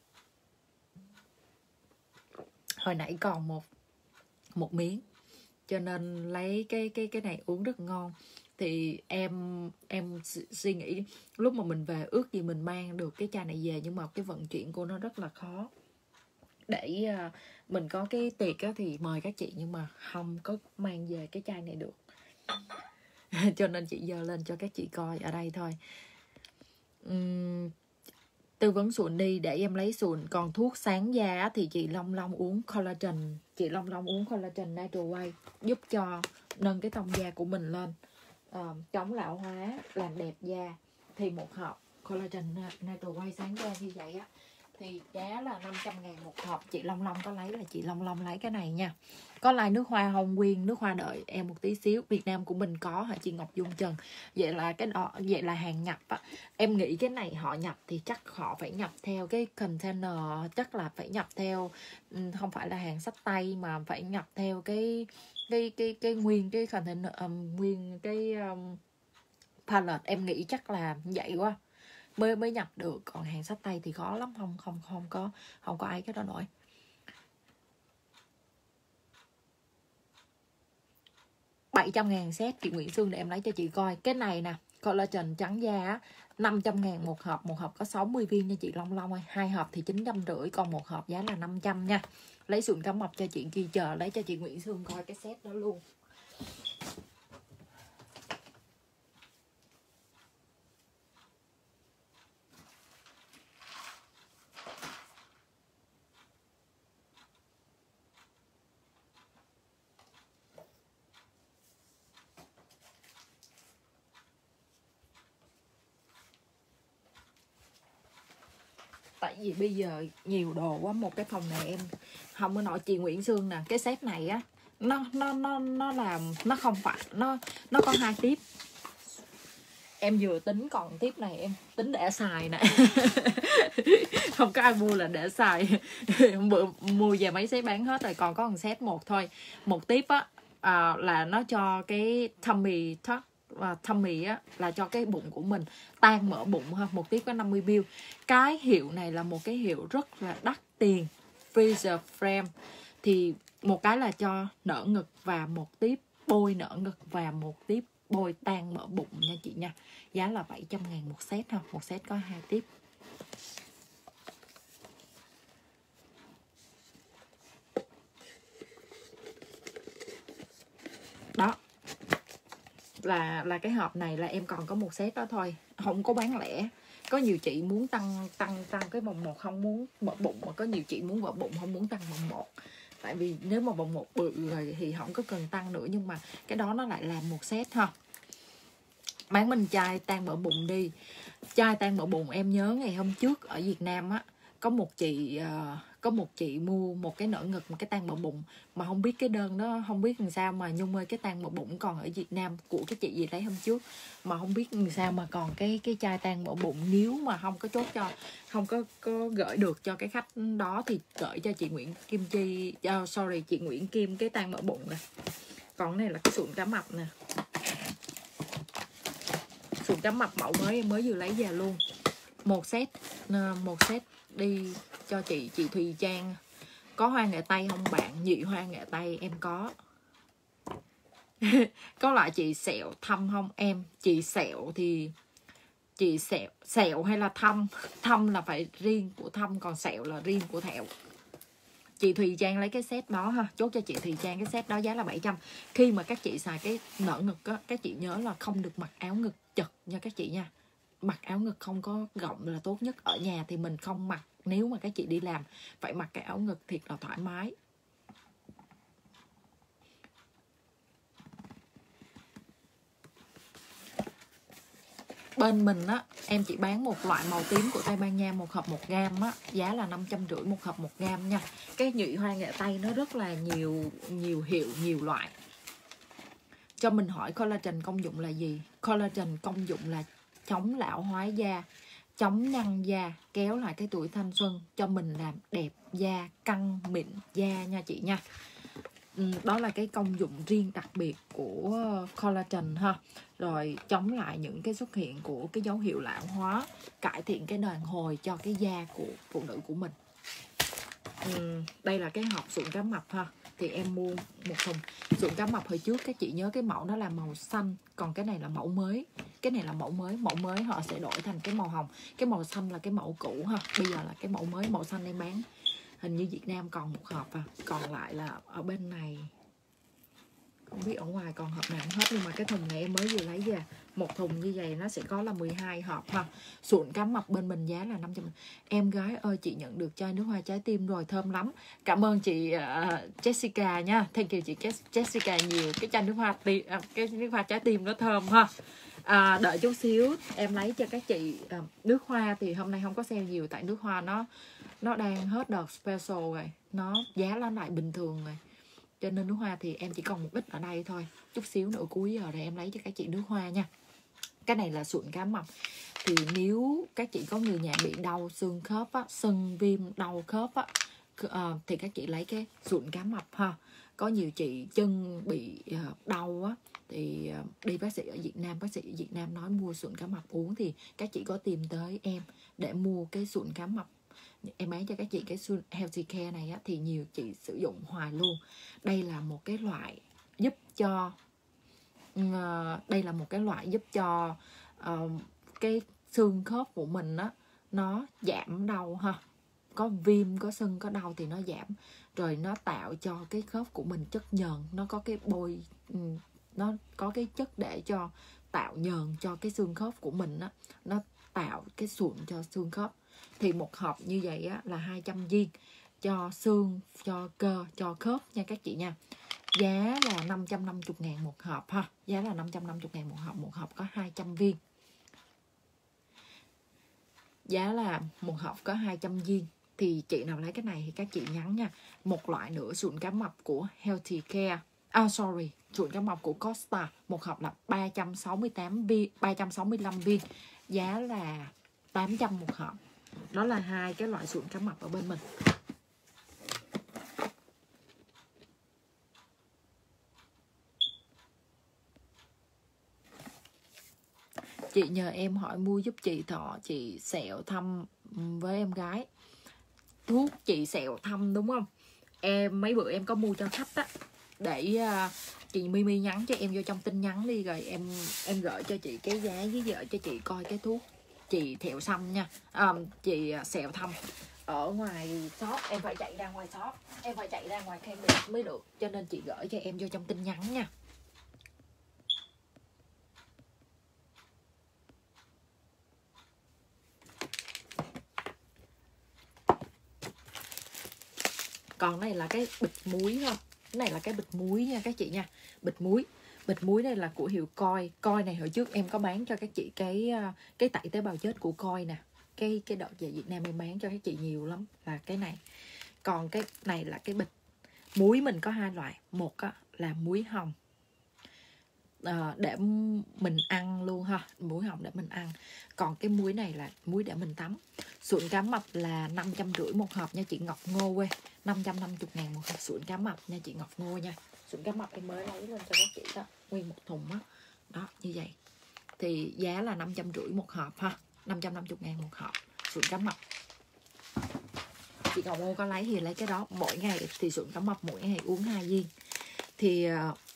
Hồi nãy còn một một miếng, cho nên lấy cái cái cái này uống rất ngon. Thì em em suy nghĩ lúc mà mình về ước gì mình mang được cái chai này về, nhưng mà cái vận chuyển của nó rất là khó. Để uh, mình có cái tiệc á, thì mời các chị nhưng mà không có mang về cái chai này được. Cho nên chị dơ lên cho các chị coi ở đây thôi. uhm, Tư vấn sụn đi để em lấy sụn. Còn thuốc sáng da thì chị Long Long uống collagen. Chị Long Long uống collagen Natural Way giúp cho nâng cái tông da của mình lên, uh, chống lão hóa, làm đẹp da. Thì một hộp collagen Natural Way sáng da như vậy á thì giá là năm trăm ngàn một hộp. Chị Long Long có lấy là chị Long Long lấy cái này nha. Có like nước hoa Hồng Nguyên, nước hoa đợi em một tí xíu. Việt Nam của mình có hả chị Ngọc Dung Trần? Vậy là cái đó, vậy là hàng nhập á. Em nghĩ cái này họ nhập thì chắc họ phải nhập theo cái container, chắc là phải nhập theo, không phải là hàng xách tay mà phải nhập theo cái cái cái cái nguyên cái container, um, nguyên cái um, pallet. Em nghĩ chắc là vậy quá mới mới nhập được, còn hàng xách tay thì khó lắm, không không không có không có ai cái đó nổi. bảy trăm ngàn set chị Nguyễn Xuân, để em lấy cho chị coi. Cái này nè, collagen trắng da năm trăm ngàn một hộp. Một hộp có sáu mươi viên nha chị Long Long ơi. Hai hộp thì chín trăm rưỡi, còn một hộp giá là năm trăm nha. Lấy sụn cá mập cho chị kia, chờ lấy cho chị Nguyễn Xuân coi cái set đó luôn. Tại vì bây giờ nhiều đồ quá, một cái phòng này em không có nói. Chị Nguyễn Sương nè, cái set này á, nó nó nó nó làm nó không phải nó nó có hai tiếp. Em vừa tính còn tiếp này em tính để xài nè. Không có ai mua là để xài. Bữa mua về mấy set bán hết rồi, còn có một set một thôi. Một tiếp á, à, là nó cho cái tummy tuck, và tummy á là cho cái bụng của mình tan mỡ bụng ha. Một tiếp có năm mươi bill. Cái hiệu này là một cái hiệu rất là đắt tiền, freezer frame. Thì một cái là cho nở ngực và một tiếp bôi nở ngực và một tiếp bôi tan mỡ bụng nha chị nha. Giá là bảy trăm ngàn một set ha. Một set có hai tiếp. Đó là là cái hộp này là em còn có một set đó thôi, không có bán lẻ. Có nhiều chị muốn tăng tăng tăng cái vòng một không muốn mỡ bụng, mà có nhiều chị muốn mỡ bụng không muốn tăng vòng một. Tại vì nếu mà vòng một bự rồi thì không có cần tăng nữa, nhưng mà cái đó nó lại làm một set ha. Bán mình chai tan mỡ bụng đi. Chai tan mỡ bụng em nhớ ngày hôm trước ở Việt Nam á, có một chị uh, có một chị mua một cái nở ngực, một cái tan mỡ bụng, mà không biết cái đơn đó không biết làm sao mà Nhung ơi, cái tan mỡ bụng còn ở Việt Nam của cái chị gì lấy hôm trước, mà không biết làm sao mà còn cái cái chai tan mỡ bụng. Nếu mà không có chốt cho, không có có gửi được cho cái khách đó thì gửi cho chị Nguyễn Kim Chi, uh, sorry chị Nguyễn Kim cái tan mỡ bụng nè. Còn cái này là cái sụn cá mập nè. Sụn cá mập mẫu mới em mới vừa lấy về luôn. Một set một set đi cho chị chị Thùy Trang. Có hoa nghệ tây không bạn? Nhị hoa nghệ tây em có. Có loại chị sẹo thâm không em? Chị sẹo thì chị sẹo sẹo hay là thâm? Thâm là phải riêng của thâm, còn sẹo là riêng của thẹo. Chị Thùy Trang lấy cái set đó ha. Chốt cho chị Thùy Trang cái set đó giá là bảy trăm. Khi mà các chị xài cái nở ngực á, các chị nhớ là không được mặc áo ngực chật nha các chị nha. Mặc áo ngực không có rộng là tốt nhất. Ở nhà thì mình không mặc. Nếu mà các chị đi làm phải mặc cái áo ngực thiệt là thoải mái. Bên mình á, em chỉ bán một loại màu tím của Tây Ban Nha, một hộp một gam á, giá là năm trăm rưỡi một hộp một gam nha. Cái nhụy hoa nghệ tây nó rất là nhiều nhiều hiệu, nhiều loại. Cho mình hỏi collagen công dụng là gì? Collagen công dụng là chống lão hóa da, chống nhăn da, kéo lại cái tuổi thanh xuân, cho mình làm đẹp da, căng mịn da nha chị nha. Ừ, đó là cái công dụng riêng đặc biệt của collagen ha. Rồi chống lại những cái xuất hiện của cái dấu hiệu lão hóa, cải thiện cái đàn hồi cho cái da của phụ nữ của mình. Ừ, đây là cái hộp sụn cá mập ha. Thì em mua một thùng sụn cá mập hồi trước các chị nhớ cái mẫu nó là màu xanh, còn cái này là mẫu mới. Cái này là mẫu mới, mẫu mới họ sẽ đổi thành cái màu hồng. Cái màu xanh là cái mẫu cũ ha. Bây giờ là cái mẫu mới, màu xanh em bán hình như Việt Nam còn một hộp à. Còn lại là ở bên này không biết ở ngoài còn hộp nào không hết, nhưng mà cái thùng này em mới vừa lấy về. Một thùng như vậy nó sẽ có là mười hai hộp ha. Sụn cá mập bên mình giá là năm trăm. Em gái ơi, chị nhận được chai nước hoa trái tim rồi, thơm lắm. Cảm ơn chị uh, Jessica nha. Thank you chị Jessica nhiều. Cái chai nước hoa tim, uh, cái nước hoa trái tim nó thơm ha. À, đợi chút xíu em lấy cho các chị uh, nước hoa. Thì hôm nay không có sale nhiều tại nước hoa nó nó đang hết đợt special rồi, nó giá nó lại bình thường rồi, cho nên nước hoa thì em chỉ còn một ít ở đây thôi. Chút xíu nữa cuối giờ rồi em lấy cho các chị nước hoa nha. Cái này là sụn cá mập. Thì nếu các chị có người nhà bị đau xương khớp á, sưng viêm đau khớp á, uh, thì các chị lấy cái sụn cá mập ha. Có nhiều chị chân bị uh, đau á, thì uh, đi bác sĩ ở Việt Nam, bác sĩ ở Việt Nam nói mua sụn cá mập uống, thì các chị có tìm tới em để mua cái sụn cá mập. Em bán cho các chị cái Healthy Care này á, thì nhiều chị sử dụng hoài luôn. Đây là một cái loại giúp cho uh, đây là một cái loại giúp cho uh, cái xương khớp của mình á, nó giảm đau ha. Có viêm, có sưng, có đau thì nó giảm. Rồi nó tạo cho cái khớp của mình chất nhờn. Nó có cái bôi, nó có cái chất để cho tạo nhờn cho cái xương khớp của mình á. Nó tạo cái sụn cho xương khớp. Thì một hộp như vậy á, là hai trăm viên cho xương, cho cơ, cho khớp nha các chị nha. Giá là năm trăm năm mươi ngàn một hộp ha. Giá là năm trăm năm mươi ngàn một hộp. Một hộp có hai trăm viên. Giá là một hộp có hai trăm viên. Thì chị nào lấy cái này thì các chị nhắn nha. Một loại nữa sụn cá mập của Healthy Care. À sorry, sụn cá mập của Costa. Một hộp là ba trăm sáu mươi tám viên, ba trăm sáu mươi lăm viên. Giá là tám trăm một hộp. Đó là hai cái loại sụn cá mập ở bên mình. Chị nhờ em hỏi mua giúp chị Thọ, chị sẹo thâm với em gái. Thuốc chị sẹo thâm đúng không? Em mấy bữa em có mua cho khách á, để uh, chị Mimi nhắn cho em vô trong tin nhắn đi, rồi em em gửi cho chị cái giá với vợ cho chị coi cái thuốc chị thẹo xăm nha, à, chị sẹo thâm. Ở ngoài shop em phải chạy ra ngoài shop, em phải chạy ra ngoài campus mới được, cho nên chị gửi cho em vô trong tin nhắn nha. Còn này là cái bịch muối thôi. Cái này là cái bịch muối nha các chị nha. Bịch muối. Bịch muối này là của hiệu Coi. Coi này hồi trước em có bán cho các chị cái cái tẩy tế bào chết của Coi nè. Cái cái đợt về Việt Nam em bán cho các chị nhiều lắm là cái này. Còn cái này là cái bịch muối mình có hai loại. Một á, là muối hồng. À, để mình ăn luôn ha, muối hồng để mình ăn. Còn cái muối này là muối để mình tắm. Sụn cá mập là năm trăm rưỡi một hộp nha chị Ngọc Ngô ơi. năm trăm năm mươi ngàn một hộp sụn cá mập nha chị Ngọc Ngô nha. Sụn cá mập em mới lấy lên cho các chị đó, nguyên một thùng đó. Đó như vậy. Thì giá là năm trăm rưỡi một hộp ha, năm trăm năm mươi ngàn một hộp sụn cá mập. Chị Ngọc Ngô có lấy thì lấy cái đó. Mỗi ngày thì sụn cá mập mỗi ngày uống hai viên. Thì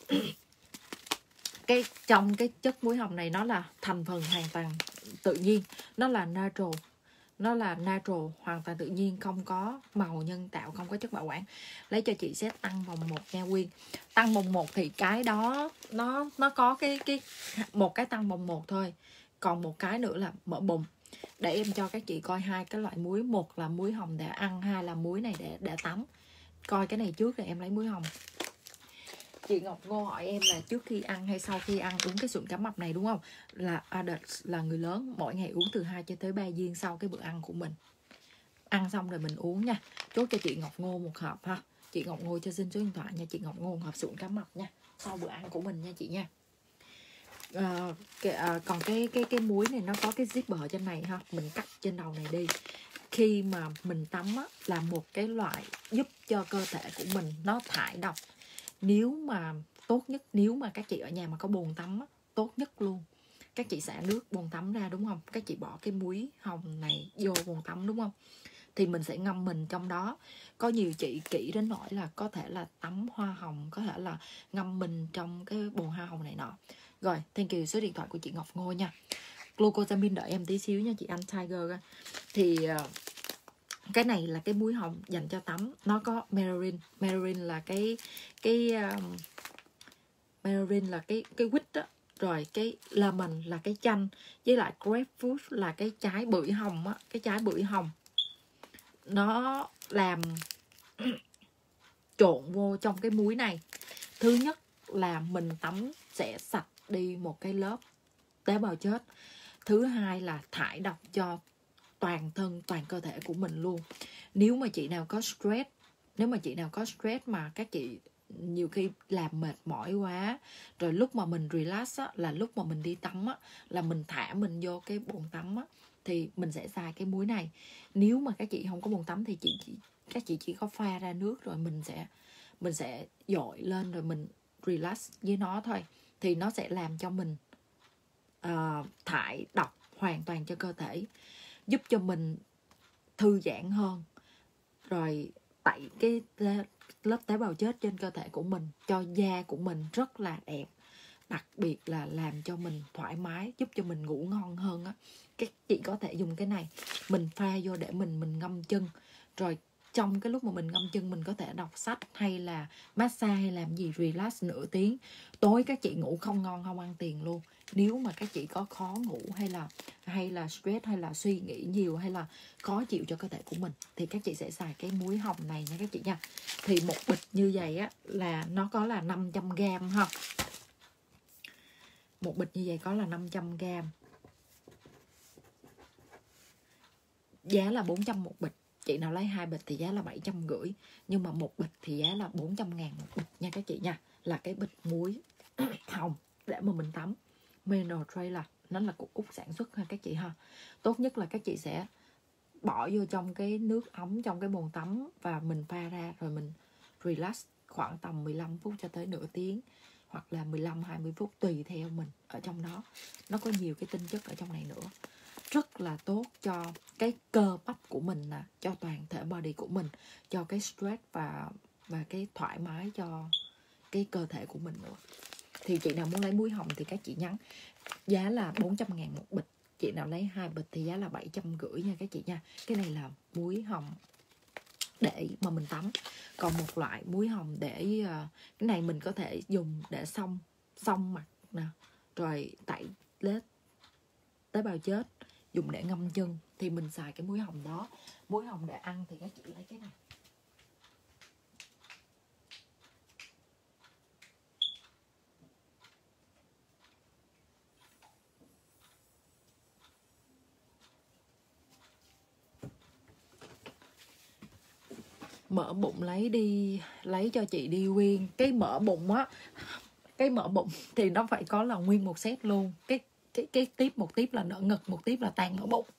cái trong cái chất muối hồng này nó là thành phần hoàn toàn tự nhiên, nó là natural, nó là natural hoàn toàn tự nhiên, không có màu nhân tạo, không có chất bảo quản. Lấy cho chị set tăng vòng một nha Quyên. Tăng vòng một thì cái đó nó nó có cái cái một cái tăng vòng một thôi, còn một cái nữa là mỡ bụng. Để em cho các chị coi hai cái loại muối, một là muối hồng để ăn, hai là muối này để để tắm. Coi cái này trước rồi em lấy muối hồng. Chị Ngọc Ngô hỏi em là trước khi ăn hay sau khi ăn uống cái sụn cá mập này đúng không? Là adult, là người lớn, mỗi ngày uống từ hai cho tới ba viên sau cái bữa ăn của mình. Ăn xong rồi mình uống nha. Chốt cho chị Ngọc Ngô một hộp ha. Chị Ngọc Ngô cho xin số điện thoại nha. Chị Ngọc Ngô một hộp sụn cá mập nha. Sau bữa ăn của mình nha chị nha. À, cái, à, còn cái cái cái muối này nó có cái zipper trên này ha. Mình cắt trên đầu này đi. Khi mà mình tắm á, là một cái loại giúp cho cơ thể của mình nó thải độc. Nếu mà tốt nhất, nếu mà các chị ở nhà mà có bồn tắm á, tốt nhất luôn, các chị xả nước bồn tắm ra đúng không, các chị bỏ cái muối hồng này vô bồn tắm đúng không, thì mình sẽ ngâm mình trong đó. Có nhiều chị kỹ đến nỗi là có thể là tắm hoa hồng, có thể là ngâm mình trong cái bồn hoa hồng này nọ. Rồi, thank you, số điện thoại của chị Ngọc Ngôi nha. Glucosamine đợi em tí xíu nha chị Anh Tiger. Thì cái này là cái muối hồng dành cho tắm, nó có marjoram. Marjoram là cái cái um, marjoram là cái cái quýt đó, rồi cái lemon là cái chanh, với lại grapefruit là cái trái bưởi hồng á, cái trái bưởi hồng. Nó làm trộn vô trong cái muối này. Thứ nhất là mình tắm sẽ sạch đi một cái lớp tế bào chết. Thứ hai là thải độc cho toàn thân, toàn cơ thể của mình luôn. Nếu mà chị nào có stress, nếu mà chị nào có stress mà các chị nhiều khi làm mệt mỏi quá, rồi lúc mà mình relax á, là lúc mà mình đi tắm á, là mình thả mình vô cái bồn tắm á, thì mình sẽ xài cái muối này. Nếu mà các chị không có bồn tắm thì chị, chị các chị chỉ có pha ra nước rồi mình sẽ mình sẽ dội lên rồi mình relax với nó thôi, thì nó sẽ làm cho mình uh, thải độc hoàn toàn cho cơ thể, giúp cho mình thư giãn hơn, rồi tẩy cái lớp tế bào chết trên cơ thể của mình, cho da của mình rất là đẹp, đặc biệt là làm cho mình thoải mái, giúp cho mình ngủ ngon hơn á. Các chị có thể dùng cái này, mình pha vô để mình mình ngâm chân, rồi trong cái lúc mà mình ngâm chân mình có thể đọc sách hay là massage hay làm gì relax nửa tiếng. Tối các chị ngủ không ngon không ăn tiền luôn. Nếu mà các chị có khó ngủ hay là hay là stress hay là suy nghĩ nhiều hay là khó chịu cho cơ thể của mình thì các chị sẽ xài cái muối hồng này nha các chị nha. Thì một bịch như vậy á là nó có là năm trăm gram ha. Một bịch như vậy có là năm trăm gram. Giá là bốn trăm một bịch. Chị nào lấy hai bịch thì giá là bảy trăm rưỡi. Nhưng mà một bịch thì giá là bốn trăm ngàn một bịch nha các chị nha. Là cái bịch muối hồng để mà mình tắm. Mineral Trailer, nó là của Úc sản xuất ha các chị ha. Tốt nhất là các chị sẽ bỏ vô trong cái nước ấm trong cái bồn tắm và mình pha ra rồi mình relax khoảng tầm mười lăm phút cho tới nửa tiếng, hoặc là mười lăm hai mươi phút tùy theo mình. Ở trong đó nó có nhiều cái tinh chất ở trong này nữa, rất là tốt cho cái cơ bắp của mình nè, cho toàn thể body của mình, cho cái stress và và cái thoải mái cho cái cơ thể của mình nữa. Thì chị nào muốn lấy muối hồng thì các chị nhắn, giá là bốn trăm ngàn một bịch. Chị nào lấy hai bịch thì giá là bảy trăm rưỡi nha các chị nha. Cái này là muối hồng để mà mình tắm. Còn một loại muối hồng để cái này mình có thể dùng để xông xông mặt nè, rồi tẩy lết tế bào chết, dùng để ngâm chân thì mình xài cái muối hồng đó. Muối hồng để ăn thì các chị lấy cái này. Mỡ bụng lấy đi, lấy cho chị đi Quyên. Cái mỡ bụng á, cái mỡ bụng thì nó phải có là nguyên một set luôn. Cái cái cái tiếp một tiếp là nở ngực, một tiếp là tan mỡ bụng.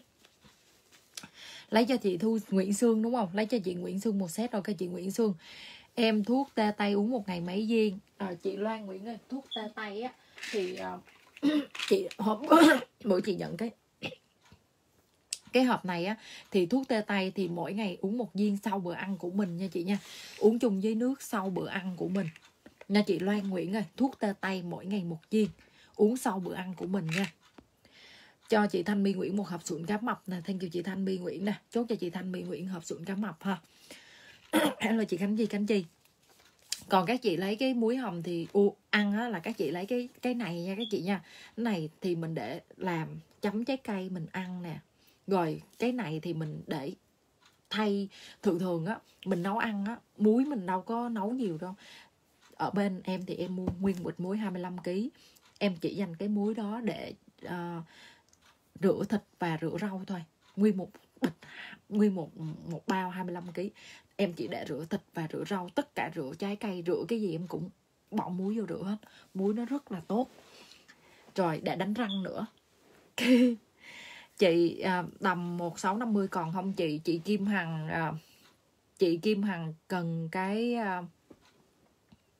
Lấy cho chị Thu Nguyễn Sương đúng không? Lấy cho chị Nguyễn Sương một set rồi các chị Nguyễn Sương. Em thuốc tê tay uống một ngày mấy viên? À, chị Loan Nguyễn ơi, thuốc tê tay á thì uh, chị hôm bữa chị nhận cái cái hộp này á thì thuốc tê tay thì mỗi ngày uống một viên sau bữa ăn của mình nha chị nha. Uống chung với nước sau bữa ăn của mình. Nha chị Loan Nguyễn ơi, thuốc tê tay mỗi ngày một viên, uống sau bữa ăn của mình nha. Cho chị Thanh My Nguyễn một hộp sụn cá mập nè, thank you chị Thanh My Nguyễn nè. Chốt cho chị Thanh My Nguyễn hộp sụn cá mập ha. Hello chị Khánh Chi, Khánh Chi. Còn các chị lấy cái muối hồng thì u ăn á, là các chị lấy cái cái này nha các chị nha. Cái này thì mình để làm chấm trái cây mình ăn nè. Rồi cái này thì mình để thay, thường thường á mình nấu ăn á, muối mình đâu có nấu nhiều đâu. Ở bên em thì em mua nguyên bịch muối hai mươi lăm ki lô gam. Em chỉ dành cái muối đó để uh, rửa thịt và rửa rau thôi. Nguyên một bịch, nguyên một một bao hai mươi lăm ki lô gam. Em chỉ để rửa thịt và rửa rau, tất cả rửa trái cây, rửa cái gì em cũng bỏ muối vô rửa hết. Muối nó rất là tốt. Rồi để đánh răng nữa. Chị à, tầm một sáu năm mươi còn không chị? Chị Kim Hằng à, chị Kim Hằng cần cái à,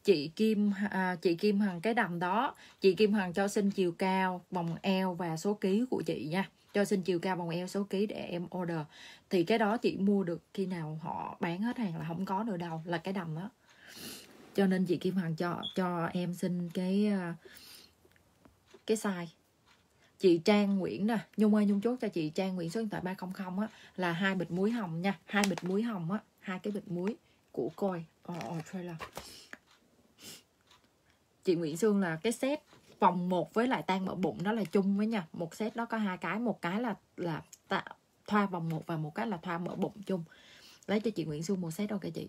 chị Kim à, chị Kim Hằng cái đầm đó, chị Kim Hằng cho xin chiều cao, vòng eo và số ký của chị nha. Cho xin chiều cao, vòng eo, số ký để em order. Thì cái đó chị mua được khi nào họ bán hết hàng là không có nữa đâu, là cái đầm đó. Cho nên chị Kim Hằng cho cho em xin cái cái size. Chị Trang Nguyễn nè, Nhung ơi Nhung chốt cho chị Trang Nguyễn số điện thoại ba không không á, là hai bịch muối hồng nha, hai bịch muối hồng á, hai cái bịch muối của Coi. Ồ ồ trailer. Chị Nguyễn Sương là cái set vòng một với lại tan mỡ bụng đó là chung với nha. Một set đó có hai cái, một cái là là tạ, thoa vòng một và một cái là thoa mỡ bụng chung. Lấy cho chị Nguyễn Sương một set ok chị.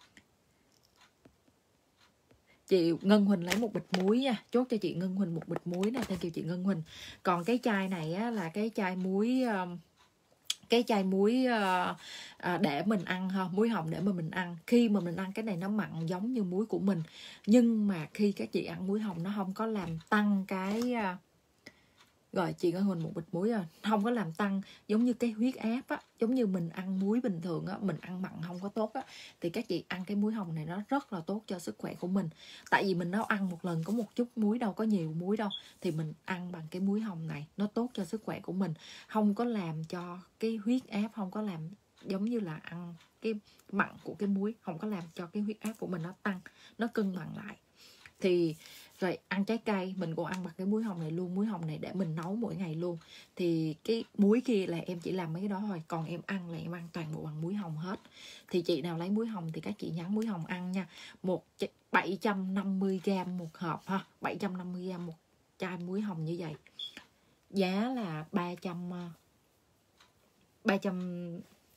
Chị Ngân Huỳnh lấy một bịch muối nha. Chốt cho chị Ngân Huỳnh một bịch muối nè. Thank you chị Ngân Huỳnh. Còn cái chai này á, là cái chai muối cái chai muối uh, để mình ăn ha, muối hồng để mà mình ăn. Khi mà mình ăn cái này nó mặn giống như muối của mình, nhưng mà khi các chị ăn muối hồng nó không có làm tăng cái uh, rồi chị Ngân Huỳnh một bịch muối rồi, không có làm tăng giống như cái huyết áp á, giống như mình ăn muối bình thường á, mình ăn mặn không có tốt á, thì các chị ăn cái muối hồng này nó rất là tốt cho sức khỏe của mình. Tại vì mình nấu ăn một lần có một chút muối đâu, có nhiều muối đâu, thì mình ăn bằng cái muối hồng này nó tốt cho sức khỏe của mình, không có làm cho cái huyết áp, không có làm giống như là ăn cái mặn của cái muối, không có làm cho cái huyết áp của mình nó tăng, nó cân bằng lại. Thì rồi ăn trái cây mình cũng ăn bằng cái muối hồng này luôn. Muối hồng này để mình nấu mỗi ngày luôn. Thì cái muối kia là em chỉ làm mấy cái đó thôi, còn em ăn là em ăn toàn bộ bằng muối hồng hết. Thì chị nào lấy muối hồng thì các chị nhắn muối hồng ăn nha. Một bảy trăm năm mươi gram một hộp ha, bảy trăm năm mươi gram một chai muối hồng như vậy. Giá là ba trăm ba trăm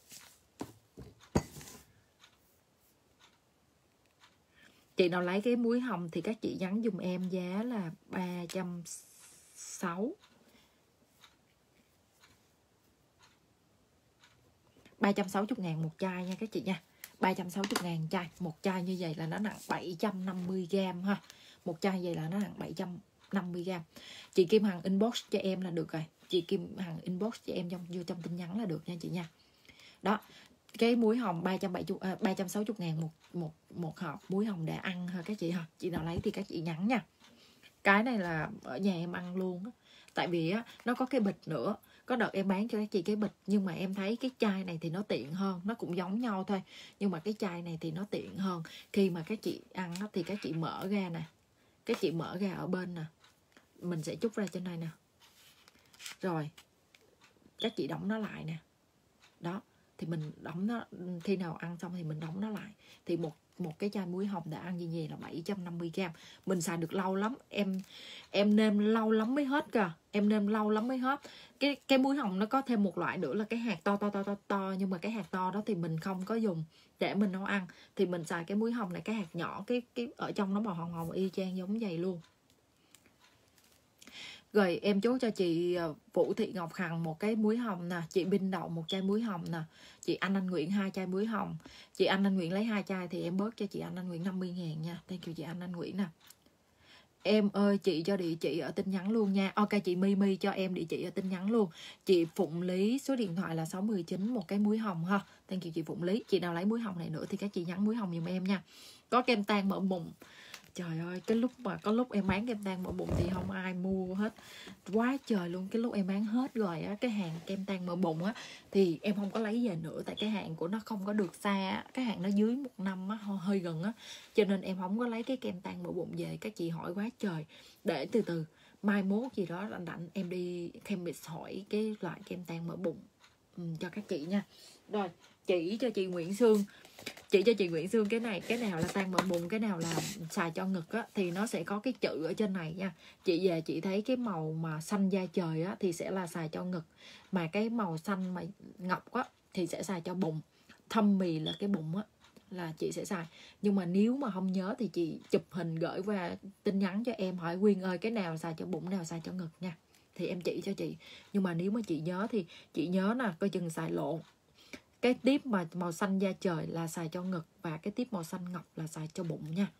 chị nào lấy cái muối hồng thì các chị nhắn dùm em giá là ba trăm sáu mươi. ba trăm sáu mươi ngàn một chai nha các chị nha. ba trăm sáu mươi ngàn chai. Một chai như vậy là nó nặng bảy trăm năm mươi gram ha. Một chai vậy là nó nặng bảy trăm năm mươi gram. Chị Kim Hằng inbox cho em là được rồi. Chị Kim Hằng inbox cho em trong vô trong tin nhắn là được nha chị nha. Đó. Cái muối hồng ba trăm bảy mươi, à, ba trăm sáu mươi ngàn một, một, một hộp muối hồng để ăn ha các chị ha. Chị nào lấy thì các chị nhắn nha. Cái này là ở nhà em ăn luôn á. Tại vì á, nó có cái bịch nữa. Có đợt em bán cho các chị cái bịch, nhưng mà em thấy cái chai này thì nó tiện hơn. Nó cũng giống nhau thôi, nhưng mà cái chai này thì nó tiện hơn. Khi mà các chị ăn á, thì các chị mở ra nè. Các chị mở ra ở bên nè. Mình sẽ trút ra trên này nè. Rồi các chị đóng nó lại nè. Đó. Thì mình đóng nó, khi nào ăn xong thì mình đóng nó lại. Thì một một cái chai muối hồng đã ăn như vậy là bảy trăm năm mươi gram. Mình xài được lâu lắm. Em em nêm lâu lắm mới hết kìa. Em nêm lâu lắm mới hết. Cái cái muối hồng nó có thêm một loại nữa là cái hạt to to to to to. Nhưng mà cái hạt to đó thì mình không có dùng để mình nấu ăn. Thì mình xài cái muối hồng này, cái hạt nhỏ, cái cái ở trong nó màu hồng hồng y chang giống vậy luôn. Rồi em chốt cho chị Vũ Thị Ngọc Hằng một cái muối hồng nè. Chị Binh Đậu một chai muối hồng nè. Chị Anh Anh Nguyễn hai chai muối hồng. Chị Anh Anh Nguyễn lấy hai chai thì em bớt cho chị Anh Anh Nguyễn năm mươi ngàn nha. Thank you chị Anh Anh Nguyễn nè. Em ơi chị cho địa chỉ ở tin nhắn luôn nha. Ok chị My My cho em địa chỉ ở tin nhắn luôn. Chị Phụng Lý số điện thoại là sáu một chín một cái muối hồng ha. Thank you chị Phụng Lý. Chị nào lấy muối hồng này nữa thì các chị nhắn muối hồng giùm em nha. Có kem tan mỡ bụng. Trời ơi, cái lúc mà có lúc em bán kem tan mỡ bụng thì không ai mua hết. Quá trời luôn. Cái lúc em bán hết rồi á, cái hàng kem tan mỡ bụng á, thì em không có lấy về nữa. Tại cái hàng của nó không có được xa á. Cái hàng nó dưới một năm á, hơi gần á. Cho nên em không có lấy cái kem tan mỡ bụng về. Các chị hỏi quá trời. Để từ từ mai mốt gì đó rảnh rảnh em đi chemist hỏi cái loại kem tan mỡ bụng ừ, cho các chị nha. Rồi, chỉ cho chị Nguyễn Sương. Chỉ cho chị Nguyễn Sương cái này, cái nào là tan mỡ bụng, cái nào là xài cho ngực á, thì nó sẽ có cái chữ ở trên này nha. Chị về chị thấy cái màu mà xanh da trời á thì sẽ là xài cho ngực, mà cái màu xanh mà ngọc á thì sẽ xài cho bụng. Thâm mì là cái bụng á là chị sẽ xài. Nhưng mà nếu mà không nhớ thì chị chụp hình gửi qua tin nhắn cho em, hỏi Quyên ơi cái nào xài cho bụng, nào xài cho ngực nha, thì em chỉ cho chị. Nhưng mà nếu mà chị nhớ thì chị nhớ nè, coi chừng xài lộn. Cái tiếp mà màu xanh da trời là xài cho ngực, và cái tiếp màu xanh ngọc là xài cho bụng nha.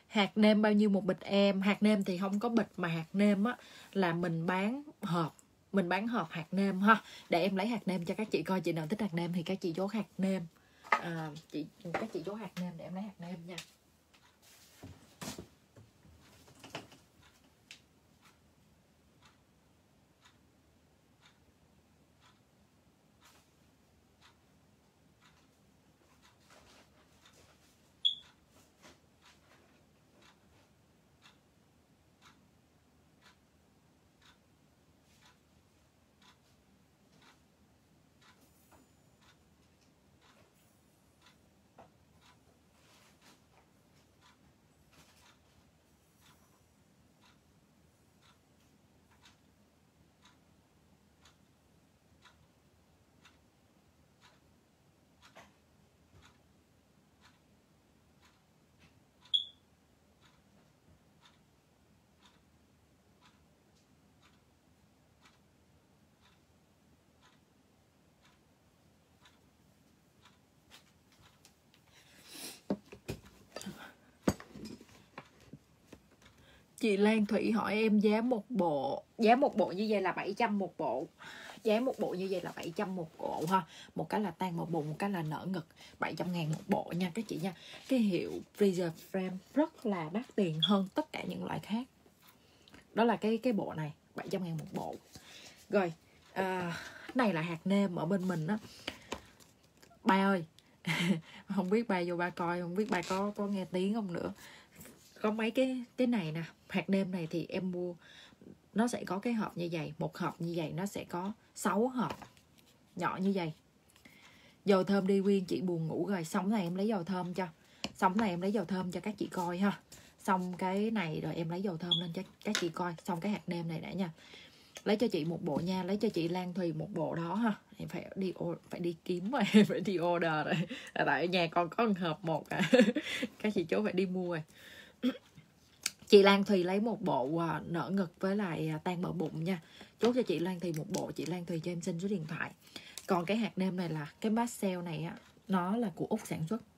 Hạt nêm bao nhiêu một bịch em? Hạt nêm thì không có bịch, mà hạt nêm á là mình bán hộp, mình bán hộp hạt nêm ha. Để em lấy hạt nêm cho các chị coi, chị nào thích hạt nêm thì các chị chốt hạt nêm. À, chị các chị chốt hạt nêm để em lấy hạt nêm nha. Chị Lan Thủy hỏi em giá một bộ, giá một bộ như vậy là bảy trăm một bộ. Giá một bộ như vậy là bảy trăm một bộ ha. Một cái là tan một bộ, một cái là nở ngực, bảy trăm ngàn một bộ nha các chị nha. Cái hiệu Freezer Frame rất là đắt tiền hơn tất cả những loại khác. Đó là cái cái bộ này, bảy trăm ngàn một bộ. Rồi, à, này là hạt nêm ở bên mình đó. Ba ơi, không biết ba vô ba coi, không biết ba có có nghe tiếng không nữa. Có mấy cái cái này nè, hạt nêm này thì em mua nó sẽ có cái hộp như vậy, một hộp như vậy nó sẽ có sáu hộp nhỏ như vậy. Dầu thơm đi Quyên, chị buồn ngủ rồi. Xong này em lấy dầu thơm cho. Xong này em lấy dầu thơm cho các chị coi ha. Xong cái này rồi em lấy dầu thơm lên cho các chị coi. Xong cái hạt nêm này đã nha. Lấy cho chị một bộ nha, lấy cho chị Lan Thùy một bộ đó ha. Em phải đi phải đi kiếm rồi, phải đi order rồi. Tại ở nhà con có một hộp một à. Các chị chú phải đi mua rồi. Chị Lan Thùy lấy một bộ nở ngực với lại tan mở bụng nha. Chốt cho chị Lan Thùy một bộ. Chị Lan Thùy cho em xin số điện thoại. Còn cái hạt nêm này là cái pastel này á, nó là của Úc sản xuất.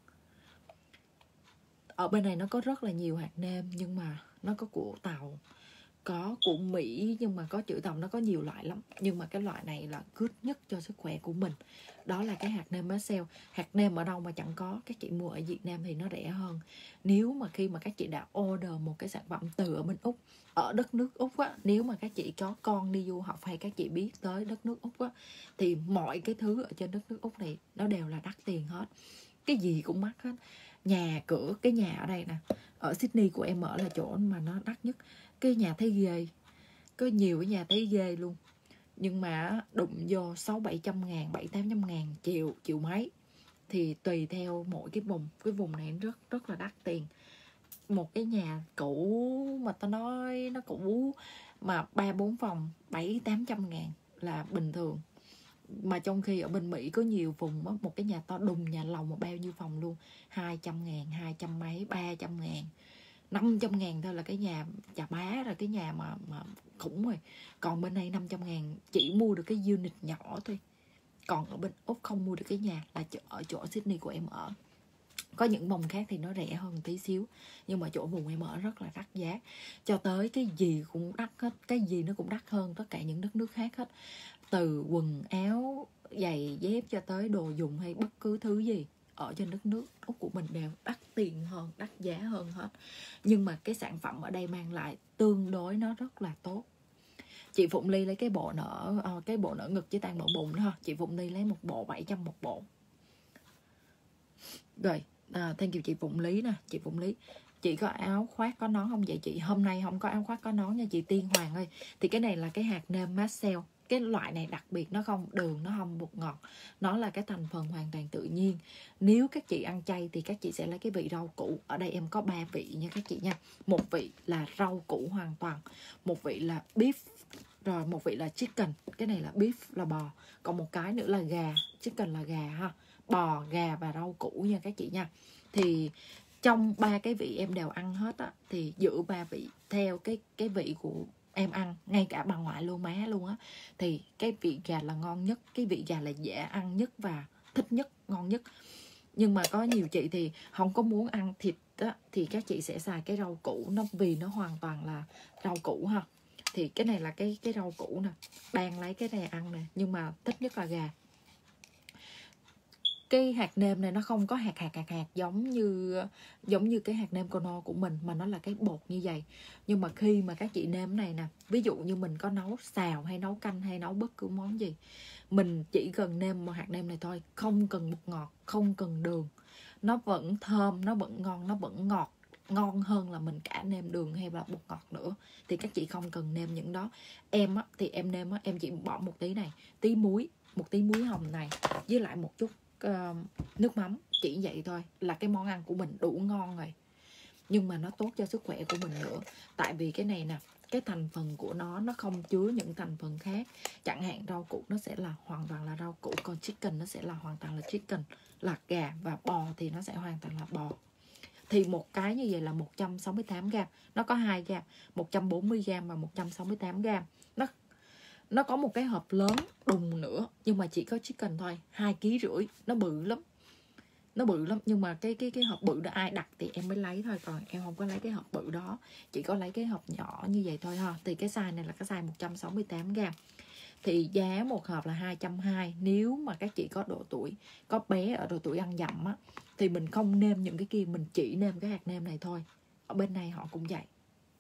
Ở bên này nó có rất là nhiều hạt nêm, nhưng mà nó có của Tàu, có của Mỹ, nhưng mà có chữ Tàu nó có nhiều loại lắm. Nhưng mà cái loại này là good nhất cho sức khỏe của mình. Đó là cái hạt nêm pastel. Hạt nêm ở đâu mà chẳng có, các chị mua ở Việt Nam thì nó rẻ hơn. Nếu mà khi mà các chị đã order một cái sản phẩm từ ở bên Úc, ở đất nước Úc á, nếu mà các chị có con đi du học hay các chị biết tới đất nước Úc á, thì mọi cái thứ ở trên đất nước Úc này nó đều là đắt tiền hết. Cái gì cũng mắc hết. Nhà cửa, cái nhà ở đây nè, ở Sydney của em ở là chỗ mà nó đắt nhất. Cái nhà thấy ghê, có nhiều cái nhà thấy ghê luôn. Nhưng mà đụng vô sáu bảy trăm ngàn, bảy tám trăm ngàn, triệu, triệu mấy. Thì tùy theo mỗi cái vùng. Cái vùng này rất rất là đắt tiền. Một cái nhà cũ mà tao nói nó cũ mà ba bốn phòng, bảy tám trăm ngàn là bình thường. Mà trong khi ở bên Mỹ có nhiều vùng đó, một cái nhà to đùng, nhà lầu mà bao nhiêu phòng luôn, hai trăm ngàn, hai trăm mấy, ba trăm ngàn, năm trăm ngàn thôi là cái nhà chà bá rồi, cái nhà mà, mà khủng rồi. Còn bên đây năm trăm ngàn chỉ mua được cái unit nhỏ thôi. Còn ở bên Úc không mua được cái nhà, là ở chỗ Sydney của em ở. Có những vùng khác thì nó rẻ hơn tí xíu, nhưng mà chỗ vùng em ở rất là đắt giá. Cho tới cái gì cũng đắt hết, cái gì nó cũng đắt hơn tất cả những đất nước khác hết. Từ quần áo, giày, dép cho tới đồ dùng hay bất cứ thứ gì ở trên đất nước Úc của mình đều đắt tiền hơn, đắt giá hơn hết. Nhưng mà cái sản phẩm ở đây mang lại tương đối nó rất là tốt. Chị Phụng Ly lấy cái bộ nở cái bộ nở ngực với tan mở bụng đó ha. Chị Phụng Ly lấy một bộ bảy trăm một bộ. Rồi, à, thank you chị Phụng Lý nè, chị Phụng Lý. Chị có áo khoác có nón không vậy chị? Hôm nay không có áo khoác có nón nha chị Tiên Hoàng ơi. Thì cái này là cái hạt nêm pastel. Cái loại này đặc biệt, nó không đường, nó không bột ngọt. Nó là cái thành phần hoàn toàn tự nhiên. Nếu các chị ăn chay thì các chị sẽ lấy cái vị rau củ. Ở đây em có ba vị nha các chị nha. Một vị là rau củ hoàn toàn, một vị là beef, rồi một vị là chicken. Cái này là beef là bò. Còn một cái nữa là gà, chicken là gà ha. Bò, gà và rau củ nha các chị nha. Thì trong ba cái vị em đều ăn hết á, thì giữ ba vị theo cái cái vị của em ăn, ngay cả bà ngoại luôn, má luôn á, thì cái vị gà là ngon nhất, cái vị gà là dễ ăn nhất và thích nhất, ngon nhất. Nhưng mà có nhiều chị thì không có muốn ăn thịt á, thì các chị sẽ xài cái rau củ, nó vì nó hoàn toàn là rau củ ha. Thì cái này là cái cái rau củ nè, đang lấy cái này ăn nè, nhưng mà thích nhất là gà. Cái hạt nêm này nó không có hạt hạt hạt hạt giống như giống như cái hạt nêm Knorr của mình, mà nó là cái bột như vậy. Nhưng mà khi mà các chị nêm này nè, ví dụ như mình có nấu xào hay nấu canh hay nấu bất cứ món gì, mình chỉ cần nêm một hạt nêm này thôi, không cần bột ngọt, không cần đường, nó vẫn thơm, nó vẫn ngon, nó vẫn ngọt, ngon hơn là mình cả nêm đường hay là bột ngọt nữa. Thì các chị không cần nêm những đó. Em á, thì em nêm á, em chỉ bỏ một tí này, tí muối, một tí muối hồng này, với lại một chút uh, nước mắm, chỉ vậy thôi là cái món ăn của mình đủ ngon rồi. Nhưng mà nó tốt cho sức khỏe của mình nữa. Tại vì cái này nè, cái thành phần của nó nó không chứa những thành phần khác. Chẳng hạn rau củ nó sẽ là hoàn toàn là rau củ, còn chicken nó sẽ là hoàn toàn là chicken, là gà, và bò thì nó sẽ hoàn toàn là bò. Thì một cái như vậy là một trăm sáu mươi tám gram, nó có hai gram, một trăm bốn mươi gram và một trăm sáu mươi tám gram. Nó nó có một cái hộp lớn đùng nữa, nhưng mà chỉ có chicken thôi, hai ký rưỡi, nó bự lắm. Nó bự lắm, nhưng mà cái cái cái hộp bự đó ai đặt thì em mới lấy thôi, còn em không có lấy cái hộp bự đó, chỉ có lấy cái hộp nhỏ như vậy thôi ha. Thì cái size này là cái size một trăm sáu mươi tám gram. Thì giá một hộp là hai trăm hai mươi. Nếu mà các chị có độ tuổi, có bé ở độ tuổi ăn dặm á, thì mình không nêm những cái kia, mình chỉ nêm cái hạt nêm này thôi. Ở bên này họ cũng vậy.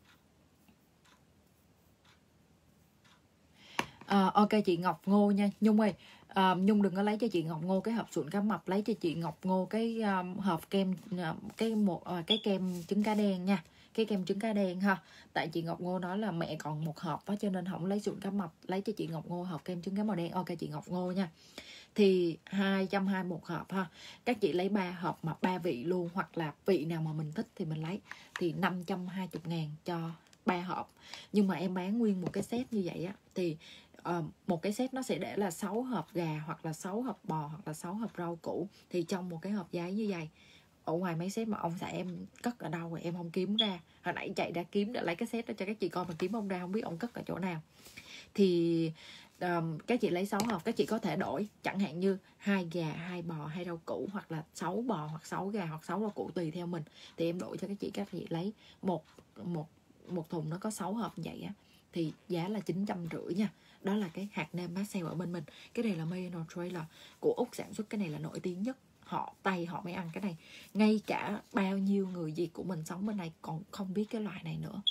À, ok chị Ngọc Ngô nha Nhung ơi. À, Nhung đừng có lấy cho chị Ngọc Ngô cái hộp sụn cá mập, lấy cho chị Ngọc Ngô cái um, hộp kem uh, cái một uh, cái kem trứng cá đen nha, cái kem trứng cá đen ha. Tại chị Ngọc Ngô nói là mẹ còn một hộp đó, cho nên không lấy sụn cá mập, lấy cho chị Ngọc Ngô hộp kem trứng cá màu đen. Ok chị Ngọc Ngô nha. Thì hai trăm hai mươi một hộp ha. Các chị lấy ba hộp mà ba vị luôn, hoặc là vị nào mà mình thích thì mình lấy. Thì năm trăm hai mươi ngàn cho ba hộp. Nhưng mà em bán nguyên một cái set như vậy á, thì uh, một cái set nó sẽ để là sáu hộp gà, hoặc là sáu hộp bò, hoặc là sáu hộp rau củ. Thì trong một cái hộp giấy như vậy, ở ngoài mấy set mà ông xã em cất ở đâu rồi em không kiếm ra. Hồi nãy chạy ra kiếm để lấy cái set đó cho các chị coi mà kiếm ông ra, không biết ông cất ở chỗ nào. Thì um, các chị lấy sáu hộp, các chị có thể đổi, chẳng hạn như hai gà, hai bò, hai rau củ, hoặc là sáu bò, hoặc sáu gà, hoặc sáu rau củ, tùy theo mình. Thì em đổi cho các chị, các chị lấy một một một thùng nó có sáu hộp vậy á, thì giá là chín trăm rưỡi nha. Đó là cái hạt nêm Marcel ở bên mình. Cái này là made in Australia, của Úc sản xuất, cái này là nổi tiếng nhất. Họ Tây họ mới ăn cái này. Ngay cả bao nhiêu người Việt của mình sống bên này còn không biết cái loại này nữa.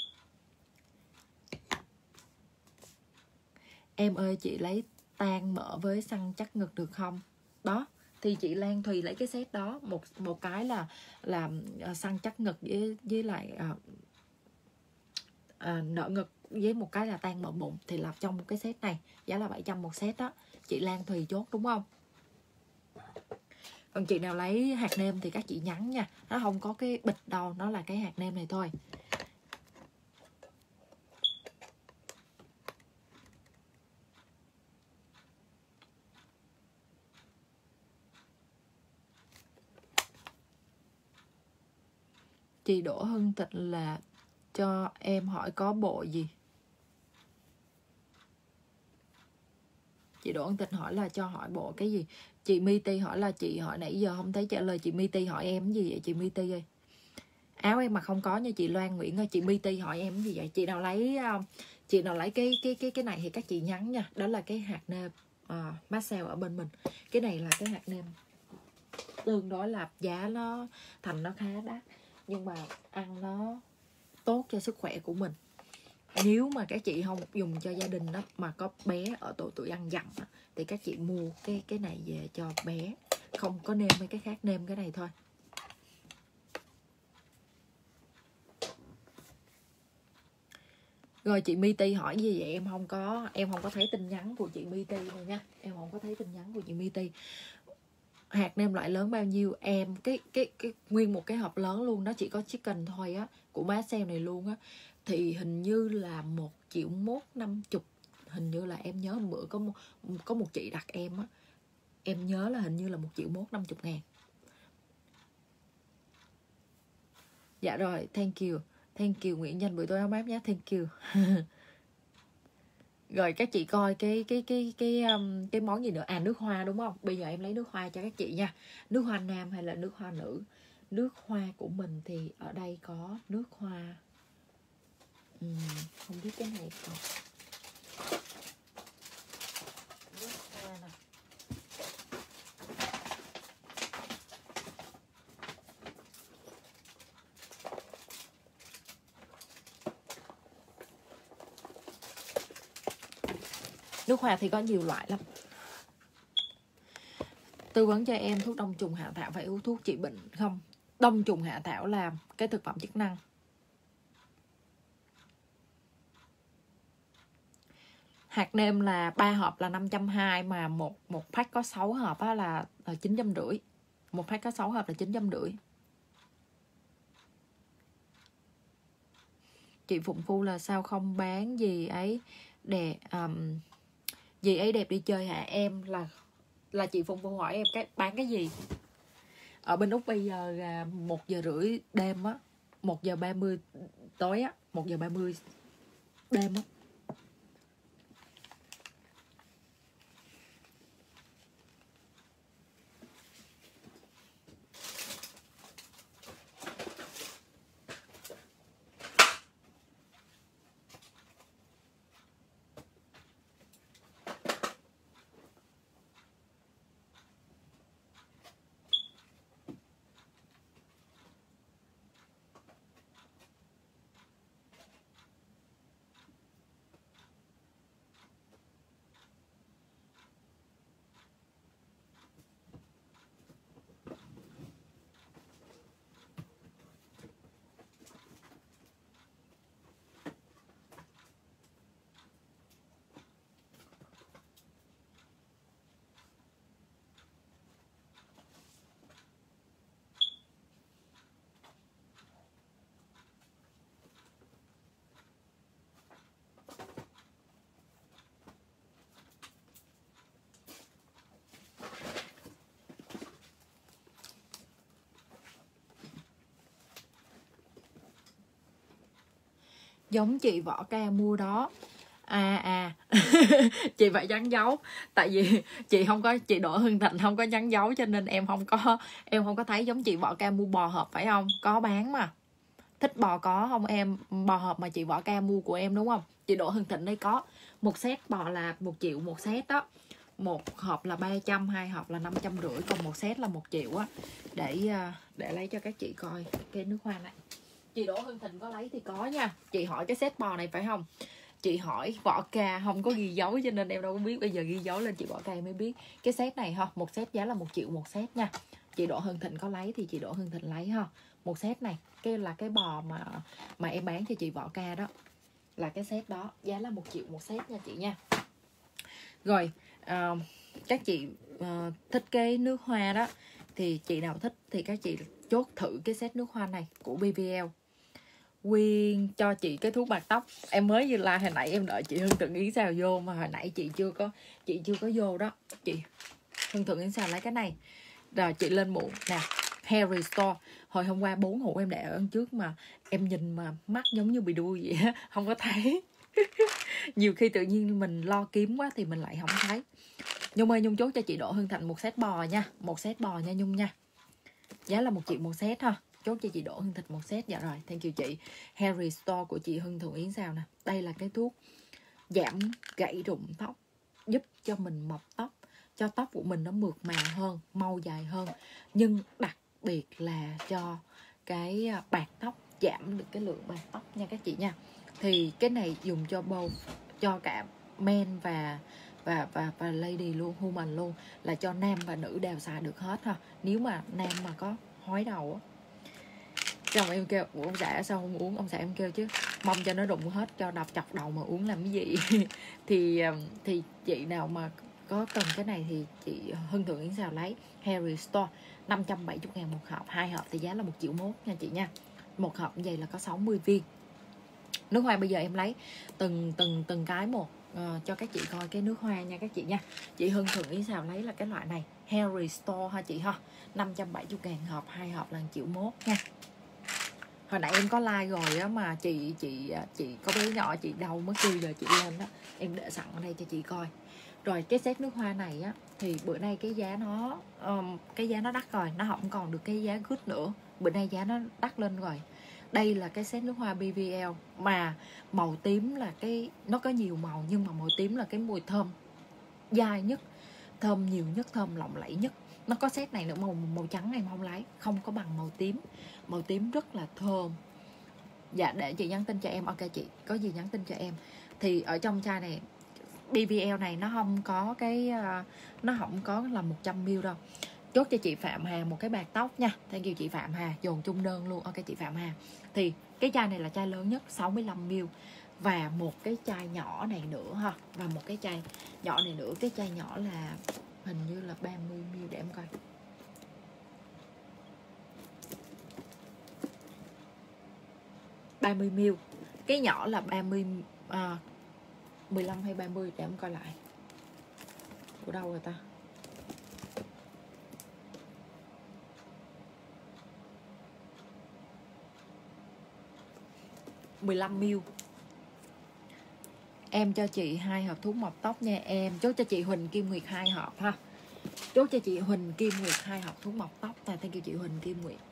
Em ơi chị lấy tan mỡ với săn chắc ngực được không? Đó, thì chị Lan Thùy lấy cái set đó, một một cái là là săn chắc ngực với với lại à, à, nở ngực, với một cái là tan mỡ bụng, thì là trong một cái set này, giá là bảy trăm một set đó. Chị Lan Thùy chốt đúng không? Còn chị nào lấy hạt nêm thì các chị nhắn nha, nó không có cái bịch đâu, nó là cái hạt nêm này thôi. Chị Đỗ Hưng Tịnh là cho em hỏi có bộ gì? Chị Đỗ Hưng Tịnh hỏi là cho hỏi bộ cái gì? Chị My Ti hỏi là chị hỏi nãy giờ không thấy trả lời. Chị My Ti hỏi em cái gì vậy chị My Ti ơi? Áo em mà không có nha chị Loan Nguyễn ơi. Chị My Ti hỏi em cái gì vậy? Chị nào lấy chị nào lấy cái cái cái cái này thì các chị nhắn nha. Đó là cái hạt nêm uh, Marcel ở bên mình. Cái này là cái hạt nêm tương đối là giá nó thành nó khá đắt, nhưng mà ăn nó tốt cho sức khỏe của mình. Nếu mà các chị không dùng cho gia đình đó, mà có bé ở độ tuổi ăn dặm đó, thì các chị mua cái cái này về cho bé, không có nêm mấy cái khác, nêm cái này thôi. Rồi chị My Ti hỏi gì vậy? Em không có em không có thấy tin nhắn của chị My Ti này nha. Em không có thấy tin nhắn của chị My Ti. Hạt nêm loại lớn bao nhiêu em? Cái cái cái nguyên một cái hộp lớn luôn đó, chỉ có chicken thôi á, của Marcel này luôn á, thì hình như là một triệu mốt năm chục. Hình như là em nhớ bữa có một, có một chị đặt em á, em nhớ là hình như là một triệu mốt năm chục ngàn. Dạ rồi, thank you. Thank you Nguyễn Danh buổi tối ấm áp nhé, thank you. Rồi các chị coi cái cái cái cái um, cái món gì nữa? À, nước hoa đúng không? Bây giờ em lấy nước hoa cho các chị nha. Nước hoa nam hay là nước hoa nữ? nước hoa của mình thì ở đây có nước hoa, uhm, không biết cái này còn nước hoa nè. Nước hoa thì có nhiều loại lắm. Tư vấn cho em thuốc đông trùng hạ thảo phải uống thuốc trị bệnh không? Đông trùng hạ thảo là cái thực phẩm chức năng. Hạt nêm là ba hộp là năm trăm hai mươi, mà một một pack có sáu hộp á là, là chín trăm rưỡi. Một pack có sáu hộp là chín trăm rưỡi. Chị Phụng Phu là sao không bán gì ấy đẹp, um, gì ấy đẹp đi chơi hả? Em là là chị Phụng Phu hỏi em cái bán cái gì. Ở bên Úc bây giờ là một giờ rưỡi đêm á, một giờ ba mươi tối á, một giờ ba mươi đêm á. Giống chị Võ Ca mua đó. À à chị phải nhắn dấu, tại vì chị không có, chị Đỗ Hưng Thịnh không có nhắn dấu cho nên em không có em không có thấy giống chị Võ Ca mua bò hộp phải không? Có bán mà. Thích bò có không em? Bò hộp mà chị Võ Ca mua của em đúng không? Chị Đỗ Hưng Thịnh đây có. Một set bò là một triệu một set đó. Một hộp là ba trăm, hai hộp là năm trăm rưỡi, còn một set là một triệu á. Để để lấy cho các chị coi cái nước hoa này. Chị Đỗ Hưng Thịnh có lấy thì có nha. Chị hỏi cái set bò này phải không? Chị hỏi Võ Ca không có ghi dấu cho nên em đâu có biết. Bây giờ ghi dấu lên chị Võ Ca mới biết. Cái set này ha, một set giá là một triệu một set nha. Chị Đỗ Hưng Thịnh có lấy thì chị Đỗ Hưng Thịnh lấy ha. Một set này, cái là cái bò mà mà em bán cho chị Võ Ca đó, là cái set đó, giá là một triệu một set nha chị nha. Rồi uh, các chị uh, thích cái nước hoa đó thì chị nào thích thì các chị chốt thử cái set nước hoa này của bê vê lờ. Quyên cho chị cái thuốc bạc tóc. Em mới như like hồi nãy em đợi chị Hương Thượng Yến Xào vô mà hồi nãy chị chưa có chị chưa có vô đó. Chị Hương Thượng Yến Xào lấy cái này. Rồi chị lên muộn nè. Hair Restore. Hồi hôm qua bốn hũ em để ở trước mà em nhìn mà mắt giống như bị đuôi vậy á, không có thấy. Nhiều khi tự nhiên mình lo kiếm quá thì mình lại không thấy. Nhung ơi, Nhung chốt cho chị Đỗ Hương Thịnh một set bò nha. Một set bò nha Nhung nha. Giá là một triệu một set ha. Chốt cho chị Đỗ Hương Thịnh một set. Dạ rồi, thank you chị. Hair Restore của chị Hương Thượng Yến Xào nè. Đây là cái thuốc giảm gãy rụng tóc, giúp cho mình mọc tóc, cho tóc của mình nó mượt mà hơn, mau dài hơn. Nhưng đặc biệt là cho cái bạc tóc, giảm được cái lượng bạc tóc nha các chị nha. Thì cái này dùng cho both, cho cả men và và và và lady luôn, human luôn, là cho nam và nữ đều xài được hết ha. Nếu mà nam mà có hói đầu á, chồng em kêu ông xã sao không uống, ông xã em kêu chứ mong cho nó rụng hết, cho đập chọc đầu mà uống làm cái gì. thì thì chị nào mà có cần cái này thì chị Hưng Thượng Yến Xào lấy. Hair Restore năm trăm bảy mươi ngàn một hộp, hai hộp thì giá là một triệu mốt nha chị nha. Một hộp như vậy là có sáu mươi viên. Nước hoa bây giờ em lấy từng từng từng cái một uh, cho các chị coi cái nước hoa nha các chị nha. Chị Hưng Thượng Yến Xào lấy là cái loại này, Hair Restore ha chị ha. năm trăm bảy mươi ngàn hộp, hai hộp là một triệu mốt nha. Hồi nãy em có like rồi á mà chị chị chị có bé nhỏ chị đâu mất kêu giờ chị lên đó, em để sẵn ở đây cho chị coi. Rồi cái set nước hoa này á thì bữa nay cái giá nó um, cái giá nó đắt rồi, nó không còn được cái giá good nữa, bữa nay giá nó đắt lên rồi. Đây là cái set nước hoa bê vê lờ mà màu tím là cái, nó có nhiều màu nhưng mà màu tím là cái mùi thơm dai nhất, thơm nhiều nhất, thơm lộng lẫy nhất. Nó có set này nữa, màu màu trắng em không lấy, không có bằng màu tím. Màu tím rất là thơm. Dạ để chị nhắn tin cho em. Ok chị, có gì nhắn tin cho em. Thì ở trong chai này bê vê lờ này nó không có cái, nó không có là một trăm mi li lít đâu. Chốt cho chị Phạm Hà một cái bạc tóc nha. Thank you chị Phạm Hà, dồn chung đơn luôn. Ok chị Phạm Hà. Thì cái chai này là chai lớn nhất, sáu mươi lăm mi li lít. Và một cái chai nhỏ này nữa ha. Và một cái chai nhỏ này nữa. Cái chai nhỏ là hình như là ba mươi mi li lít, để em coi. ba mươi mi li lít. Cái nhỏ là ba mươi, à, mười lăm hay ba mươi, để em coi lại. Của đâu rồi ta? mười lăm mi li lít. Em cho chị hai hộp thuốc mọc tóc nha em. Chốt cho chị Huỳnh Kim Nguyệt hai hộp ha. Chốt cho chị Huỳnh Kim Nguyệt hai hộp thuốc mọc tóc. Thank you chị Huỳnh Kim Nguyệt.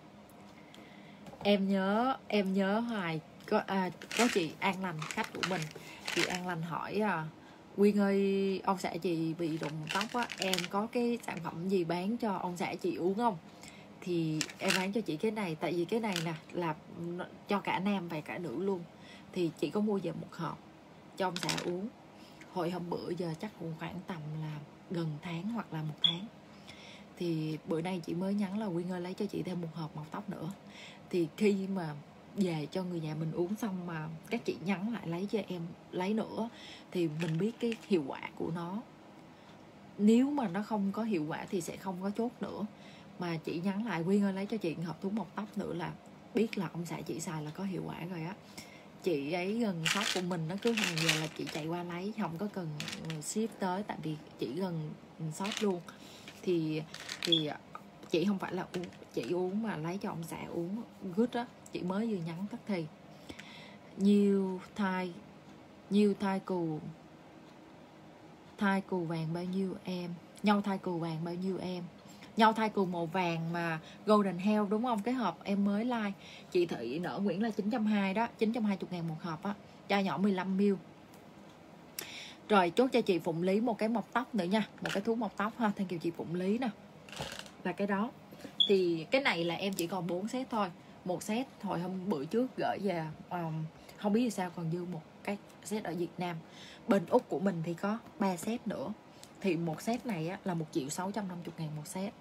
Em nhớ, em nhớ hoài có, à, có chị An Lành, khách của mình. Chị An Lành hỏi à, Quyên ơi, ông xã chị bị rụng tóc á, em có cái sản phẩm gì bán cho ông xã chị uống không? Thì em bán cho chị cái này. Tại vì cái này nè là cho cả nam và cả nữ luôn. Thì chị có mua về một hộp cho ông xã uống. Hồi hôm bữa giờ chắc cũng khoảng tầm là gần tháng hoặc là một tháng. Thì bữa nay chị mới nhắn là Quyên ơi lấy cho chị thêm một hộp mọc tóc nữa. Thì khi mà về cho người nhà mình uống xong mà các chị nhắn lại lấy cho em lấy nữa, thì mình biết cái hiệu quả của nó. Nếu mà nó không có hiệu quả thì sẽ không có chốt nữa. Mà chị nhắn lại Quyên ơi lấy cho chị hộp thuốc mọc tóc nữa là biết là ông xã chị xài là có hiệu quả rồi á. Chị ấy gần shop của mình, nó cứ hàng giờ là chị chạy qua lấy, không có cần ship tới, tại vì chị gần shop luôn. Thì thì chị không phải là uống, chị uống mà lấy cho ông xã uống good á. Chị mới vừa nhắn tắt thì nhiều thai, nhiều thai cù, thai cù vàng bao nhiêu em? Nhau thai cù vàng bao nhiêu em? Nhau thai cù màu vàng mà Golden Health đúng không? Cái hộp em mới like chị Thị Nở Nguyễn là chín trăm hai mươi đó, chín trăm hai mươi ngàn một hộp á. Chai nhỏ mười lăm mi li lít. Rồi chốt cho chị Phụng Lý một cái mọc tóc nữa nha, một cái thuốc mọc tóc ha. Thank you chị Phụng Lý nè. Là cái đó. Thì cái này là em chỉ còn bốn set thôi. Một set hồi hôm bữa trước gửi về, um, không biết vì sao còn dư một cái set ở Việt Nam. Bên Úc của mình thì có ba set nữa. Thì một set này á, là một triệu sáu trăm năm mươi ngàn một set.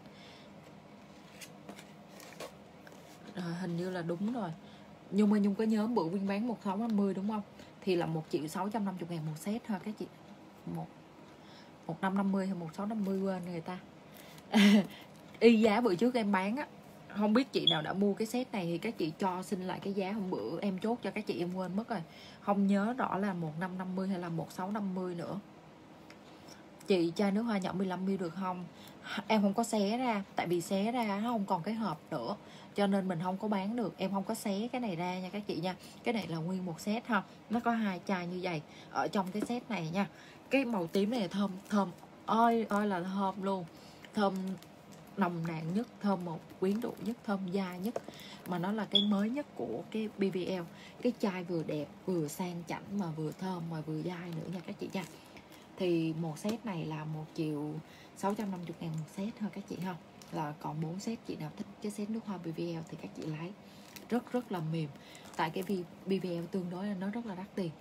À, hình như là đúng rồi. Nhưng mà Nhung có nhớ bữa Quyên bán một sáu năm mươi đúng không? Thì là một triệu sáu trăm năm mươi ngàn một set thôi các chị. Một một năm năm mươi hay một sáu năm mươi quên người ta. Y giá bữa trước em bán á. Không biết chị nào đã mua cái set này thì các chị cho xin lại cái giá hôm bữa em chốt cho các chị, em quên mất rồi. Không nhớ rõ là một năm năm mươi hay là một sáu năm mươi nữa. Chị chai nước hoa nhỏ mười lăm mi li lít được không? Em không có xé ra, tại vì xé ra nó không còn cái hộp nữa, cho nên mình không có bán được. Em không có xé cái này ra nha các chị nha. Cái này là nguyên một set ha. Nó có hai chai như vậy ở trong cái set này nha. Cái màu tím này là thơm, thơm ơi ơi là thơm luôn. Thơm nồng nàn nhất, thơm một quyến rũ nhất, thơm dai nhất. Mà nó là cái mới nhất của cái bê vê lờ. Cái chai vừa đẹp, vừa sang chảnh mà vừa thơm mà vừa dai nữa nha các chị nha. Thì một set này là một triệu sáu trăm năm mươi ngàn một set thôi các chị ha. Là còn bốn set, chị nào thích cái set nước hoa bê vê lờ thì các chị lấy. Rất rất là mềm. Tại cái bê vê lờ tương đối là nó rất là đắt tiền.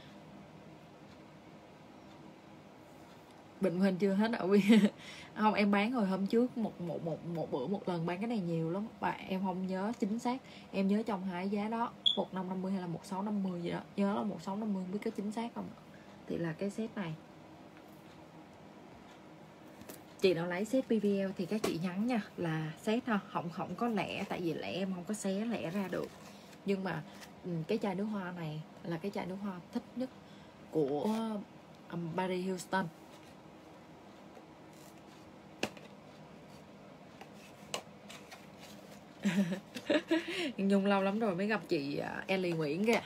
Bệnh Huỳnh chưa hết ạ. Không, em bán hồi hôm trước một, một, một, một bữa một lần bán cái này nhiều lắm. Và em không nhớ chính xác. Em nhớ trong hai giá đó, một năm năm mươi hay là một sáu năm mươi gì đó. Nhớ là một sáu năm mươi, không biết có chính xác không. Thì là cái set này. Chị nào lấy set bê vê lờ thì các chị nhắn nha, là set ha, không không có lẻ, tại vì lẻ em không có xé lẻ ra được. Nhưng mà cái chai nước hoa này là cái chai nước hoa thích nhất của um, Paris Hilton. Nhung lâu lắm rồi mới gặp chị uh, Ellie Nguyễn kìa.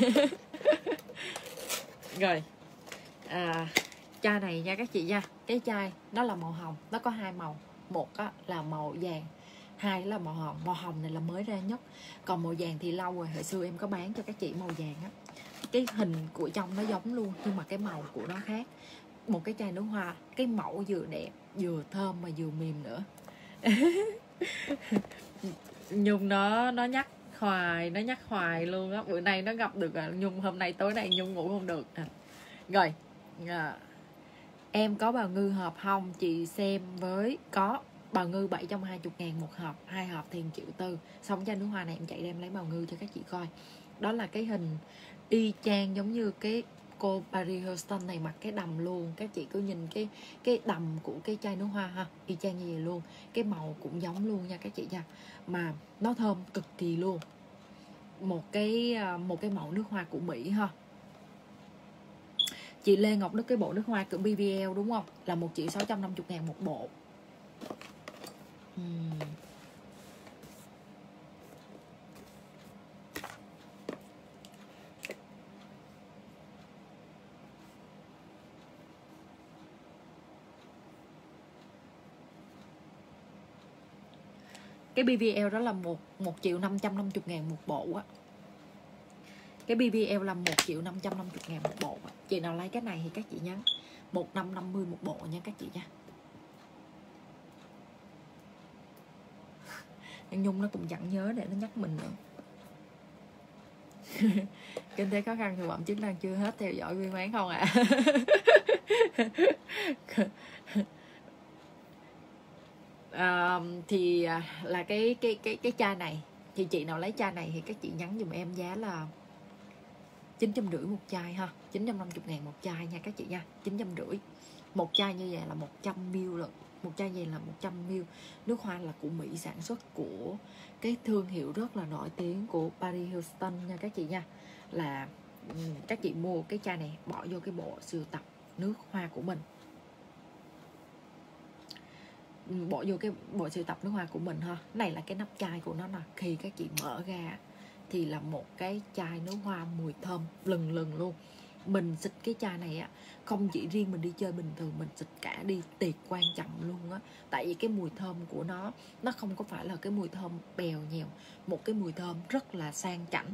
Rồi à, chai này nha các chị nha. Cái chai nó là màu hồng, nó có hai màu. Một á, là màu vàng, hai là màu hồng. Màu hồng này là mới ra nhất, còn màu vàng thì lâu rồi, hồi xưa em có bán cho các chị màu vàng á. Cái hình của trong nó giống luôn nhưng mà cái màu của nó khác. Một cái chai nước hoa, cái mẫu vừa đẹp vừa thơm mà vừa mềm nữa. Nhung nó nó nhắc hoài, nó nhắc hoài luôn á. Bữa nay nó gặp được à. Nhung hôm nay tối nay Nhung ngủ không được à. Rồi à, em có bào ngư hộp không? Chị xem với có bào ngư bảy trăm hai mươi ngàn một hộp, hai hộp thì triệu tư. Xong chai nước hoa này em chạy đem lấy bào ngư cho các chị coi. Đó là cái hình y chang giống như cái cô Paris Hilton này mặc cái đầm luôn. Các chị cứ nhìn cái cái đầm của cái chai nước hoa ha, y chang như vậy luôn. Cái màu cũng giống luôn nha các chị nha. Mà nó thơm cực kỳ luôn. Một cái một cái mẫu nước hoa của Mỹ ha. Chị Lê Ngọc Đức, cái bộ nước hoa của bê vê lờ đúng không? Là một triệu sáu trăm năm mươi ngàn một bộ. uhm. Cái bê vê lờ đó là một triệu năm trăm năm mươi ngàn một bộ á. Cái bê vê lờ là một triệu năm trăm năm mươi ngàn một bộ á. Chị nào lấy cái này thì các chị nhắn một nghìn năm trăm năm mươi một bộ nha các chị nha. Nhung nó cũng chẳng nhớ để nó nhắc mình nữa. Kinh tế khó khăn, thực phẩm chức năng chưa hết, theo dõi viên bán không ạ? À? À, thì là cái cái cái cái chai này thì chị nào lấy chai này thì các chị nhắn giùm em giá là chín trăm rưỡi một chai ha, chín trăm năm mươi ngàn một chai nha các chị nha, chín trăm rưỡi. Một chai như vậy là một trăm mi li lít, một chai như vậy là một trăm mi li lít. Nước hoa là của Mỹ sản xuất, của cái thương hiệu rất là nổi tiếng của Paris Hilton nha các chị nha. Là các chị mua cái chai này bỏ vô cái bộ sưu tập nước hoa của mình, bỏ vô cái bộ sưu tập nước hoa của mình ha. Này là cái nắp chai của nó nè, khi các chị mở ra thì là một cái chai nước hoa mùi thơm lừng lừng luôn. Mình xịt cái chai này á, không chỉ riêng mình đi chơi bình thường, mình xịt cả đi tiệc quan trọng luôn á. Tại vì cái mùi thơm của nó, nó không có phải là cái mùi thơm bèo nhèo, một cái mùi thơm rất là sang chảnh.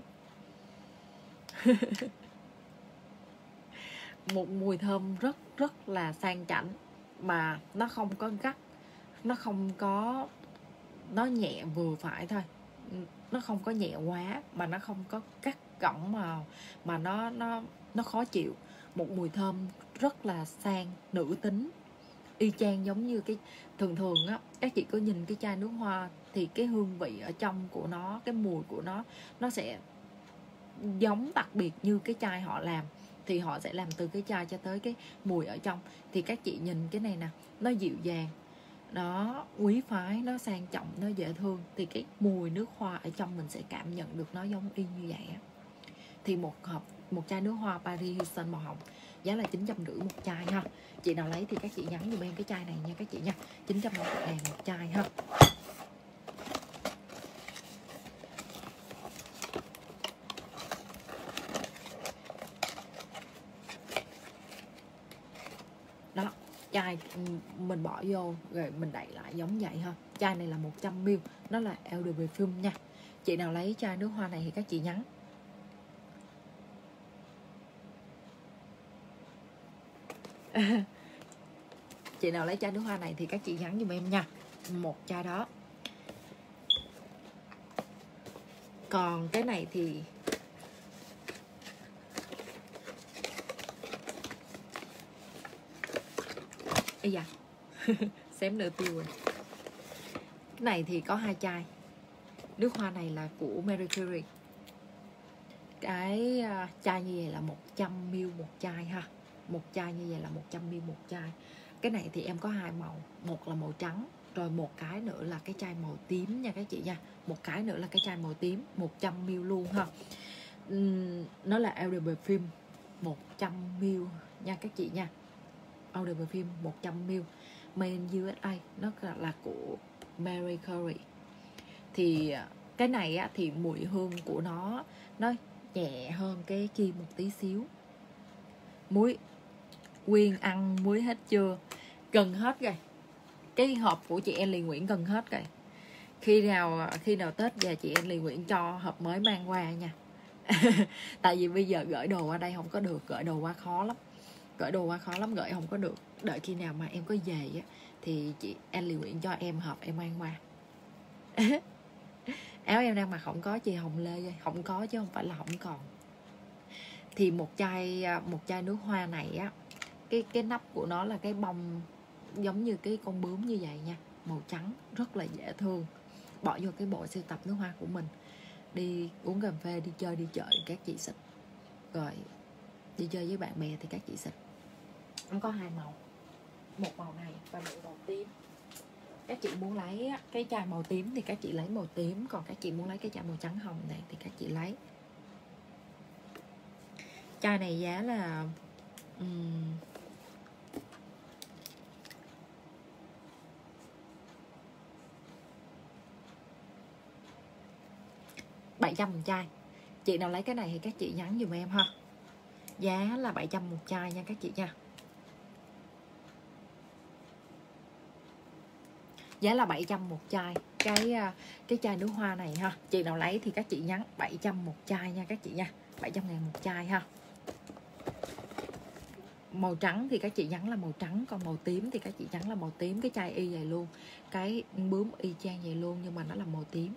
Một mùi thơm rất rất là sang chảnh, mà nó không có gắt, nó không có, nó nhẹ vừa phải thôi, nó không có nhẹ quá mà nó không có cắt gỏng màu mà nó nó nó khó chịu. Một mùi thơm rất là sang, nữ tính, y chang giống như cái thường thường á, các chị có nhìn cái chai nước hoa thì cái hương vị ở trong của nó, cái mùi của nó nó sẽ giống đặc biệt như cái chai họ làm. Thì họ sẽ làm từ cái chai cho tới cái mùi ở trong. Thì các chị nhìn cái này nè, nó dịu dàng, nó quý phái, nó sang trọng, nó dễ thương. Thì cái mùi nước hoa ở trong mình sẽ cảm nhận được nó giống y như vậy á. Thì một hộp, một chai nước hoa Paris Hilton màu hồng giá là chín trăm rưỡi một chai ha. Chị nào lấy thì các chị nhắn giùm em cái chai này nha các chị nha, chín trăm năm mươi ngàn một chai ha. Đó, chai mình bỏ vô rồi mình đậy lại giống vậy ha. Chai này là một trăm mi li lít, nó là Eau de Parfum nha. Chị nào lấy chai nước hoa này thì các chị nhắn. Chị nào lấy chai nước hoa này thì các chị nhắn giùm em nha, một chai đó. Còn cái này thì ây da xém nửa tiêu rồi. Cái này thì có hai chai. Nước hoa này là của Marie Curie. Cái uh, chai như vậy là một trăm mi li lít một chai ha. Một chai như vậy là một trăm mi li lít một chai. Cái này thì em có hai màu, một là màu trắng, rồi một cái nữa là cái chai màu tím nha các chị nha. Một cái nữa là cái chai màu tím, một trăm mi li lít luôn ha. Uhm, nó là Eau de Parfum một trăm mi li lít nha các chị nha. Eau de Parfum một trăm mi li lít, made in u ét a, nó là của Marie Curie. Thì cái này á, thì mùi hương của nó nó nhẹ hơn cái kia một tí xíu. Muối Quyên ăn muối hết chưa? Gần hết rồi. Cái hộp của chị Ellie Nguyễn gần hết rồi. Khi nào khi nào Tết về chị Anly Nguyễn cho hộp mới mang qua nha. Tại vì bây giờ gửi đồ qua đây không có được, gửi đồ qua khó lắm, gửi đồ qua khó lắm, gửi không có được. Đợi khi nào mà em có về á thì chị Anly Nguyễn cho em hộp em mang qua. Áo em đang mặc không có chị Hồng Lê, không có chứ không phải là không còn. Thì một chai một chai nước hoa này á, cái cái nắp của nó là cái bông giống như cái con bướm như vậy nha, màu trắng, rất là dễ thương. Bỏ vô cái bộ sưu tập nước hoa của mình, đi uống cà phê, đi chơi, đi chợ thì các chị xịt, rồi đi chơi với bạn bè thì các chị xịt. Nó có hai màu, một màu này và một màu tím. Các chị muốn lấy cái chai màu tím thì các chị lấy màu tím, còn các chị muốn lấy cái chai màu trắng hồng này thì các chị lấy. Chai này giá là um, bảy trăm một chai. Chị nào lấy cái này thì các chị nhắn giùm em ha. Giá là bảy trăm một chai nha các chị nha. Giá là bảy trăm một chai cái cái chai nước hoa này ha. Chị nào lấy thì các chị nhắn bảy trăm một chai nha các chị nha. bảy trăm ngàn một chai ha. Màu trắng thì các chị nhắn là màu trắng, còn màu tím thì các chị nhắn là màu tím. Cái chai y vậy luôn, cái bướm y chang vậy luôn, nhưng mà nó là màu tím.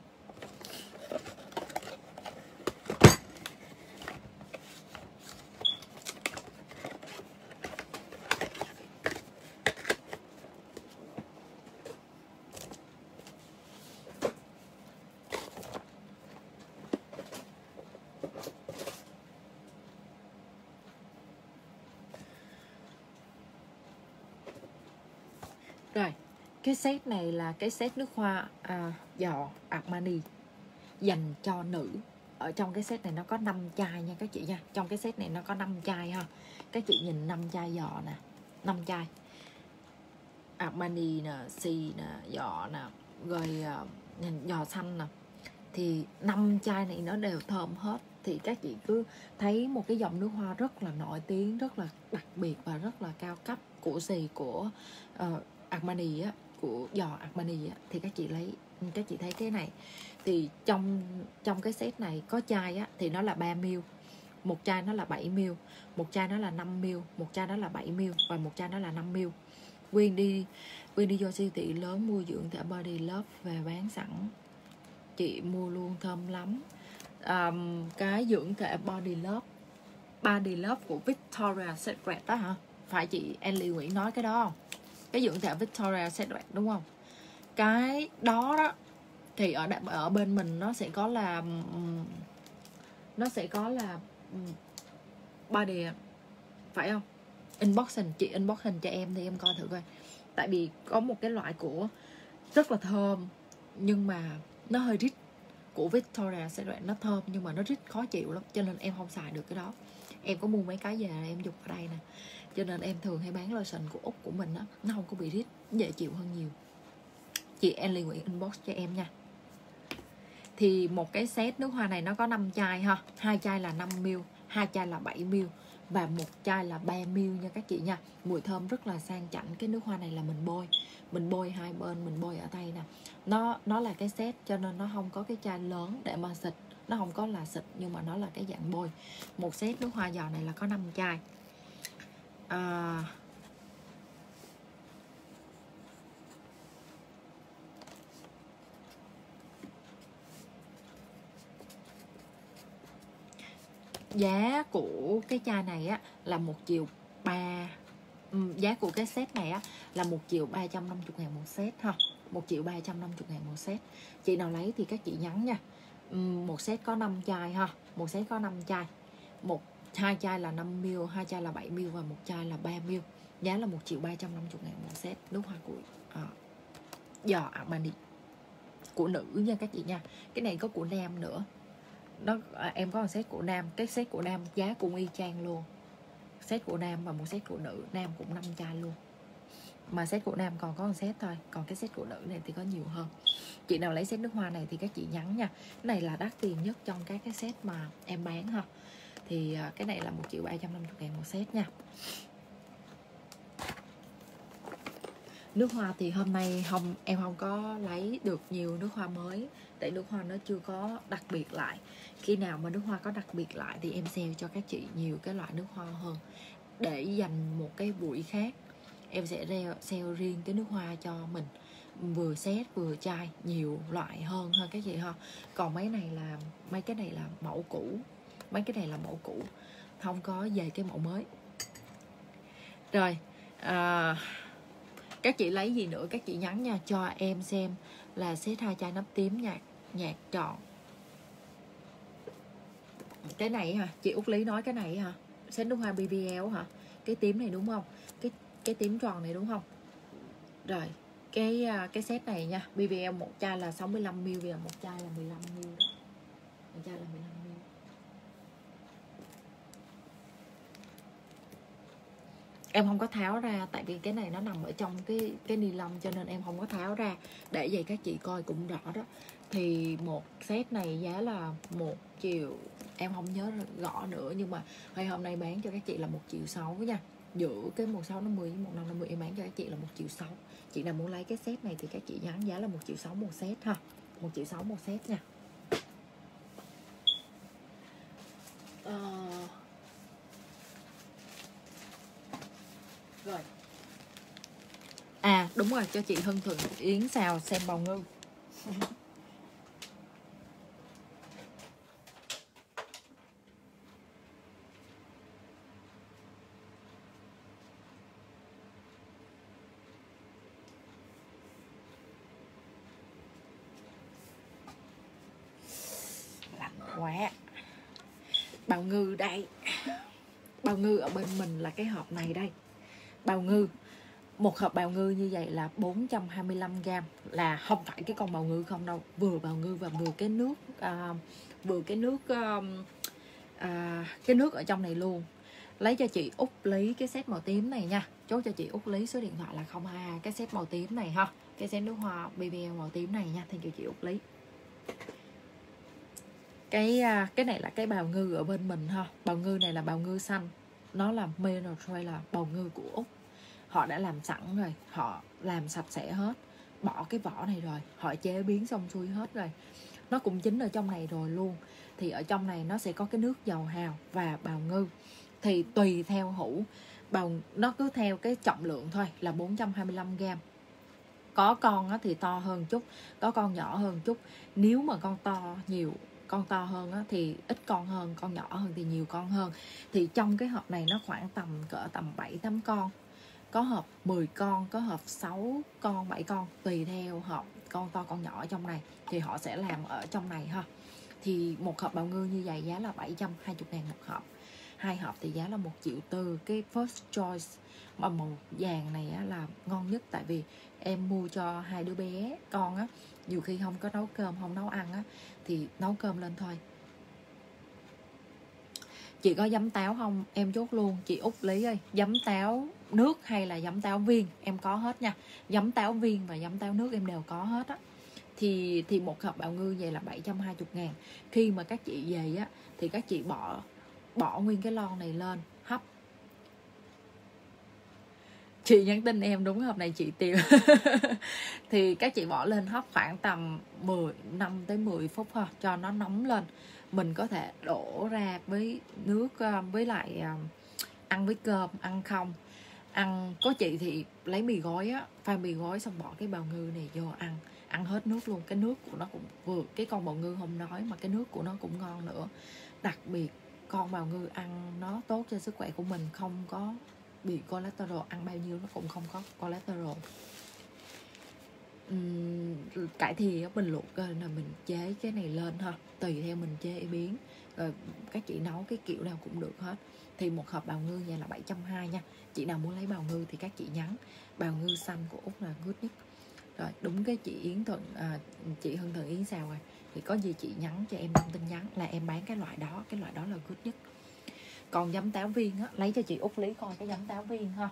Rồi, cái set này là cái set nước hoa à, giò Armani dành cho nữ. Ở trong cái set này nó có năm chai nha các chị nha. Trong cái set này nó có năm chai ha. Các chị nhìn năm chai giò nè, năm chai Armani nè, Si nè, giò nè, rồi uh, giò xanh nè. Thì năm chai này nó đều thơm hết. Thì các chị cứ thấy một cái dòng nước hoa rất là nổi tiếng, rất là đặc biệt và rất là cao cấp của gì của uh, Armani á, của giò Armani á, thì các chị lấy, các chị thấy cái này thì trong trong cái set này có chai á thì nó là ba mi li lít, một chai nó là bảy mi li lít, một chai nó là năm mi li lít, một chai nó là bảy mi li lít và một chai nó là năm mi li lít. Quyên đi Quyên đi vô siêu thị lớn mua dưỡng thể Body Love về bán sẵn, chị mua luôn, thơm lắm. Um, cái dưỡng thể Body Love Body Love của Victoria Secret đó hả? Phải chị Anly Nguyễn nói cái đó không? Cái dưỡng thể Victoria Secret đúng không? Cái đó đó thì ở ở bên mình nó sẽ có là nó sẽ có là body, phải không? Unboxing, chị unboxing cho em thì em coi thử coi. Tại vì có một cái loại của rất là thơm nhưng mà nó hơi rít, của Victoria Secret nó thơm nhưng mà nó rít khó chịu lắm, cho nên em không xài được cái đó. Em có mua mấy cái về em dùng ở đây nè, cho nên em thường hay bán lotion của Úc của mình đó, nó không có bị rít, dễ chịu hơn nhiều. Chị Anly Nguyễn inbox cho em nha. Thì một cái set nước hoa này nó có năm chai ha, hai chai là năm mi li lít, hai chai là bảy mi li lít và một chai là ba mi li lít nha các chị nha. Mùi thơm rất là sang chảnh. Cái nước hoa này là mình bôi, mình bôi hai bên, mình bôi ở tay nè. Nó nó là cái set cho nên nó không có cái chai lớn để mà xịt, nó không có là xịt nhưng mà nó là cái dạng bôi. Một set nước hoa giò này là có năm chai. À, giá của cái chai này á là một triệu ba, giá của cái set này á là một triệu ba trăm năm mươi ngàn một set ha, một triệu ba trăm năm mươi ngàn một set. Chị nào lấy thì các chị nhắn nha. Một set có năm chai ha, một set có năm chai, một hai chai là năm mi li lít, hai chai là bảy mi li lít và một chai là ba mi li lít. Giá là một triệu ba trăm năm mươi ngàn một set nước hoa của à, giò Armani của nữ nha các chị nha. Cái này có của nam nữa. Nó à, em có một set của nam, cái set của nam giá cũng y chang luôn. Set của nam và một set của nữ, nam cũng năm chai luôn. Mà set của nam còn có một set thôi, còn cái set của nữ này thì có nhiều hơn. Chị nào lấy set nước hoa này thì các chị nhắn nha. Cái này là đắt tiền nhất trong các cái set mà em bán ha. Thì cái này là một triệu ba trăm năm mươi ngàn một set nha. Nước hoa thì hôm nay không, em không có lấy được nhiều nước hoa mới, tại nước hoa nó chưa có đặc biệt lại. Khi nào mà nước hoa có đặc biệt lại thì em sale cho các chị nhiều cái loại nước hoa hơn, để dành một cái buổi khác em sẽ sale riêng cái nước hoa cho mình, vừa set vừa chai, nhiều loại hơn ha các chị ha. Còn mấy này là mấy cái này là mẫu cũ, mấy cái này là mẫu cũ, không có về cái mẫu mới. Rồi à, các chị lấy gì nữa các chị nhắn nha, cho em xem là set hai chai nắp tím nhạt nhạt tròn. Cái này hả chị Út Lý nói, cái này hả, set nước hoa bê bê lờ hả, cái tím này đúng không, cái cái tím tròn này đúng không? Rồi cái cái set này nha, bê bê lờ một chai là sáu mươi lăm mi li lít, và một chai là mười lăm mi li lít đó. Một chai là mười lăm mi li lít. Em không có tháo ra tại vì cái này nó nằm ở trong cái cái ni lông, cho nên em không có tháo ra, để vậy các chị coi cũng rõ đó. Thì một set này giá là một triệu, em không nhớ rõ nữa, nhưng mà hay hôm nay bán cho các chị là một triệu sáu nha. Giữa cái một sáu năm mươi với một năm năm mươi em bán cho các chị là một triệu sáu. Chị nào muốn lấy cái set này thì các chị nhắn giá là một triệu sáu một set ha, một triệu sáu một set nha. Uh... Rồi. À đúng rồi, cho chị Hân Thuận Yến xào xem bào ngư. Lạnh quá. Bào ngư đây. Bào ngư ở bên mình là cái hộp này đây. Bào ngư, một hộp bào ngư như vậy là bốn trăm hai mươi lăm gram, là không phải cái con bào ngư không đâu, vừa bào ngư và vừa cái nước à, vừa cái nước à, à, cái nước ở trong này luôn. Lấy cho chị Út Lý cái set màu tím này nha, chốt cho chị Út Lý số điện thoại là không hai hai, cái set màu tím này ha, cái set nước hoa bê bê lờ màu tím này nha, thank you chị Út Lý. Cái cái này là cái bào ngư ở bên mình ha, bào ngư này là bào ngư xanh, nó là Menotrey, là bào ngư của Úc. Họ đã làm sẵn rồi, họ làm sạch sẽ hết, bỏ cái vỏ này rồi, họ chế biến xong xuôi hết rồi, nó cũng chín ở trong này rồi luôn. Thì ở trong này nó sẽ có cái nước dầu hào và bào ngư, thì tùy theo hũ bào, nó cứ theo cái trọng lượng thôi là bốn trăm hai mươi lăm gram. Có con thì to hơn chút, có con nhỏ hơn chút. Nếu mà con to nhiều, con to hơn á, thì ít con hơn, con nhỏ hơn thì nhiều con hơn. Thì trong cái hộp này nó khoảng tầm cỡ tầm bảy tám con. Có hộp mười con, có hộp sáu con, bảy con, tùy theo hộp con to con nhỏ ở trong này. Thì họ sẽ làm ở trong này ha. Thì một hộp bào ngư như vậy giá là bảy trăm hai mươi ngàn một hộp. Hai hộp thì giá là một triệu tư. Cái first choice mà màu vàng này á, là ngon nhất, tại vì em mua cho hai đứa bé con á, nhiều khi không có nấu cơm, không nấu ăn á, thì nấu cơm lên thôi. Chị có giấm táo không? Em chốt luôn chị Út Lý ơi, giấm táo nước hay là giấm táo viên em có hết nha. Giấm táo viên và giấm táo nước em đều có hết á. Thì thì một hộp bào ngư vậy là bảy trăm hai mươi ngàn. Khi mà các chị về á thì các chị bỏ bỏ nguyên cái lon này lên hấp. Chị nhắn tin em đúng hộp này chị Tiêu. Thì các chị bỏ lên hấp khoảng tầm mười, năm tới mười phút thôi, cho nó nóng lên. Mình có thể đổ ra với nước, với lại ăn với cơm, ăn không. Ăn, có chị thì lấy mì gói á, pha mì gói xong bỏ cái bào ngư này vô ăn, ăn hết nước luôn. Cái nước của nó cũng vừa, cái con bào ngư không nói mà cái nước của nó cũng ngon nữa. Đặc biệt con bào ngư ăn nó tốt cho sức khỏe của mình, không có bị cholesterol, ăn bao nhiêu nó cũng không có cholesterol. Uhm, cải thì mình luộc rồi là mình chế cái này lên ha, tùy theo mình chế biến, rồi các chị nấu cái kiểu nào cũng được hết. Thì một hộp bào ngư vậy là bảy trăm hai mươi nha. Chị nào muốn lấy bào ngư thì các chị nhắn, bào ngư xanh của Úc là good nhất. Rồi đúng cái chị Yến Thuận, à, chị Hân Thuận Yến sao rồi, thì có gì chị nhắn cho em thông tin nhắn là em bán cái loại đó, cái loại đó là good nhất. Còn giấm táo viên á, lấy cho chị Út Lý coi cái giấm táo viên ha.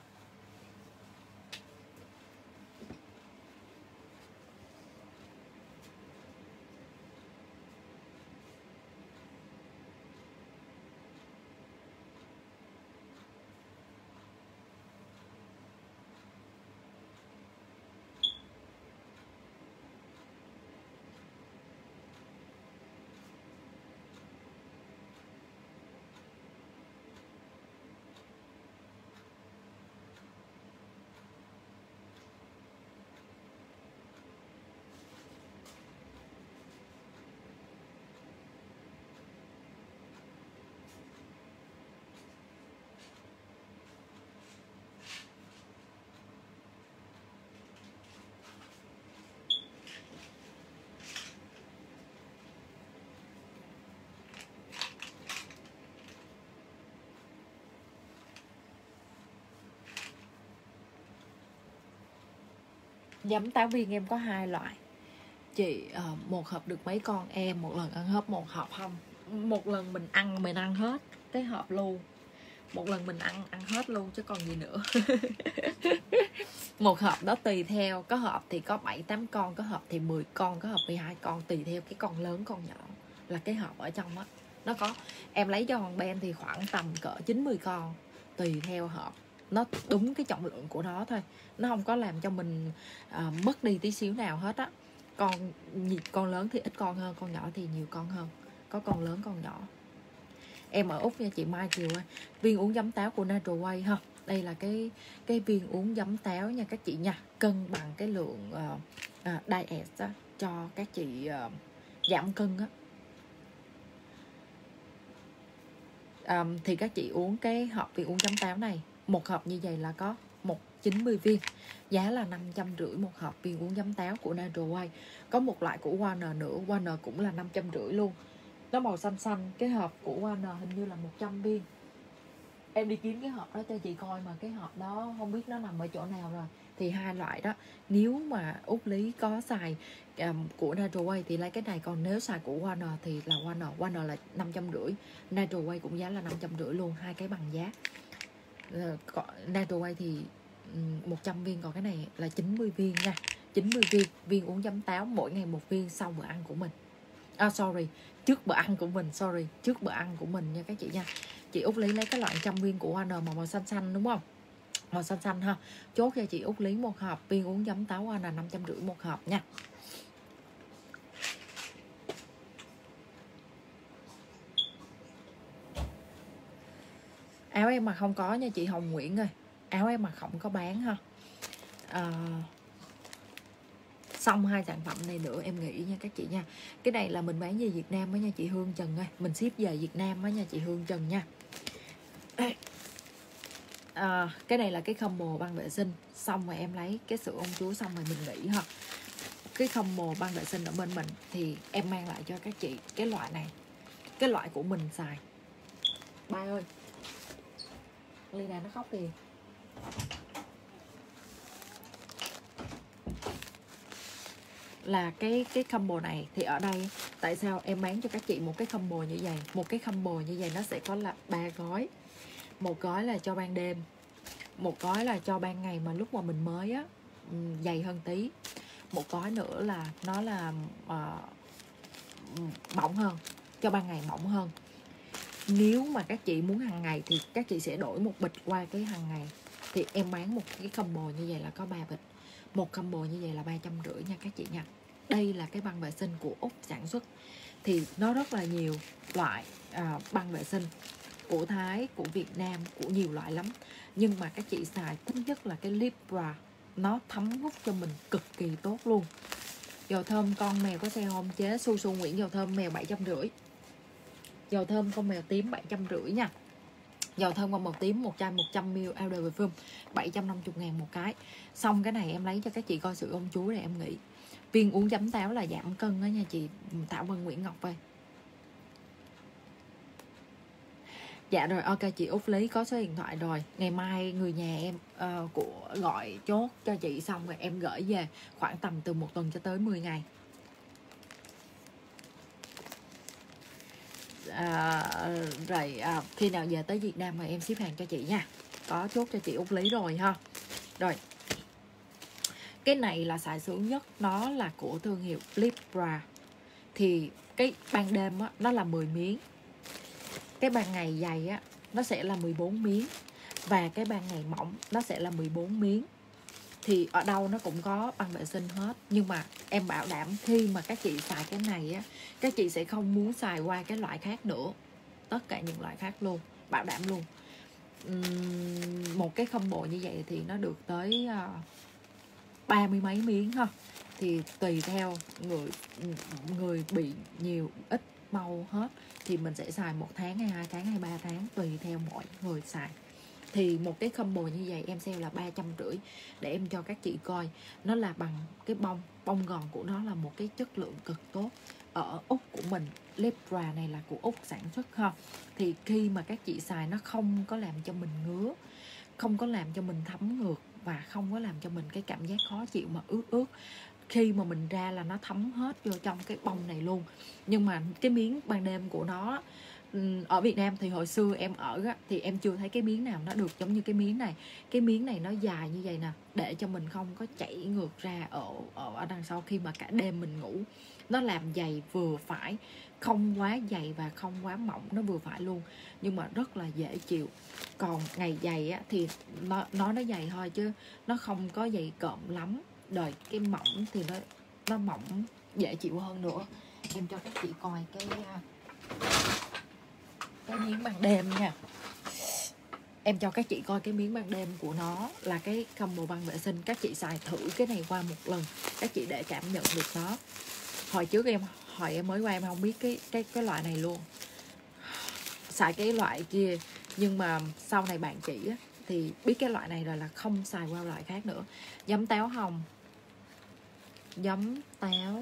Giấm táo viên em có hai loại. Chị uh, một hộp được mấy con, em một lần ăn hết một hộp không? Một lần mình ăn mình ăn hết cái hộp luôn. Một lần mình ăn ăn hết luôn chứ còn gì nữa. Một hộp đó tùy theo, có hộp thì có bảy tám con, có hộp thì mười con, có hộp mười hai con, tùy theo cái con lớn con nhỏ là cái hộp ở trong á. Nó có, em lấy cho con Ben thì khoảng tầm cỡ chín mươi con, tùy theo hộp. Nó đúng cái trọng lượng của nó thôi, nó không có làm cho mình uh, mất đi tí xíu nào hết á. Con con lớn thì ít con hơn, con nhỏ thì nhiều con hơn, có con lớn con nhỏ. Em ở Úc nha chị Mai Kiều ơi. Viên uống giấm táo của Natural Way ha. Đây là cái cái viên uống giấm táo nha các chị nha, cân bằng cái lượng uh, uh, diet đó, cho các chị uh, giảm cân á. Um, thì các chị uống cái hộp viên uống giấm táo này, một hộp như vậy là có một chín mươi viên, giá là năm trăm rưỡi một hộp viên uống giấm táo của Natural Way. Có một loại của Warner nữa, Warner cũng là năm trăm rưỡi luôn, nó màu xanh xanh. Cái hộp của Warner hình như là một trăm viên. Em đi kiếm cái hộp đó cho chị coi mà cái hộp đó không biết nó nằm ở chỗ nào rồi. Thì hai loại đó, nếu mà Úc Lý có xài um, của Natural Way thì lấy cái này, còn nếu xài của Warner thì là Warner. Warner là năm trăm rưỡi, Natural Way cũng giá là năm trăm rưỡi luôn, hai cái bằng giá. uh, Natural Way thì um, một trăm viên, còn cái này là chín mươi viên nha. Chín mươi viên, viên uống giấm táo mỗi ngày một viên sau bữa ăn của mình. À sorry, trước bữa ăn của mình, sorry, trước bữa ăn của mình nha các chị nha. Chị Úc Lý lấy cái loại trăm viên của Warner màu, màu xanh xanh đúng không? Màu xanh xanh ha. Chốt cho chị Úc Lý một hộp viên uống giấm táo Warner năm trăm rưỡi một hộp nha. Áo em mà không có nha chị Hồng Nguyễn ơi, áo em mà không có bán ha. À, xong hai sản phẩm này nữa em nghĩ nha các chị nha. Cái này là mình bán về Việt Nam á nha chị Hương Trần ơi, mình ship về Việt Nam á nha chị Hương Trần nha. À, cái này là cái combo băng vệ sinh, xong rồi em lấy cái sữa ông chúa, xong rồi mình nghĩ ha, cái combo băng vệ sinh ở bên mình thì em mang lại cho các chị cái loại này, cái loại của mình xài. Ba ơi, ly này nó khóc kìa. Là cái cái combo này thì ở đây tại sao em bán cho các chị một cái combo như vậy? Một cái combo như vậy nó sẽ có là ba gói. Một gói là cho ban đêm, một gói là cho ban ngày mà lúc mà mình mới á, dày hơn tí. Một gói nữa là nó là uh, mỏng hơn, cho ban ngày mỏng hơn. Nếu mà các chị muốn hàng ngày thì các chị sẽ đổi một bịch qua cái hàng ngày. Thì em bán một cái combo như vậy là có ba bịch. Một combo như vậy là ba trăm rưỡi nha các chị nha. Đây là cái băng vệ sinh của Úc sản xuất. Thì nó rất là nhiều loại uh, băng vệ sinh của Thái, của Việt Nam, của nhiều loại lắm. Nhưng mà các chị xài thích nhất là cái Libra, nó thấm hút cho mình cực kỳ tốt luôn. Dầu thơm con mèo có xe không chế? Su Su Nguyễn dầu thơm mèo bảy trăm rưỡi. Dầu thơm con mèo tím bảy trăm rưỡi nha. Dầu thơm con mèo tím một chai một trăm mi li lít Elder Perfume bảy trăm năm mươi ngàn một cái. Xong cái này em lấy cho các chị coi sự ông chú để em nghĩ. Viên uống giấm táo là giảm cân đó nha chị Thảo Vân Nguyễn Ngọc ơi. Dạ rồi, ok chị Úc Lý có số điện thoại rồi. Ngày mai người nhà em uh, của gọi chốt cho chị xong rồi em gửi về khoảng tầm từ một tuần cho tới mười ngày. À, rồi à, khi nào về tới Việt Nam mà em ship hàng cho chị nha. Có chốt cho chị Úc Lý rồi ha. Rồi. Cái này là xài sướng nhất, nó là của thương hiệu Libra. Thì cái ban đêm á, nó là mười miếng. Cái ban ngày dày á, nó sẽ là mười bốn miếng. Và cái ban ngày mỏng nó sẽ là mười bốn miếng. Thì ở đâu nó cũng có băng vệ sinh hết. Nhưng mà em bảo đảm khi mà các chị xài cái này á, các chị sẽ không muốn xài qua cái loại khác nữa. Tất cả những loại khác luôn, bảo đảm luôn. uhm, Một cái combo như vậy thì nó được tới uh, ba mươi mấy miếng ha. Thì tùy theo người người bị nhiều ít mau hết thì mình sẽ xài một tháng hay hai tháng hay ba tháng, tùy theo mỗi người xài. Thì một cái combo như vậy em sale là ba trăm rưỡi. Để em cho các chị coi, nó là bằng cái bông bông gòn của nó là một cái chất lượng cực tốt ở Úc của mình. Libra này là của Úc sản xuất ha. Thì khi mà các chị xài nó không có làm cho mình ngứa, không có làm cho mình thấm ngược và không có làm cho mình cái cảm giác khó chịu mà ướt ướt. Khi mà mình ra là nó thấm hết vô trong cái bông này luôn. Nhưng mà cái miếng ban đêm của nó, ở Việt Nam thì hồi xưa em ở á, thì em chưa thấy cái miếng nào nó được giống như cái miếng này. Cái miếng này nó dài như vậy nè, để cho mình không có chảy ngược ra ở, ở đằng sau khi mà cả đêm mình ngủ. Nó làm dày vừa phải, không quá dày và không quá mỏng, nó vừa phải luôn. Nhưng mà rất là dễ chịu. Còn ngày dày á, thì nó, nó nó dày thôi chứ nó không có dày cộm lắm. Đời cái mỏng thì nó, nó mỏng dễ chịu hơn nữa. Em cho các chị coi cái cái miếng ban đêm nha. Em cho các chị coi cái miếng ban đêm của nó là cái combo băng vệ sinh. Các chị xài thử cái này qua một lần, các chị để cảm nhận được nó. Hồi trước em hồi em mới qua em không biết cái cái cái loại này luôn, xài cái loại kia. Nhưng mà sau này bạn chỉ á, thì biết cái loại này rồi là không xài qua loại khác nữa. Giấm táo hồng, giấm táo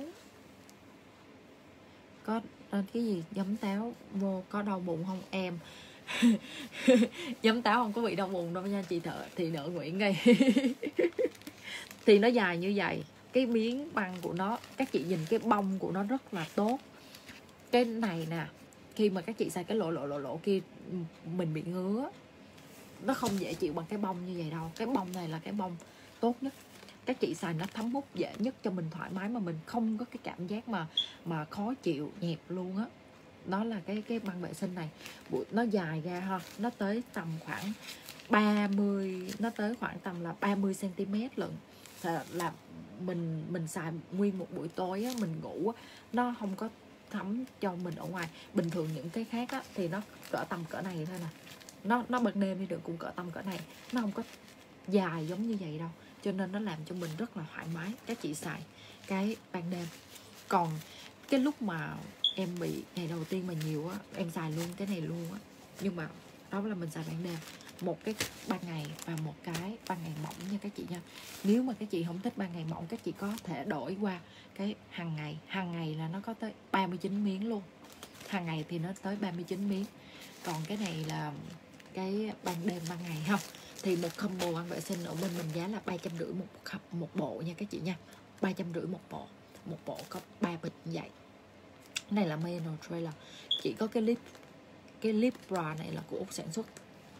có cái gì, giấm táo vô có đau bụng không em? Giấm táo không có bị đau bụng đâu nha chị thợ thì nợ Nguyễn ngay. Thì nó dài như vậy. Cái miếng băng của nó, các chị nhìn cái bông của nó rất là tốt. Cái này nè, khi mà các chị xài cái lỗ lỗ lỗ lỗ kia mình bị ngứa, nó không dễ chịu bằng cái bông như vậy đâu. Cái bông này là cái bông tốt nhất. Các chị xài nó thấm hút dễ nhất, cho mình thoải mái mà mình không có cái cảm giác mà mà khó chịu nhẹp luôn á. Đó là cái cái băng vệ sinh này. Nó dài ra ha, nó tới tầm khoảng ba mươi, nó tới khoảng tầm là ba mươi xăng ti mét lận. Thì là mình mình xài nguyên một buổi tối á, mình ngủ á, nó không có thấm cho mình ở ngoài. Bình thường những cái khác á thì nó cỡ tầm cỡ này thôi nè. Nó nó ban đêm đi được cũng cỡ tầm cỡ này, nó không có dài giống như vậy đâu. Cho nên nó làm cho mình rất là thoải mái. Các chị xài cái ban đêm. Còn cái lúc mà em bị ngày đầu tiên mà nhiều á, em xài luôn cái này luôn á. Nhưng mà đó là mình xài ban đêm. Một cái ban ngày và một cái ban ngày mỏng nha các chị nha. Nếu mà các chị không thích ban ngày mỏng, các chị có thể đổi qua cái hàng ngày. Hàng ngày là nó có tới ba mươi chín miếng luôn. Hàng ngày thì nó tới ba mươi chín miếng. Còn cái này là cái ban đêm ban ngày không. Thì một combo băng vệ sinh ở bên mình giá là ba trăm rưỡi một một bộ nha các chị nha. Ba trăm rưỡi một bộ. Một bộ có ba bịch như vậy. Cái này là made in Australia. Chỉ có cái lip cái lip bra này là của Úc sản xuất.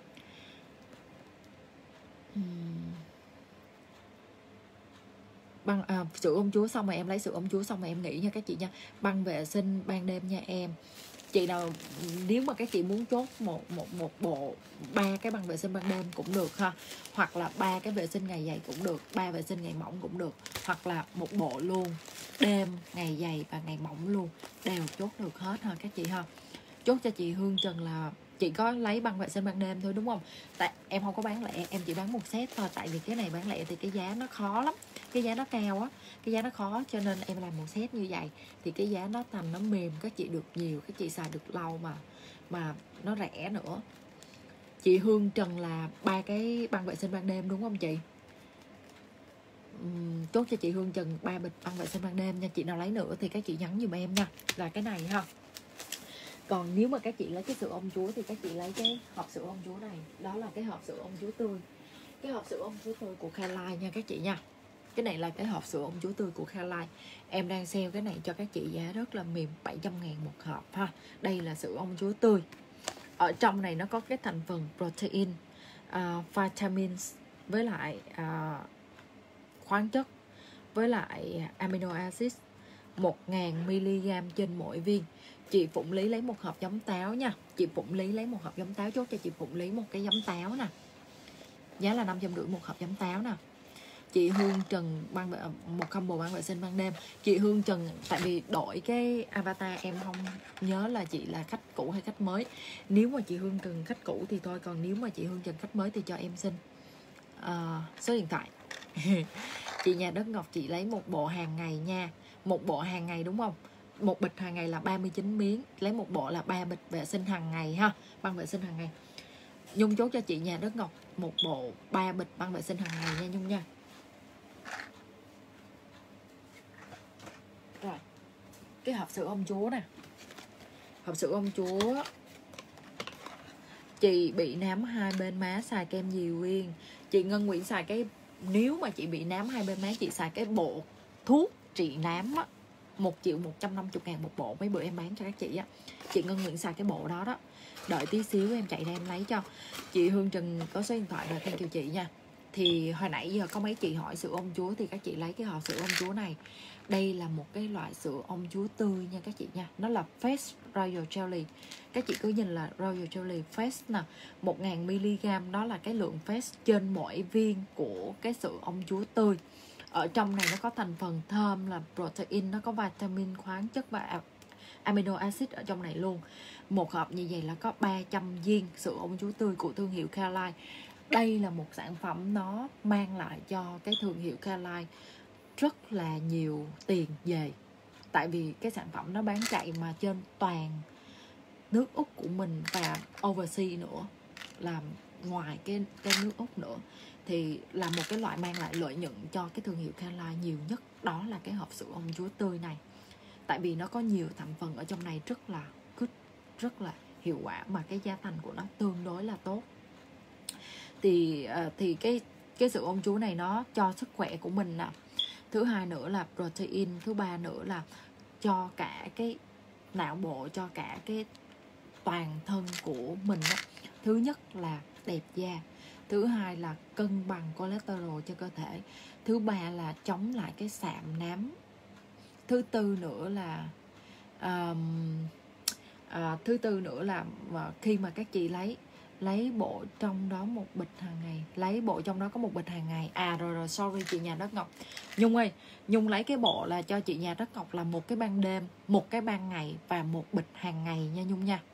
uhm. Băng à, sữa ông chúa xong rồi em lấy sữa ông chúa xong rồi em nghĩ nha các chị nha. Băng vệ sinh ban đêm nha em. Chị nào nếu mà các chị muốn chốt một một một bộ ba cái băng vệ sinh ban đêm cũng được ha, hoặc là ba cái vệ sinh ngày dày cũng được, ba vệ sinh ngày mỏng cũng được, hoặc là một bộ luôn đêm, ngày dày và ngày mỏng luôn, đều chốt được hết ha các chị ha. Chốt cho chị Hương Trần là chị có lấy băng vệ sinh ban đêm thôi đúng không? Tại em không có bán lẻ, em chỉ bán một set thôi. Tại vì cái này bán lẻ thì cái giá nó khó lắm, cái giá nó cao á, cái giá nó khó, cho nên em làm một set như vậy thì cái giá nó tầm nó mềm, các chị được nhiều, các chị xài được lâu mà mà nó rẻ nữa. Chị Hương Trần là ba cái băng vệ sinh ban đêm đúng không chị? Uhm, chốt cho chị Hương Trần ba bịch băng vệ sinh ban đêm nha. Chị nào lấy nữa thì các chị nhắn giùm em nha, là cái này ha. Còn nếu mà các chị lấy cái sữa ông chúa thì các chị lấy cái hộp sữa ông chúa này. Đó là cái hộp sữa ông chúa tươi. Cái hộp sữa ông chúa tươi của Careline nha các chị nha. Cái này là cái hộp sữa ông chúa tươi của Careline. Em đang sale cái này cho các chị giá rất là mềm, bảy trăm ngàn một hộp ha. Đây là sữa ông chúa tươi. Ở trong này nó có cái thành phần protein, uh, vitamins, với lại uh, khoáng chất, với lại amino acid, một nghìn mi-li-gam trên mỗi viên. Chị Phụng Lý lấy một hộp giấm táo nha. Chị Phụng Lý lấy một hộp giấm táo. Chốt cho chị Phụng Lý một cái giấm táo nè. Giá là năm trăm rưỡi một hộp giấm táo nè. Chị Hương Trần băng một combo băng vệ sinh ban đêm. Chị Hương Trần, tại vì đổi cái avatar em không nhớ là chị là khách cũ hay khách mới. Nếu mà chị Hương Trần khách cũ thì thôi, còn nếu mà chị Hương Trần khách mới thì cho em xin uh, số điện thoại. Chị Nhà Đất Ngọc, chị lấy một bộ hàng ngày nha. Một bộ hàng ngày đúng không? Một bịch hàng ngày là ba mươi chín miếng, lấy một bộ là ba bịch vệ sinh hàng ngày ha, băng vệ sinh hàng ngày. Nhung chốt cho chị Nhà Đất Ngọc một bộ ba bịch băng vệ sinh hàng ngày nha Nhung nha. Rồi, cái hộp sữa ông chúa nè. Hộp sữa ông chúa. Chị bị nám hai bên má xài kem Dì Uyên. Chị Ngân Nguyễn xài cái nếu mà chị bị nám hai bên má, chị xài cái bộ thuốc trị nám á, một triệu một trăm năm mươi ngàn một bộ, mấy bữa em bán cho các chị á. Chị Ngân Nguyễn xài cái bộ đó đó. Đợi tí xíu em chạy ra em lấy cho. Chị Hương Trần có số điện thoại rồi, thank you chị nha. Thì hồi nãy giờ có mấy chị hỏi sữa ông chúa, thì các chị lấy cái hộp sữa ông chúa này. Đây là một cái loại sữa ông chúa tươi nha các chị nha. Nó là Fresh Royal Jelly. Các chị cứ nhìn là Royal Jelly Fresh nè, một nghìn mi-li-gam, đó là cái lượng Fresh trên mỗi viên của cái sữa ông chúa tươi. Ở trong này nó có thành phần thơm là protein, nó có vitamin, khoáng chất và amino acid ở trong này luôn. Một hộp như vậy là có ba trăm viên sữa ông chúa tươi của thương hiệu Careline. Đây là một sản phẩm nó mang lại cho cái thương hiệu Careline rất là nhiều tiền về. Tại vì cái sản phẩm nó bán chạy mà trên toàn nước Úc của mình và overseas nữa, là ngoài cái, cái nước Úc nữa. Thì là một cái loại mang lại lợi nhuận cho cái thương hiệu Careline nhiều nhất, đó là cái hộp sữa ông chúa tươi này. Tại vì nó có nhiều thành phần ở trong này rất là good, rất là hiệu quả, mà cái giá thành của nó tương đối là tốt. Thì thì cái cái sữa ông chúa này nó cho sức khỏe của mình nè. Thứ hai nữa là protein, thứ ba nữa là cho cả cái não bộ, cho cả cái toàn thân của mình đó. Thứ nhất là đẹp da, thứ hai là cân bằng cholesterol cho cơ thể, thứ ba là chống lại cái sạm nám, thứ tư nữa là um, à, thứ tư nữa là mà khi mà các chị lấy lấy bộ trong đó một bịch hàng ngày, lấy bộ trong đó có một bịch hàng ngày. À rồi rồi sorry chị Nhà Đất Ngọc, Nhung ơi, Nhung lấy cái bộ là cho chị Nhà Đất Ngọc là một cái ban đêm, một cái ban ngày và một bịch hàng ngày nha Nhung nha.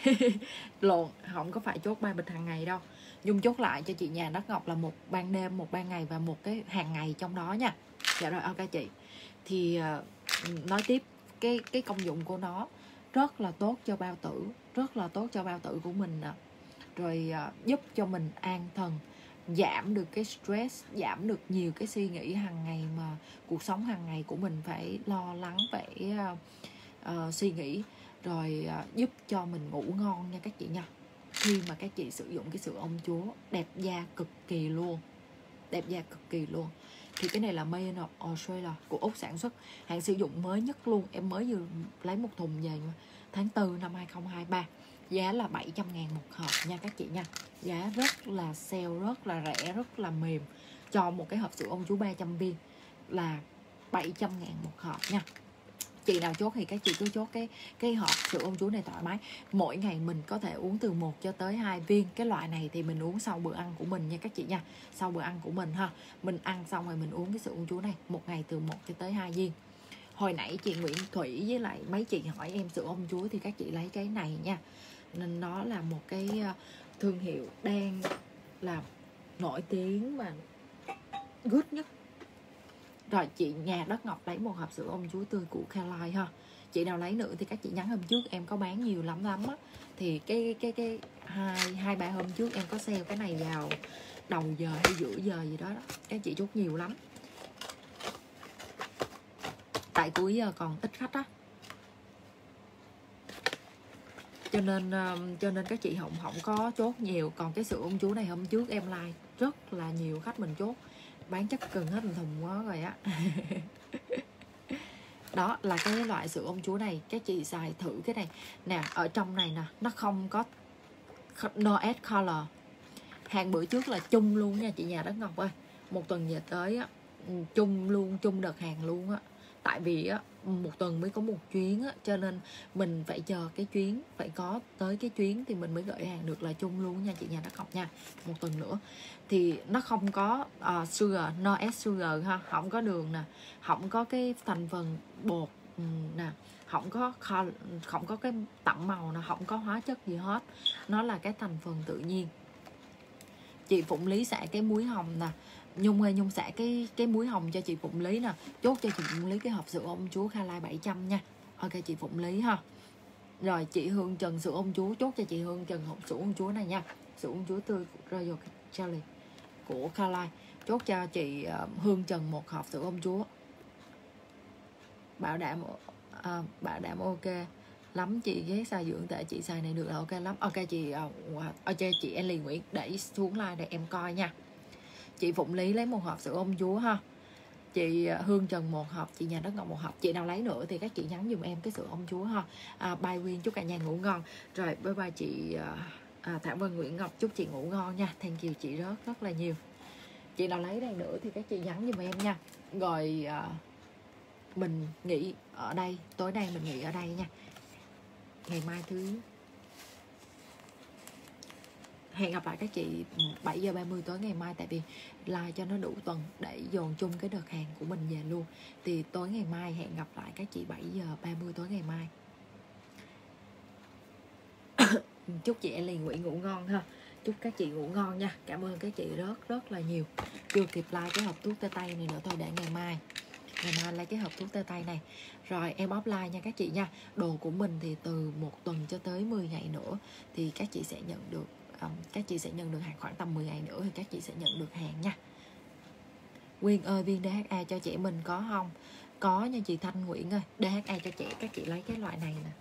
Lộn, không có phải chốt ba bịch hàng ngày đâu. Nhung chốt lại cho chị Nhà Đất Ngọc là một ban đêm, một ban ngày và một cái hàng ngày trong đó nha. Dạ rồi, ok chị. Thì uh, nói tiếp, cái cái công dụng của nó rất là tốt cho bao tử, rất là tốt cho bao tử của mình nè. Rồi uh, giúp cho mình an thần, giảm được cái stress, giảm được nhiều cái suy nghĩ hàng ngày mà cuộc sống hàng ngày của mình phải lo lắng, phải uh, uh, suy nghĩ. Rồi uh, giúp cho mình ngủ ngon nha các chị nha. Khi mà các chị sử dụng cái sữa ông chúa, đẹp da cực kỳ luôn, đẹp da cực kỳ luôn. Thì cái này là Made in Australia, của Úc sản xuất, hạn sử dụng mới nhất luôn. Em mới vừa lấy một thùng về mà, tháng tư năm hai không hai ba. Giá là bảy trăm ngàn một hộp nha các chị nha. Giá rất là sale, rất là rẻ, rất là mềm. Cho một cái hộp sữa ông chúa ba trăm viên là bảy trăm ngàn một hộp nha. Chị nào chốt thì các chị cứ chốt cái cái hộp sữa ông chúa này thoải mái. Mỗi ngày mình có thể uống từ một cho tới hai viên. Cái loại này thì mình uống sau bữa ăn của mình nha các chị nha. Sau bữa ăn của mình ha. Mình ăn xong rồi mình uống cái sữa ông chúa này một ngày từ một cho tới hai viên. Hồi nãy chị Nguyễn Thủy với lại mấy chị hỏi em sữa ông chúa thì các chị lấy cái này nha. Nên nó là một cái thương hiệu đang là nổi tiếng mà good nhất. Rồi chị Nhà Đất Ngọc lấy một hộp sữa ông chúa tươi của Careline ha. Chị nào lấy nữa thì các chị nhắn hôm trước em có bán nhiều lắm lắm á. Thì cái cái cái hai hai ba hôm trước em có sale cái này vào đầu giờ hay giữa giờ gì đó, đó. Các chị chốt nhiều lắm. Tại cuối giờ còn ít khách á. Cho nên cho nên các chị không không có chốt nhiều. Còn cái sữa ông chúa này hôm trước em like rất là nhiều khách mình chốt. Bán chắc cần hết một thùng quá rồi á. Đó là cái loại sữa ông chúa này. Các chị xài thử cái này nè. Ở trong này nè, nó không có no add color. Hàng bữa trước là chung luôn nha chị Nhà Đất Ngọc ơi. Một tuần về tới á, chung luôn, chung đợt hàng luôn á. Tại vì á, một tuần mới có một chuyến á, cho nên mình phải chờ cái chuyến, phải có tới cái chuyến thì mình mới gửi hàng được, là chung luôn nha chị Nhà Đất Ngọc nha. Một tuần nữa thì nó không có uh, sugar, no add sugar ha, không có đường nè, không có cái thành phần bột nè, không có không có cái tẩm màu nè, không có hóa chất gì hết. Nó là cái thành phần tự nhiên. Chị Phụng Lý xả cái muối hồng nè. Nhung ơi, Nhung xả cái cái muối hồng cho chị Phụng Lý nè. Chốt cho chị Phụng Lý cái hộp sữa ông chúa Careline bảy trăm nha. Ok chị Phụng Lý ha. Rồi chị Hương Trần sữa ông chúa, chốt cho chị Hương Trần hộp sữa ông chúa này nha. Sữa ông chúa tươi Royal Jelly của Careline. Chốt cho chị uh, Hương Trần một hộp sữa ông chúa. Bảo đảm uh, bảo đảm ok lắm chị, ghét xài dưỡng tệ chị xài này được là ok lắm. Ok chị uh, ok chị Ellie Nguyễn để xuống like để em coi nha. Chị Phụng Lý lấy một hộp sữa ông chúa ha. Chị Hương Trần một hộp, chị Nhà Đất Ngọc một hộp. Chị nào lấy nữa thì các chị nhắn giùm em cái sữa ông chúa ha. à, Bye Quyên, chúc cả nhà ngủ ngon. Rồi bye bye chị à, Thảo Vân Nguyễn Ngọc, chúc chị ngủ ngon nha. Thank you chị rất rất là nhiều. Chị nào lấy đây nữa thì các chị nhắn giùm em nha. Rồi à, mình nghỉ ở đây, tối nay mình nghỉ ở đây nha. Ngày mai thứ hẹn gặp lại các chị bảy giờ ba mươi tối ngày mai, tại vì like cho nó đủ tuần để dồn chung cái đợt hàng của mình về luôn. Thì tối ngày mai hẹn gặp lại các chị bảy giờ ba mươi tối ngày mai. Chúc chị Ellie Nguyễn ngủ ngon ha. Chúc các chị ngủ ngon nha. Cảm ơn các chị rất rất là nhiều. Chưa kịp like cái hộp thuốc tê tây này nữa thôi, để ngày mai ngày mai lấy cái hộp thuốc tê tây này. Rồi em offline nha các chị nha. Đồ của mình thì từ một tuần cho tới mười ngày nữa thì các chị sẽ nhận được um, các chị sẽ nhận được hàng. Khoảng tầm mười ngày nữa thì các chị sẽ nhận được hàng nha. Quyên ơi, viên đê hát a cho trẻ mình có không? Có nha chị Thanh Nguyễn ơi. đê hát a cho trẻ các chị lấy cái loại này nè.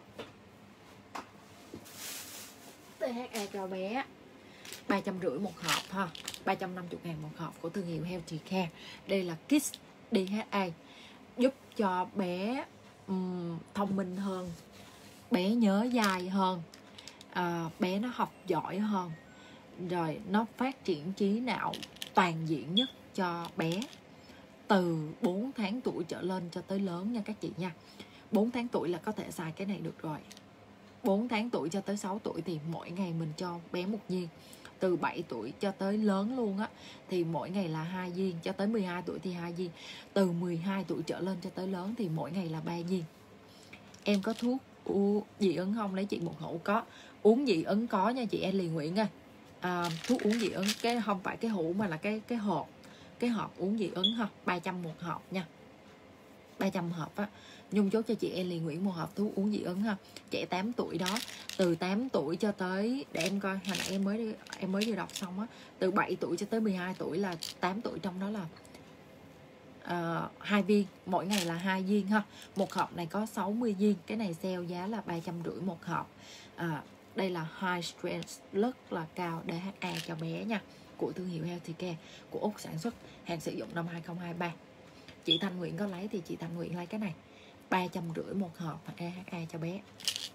đê hát a cho bé ba trăm rưỡi một hộp ha, ba trăm năm mươi ngàn một hộp của thương hiệu Healthy Care. Đây là Kids đê hát a, giúp cho bé um, thông minh hơn, bé nhớ dài hơn, à, bé nó học giỏi hơn, rồi nó phát triển trí não toàn diện nhất cho bé từ bốn tháng tuổi trở lên cho tới lớn nha các chị nha. Bốn tháng tuổi là có thể xài cái này được rồi. Bốn tháng tuổi cho tới sáu tuổi thì mỗi ngày mình cho bé một viên. Từ bảy tuổi cho tới lớn luôn á thì mỗi ngày là hai viên, cho tới mười hai tuổi thì hai viên. Từ mười hai tuổi trở lên cho tới lớn thì mỗi ngày là ba viên. Em có thuốc u dị ứng không? Lấy chị một hũ. Có. Uống dị ứng có nha chị Ellie Nguyễn ơi. À, thuốc uống dị ứng cái không phải cái hũ mà là cái cái hộp. Cái hộp uống dị ứng ha, ba trăm một hộp nha. ba trăm hộp á. Nhung chốt cho chị Ellie Nguyễn một hộp thuốc uống dị ứng ha. Trẻ tám tuổi đó, từ tám tuổi cho tới, để em coi, hồi nãy em mới đi, em mới vừa đọc xong á, từ bảy tuổi cho tới mười hai tuổi là tám tuổi, trong đó là uh, hai viên, mỗi ngày là hai viên ha. Một hộp này có sáu mươi viên, cái này sale giá là ba trăm rưỡi một hộp. À, đây là high strength, rất là cao đê hát a cho bé nha, của thương hiệu Healthy Care của Úc sản xuất, hàng sử dụng năm hai không hai ba. Chị Thanh Nguyễn có lấy thì chị Thanh Nguyễn lấy cái này, ba trăm rưỡi một hộp đê hát a cho bé.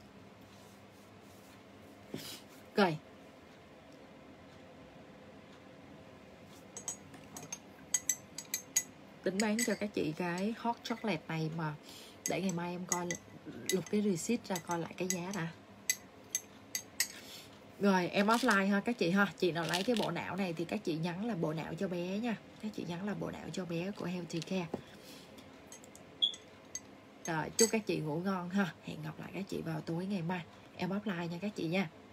Rồi tính bán cho các chị cái hot chocolate này mà để ngày mai em coi, lục cái receipt ra coi lại cái giá đã. Rồi em offline ha các chị ha. Chị nào lấy cái bộ não này thì các chị nhắn là bộ não cho bé nha. Các chị nhắn là bộ não cho bé của Healthy Care. Rồi chúc các chị ngủ ngon ha. Hẹn gặp lại các chị vào tối ngày mai. Em offline nha các chị nha.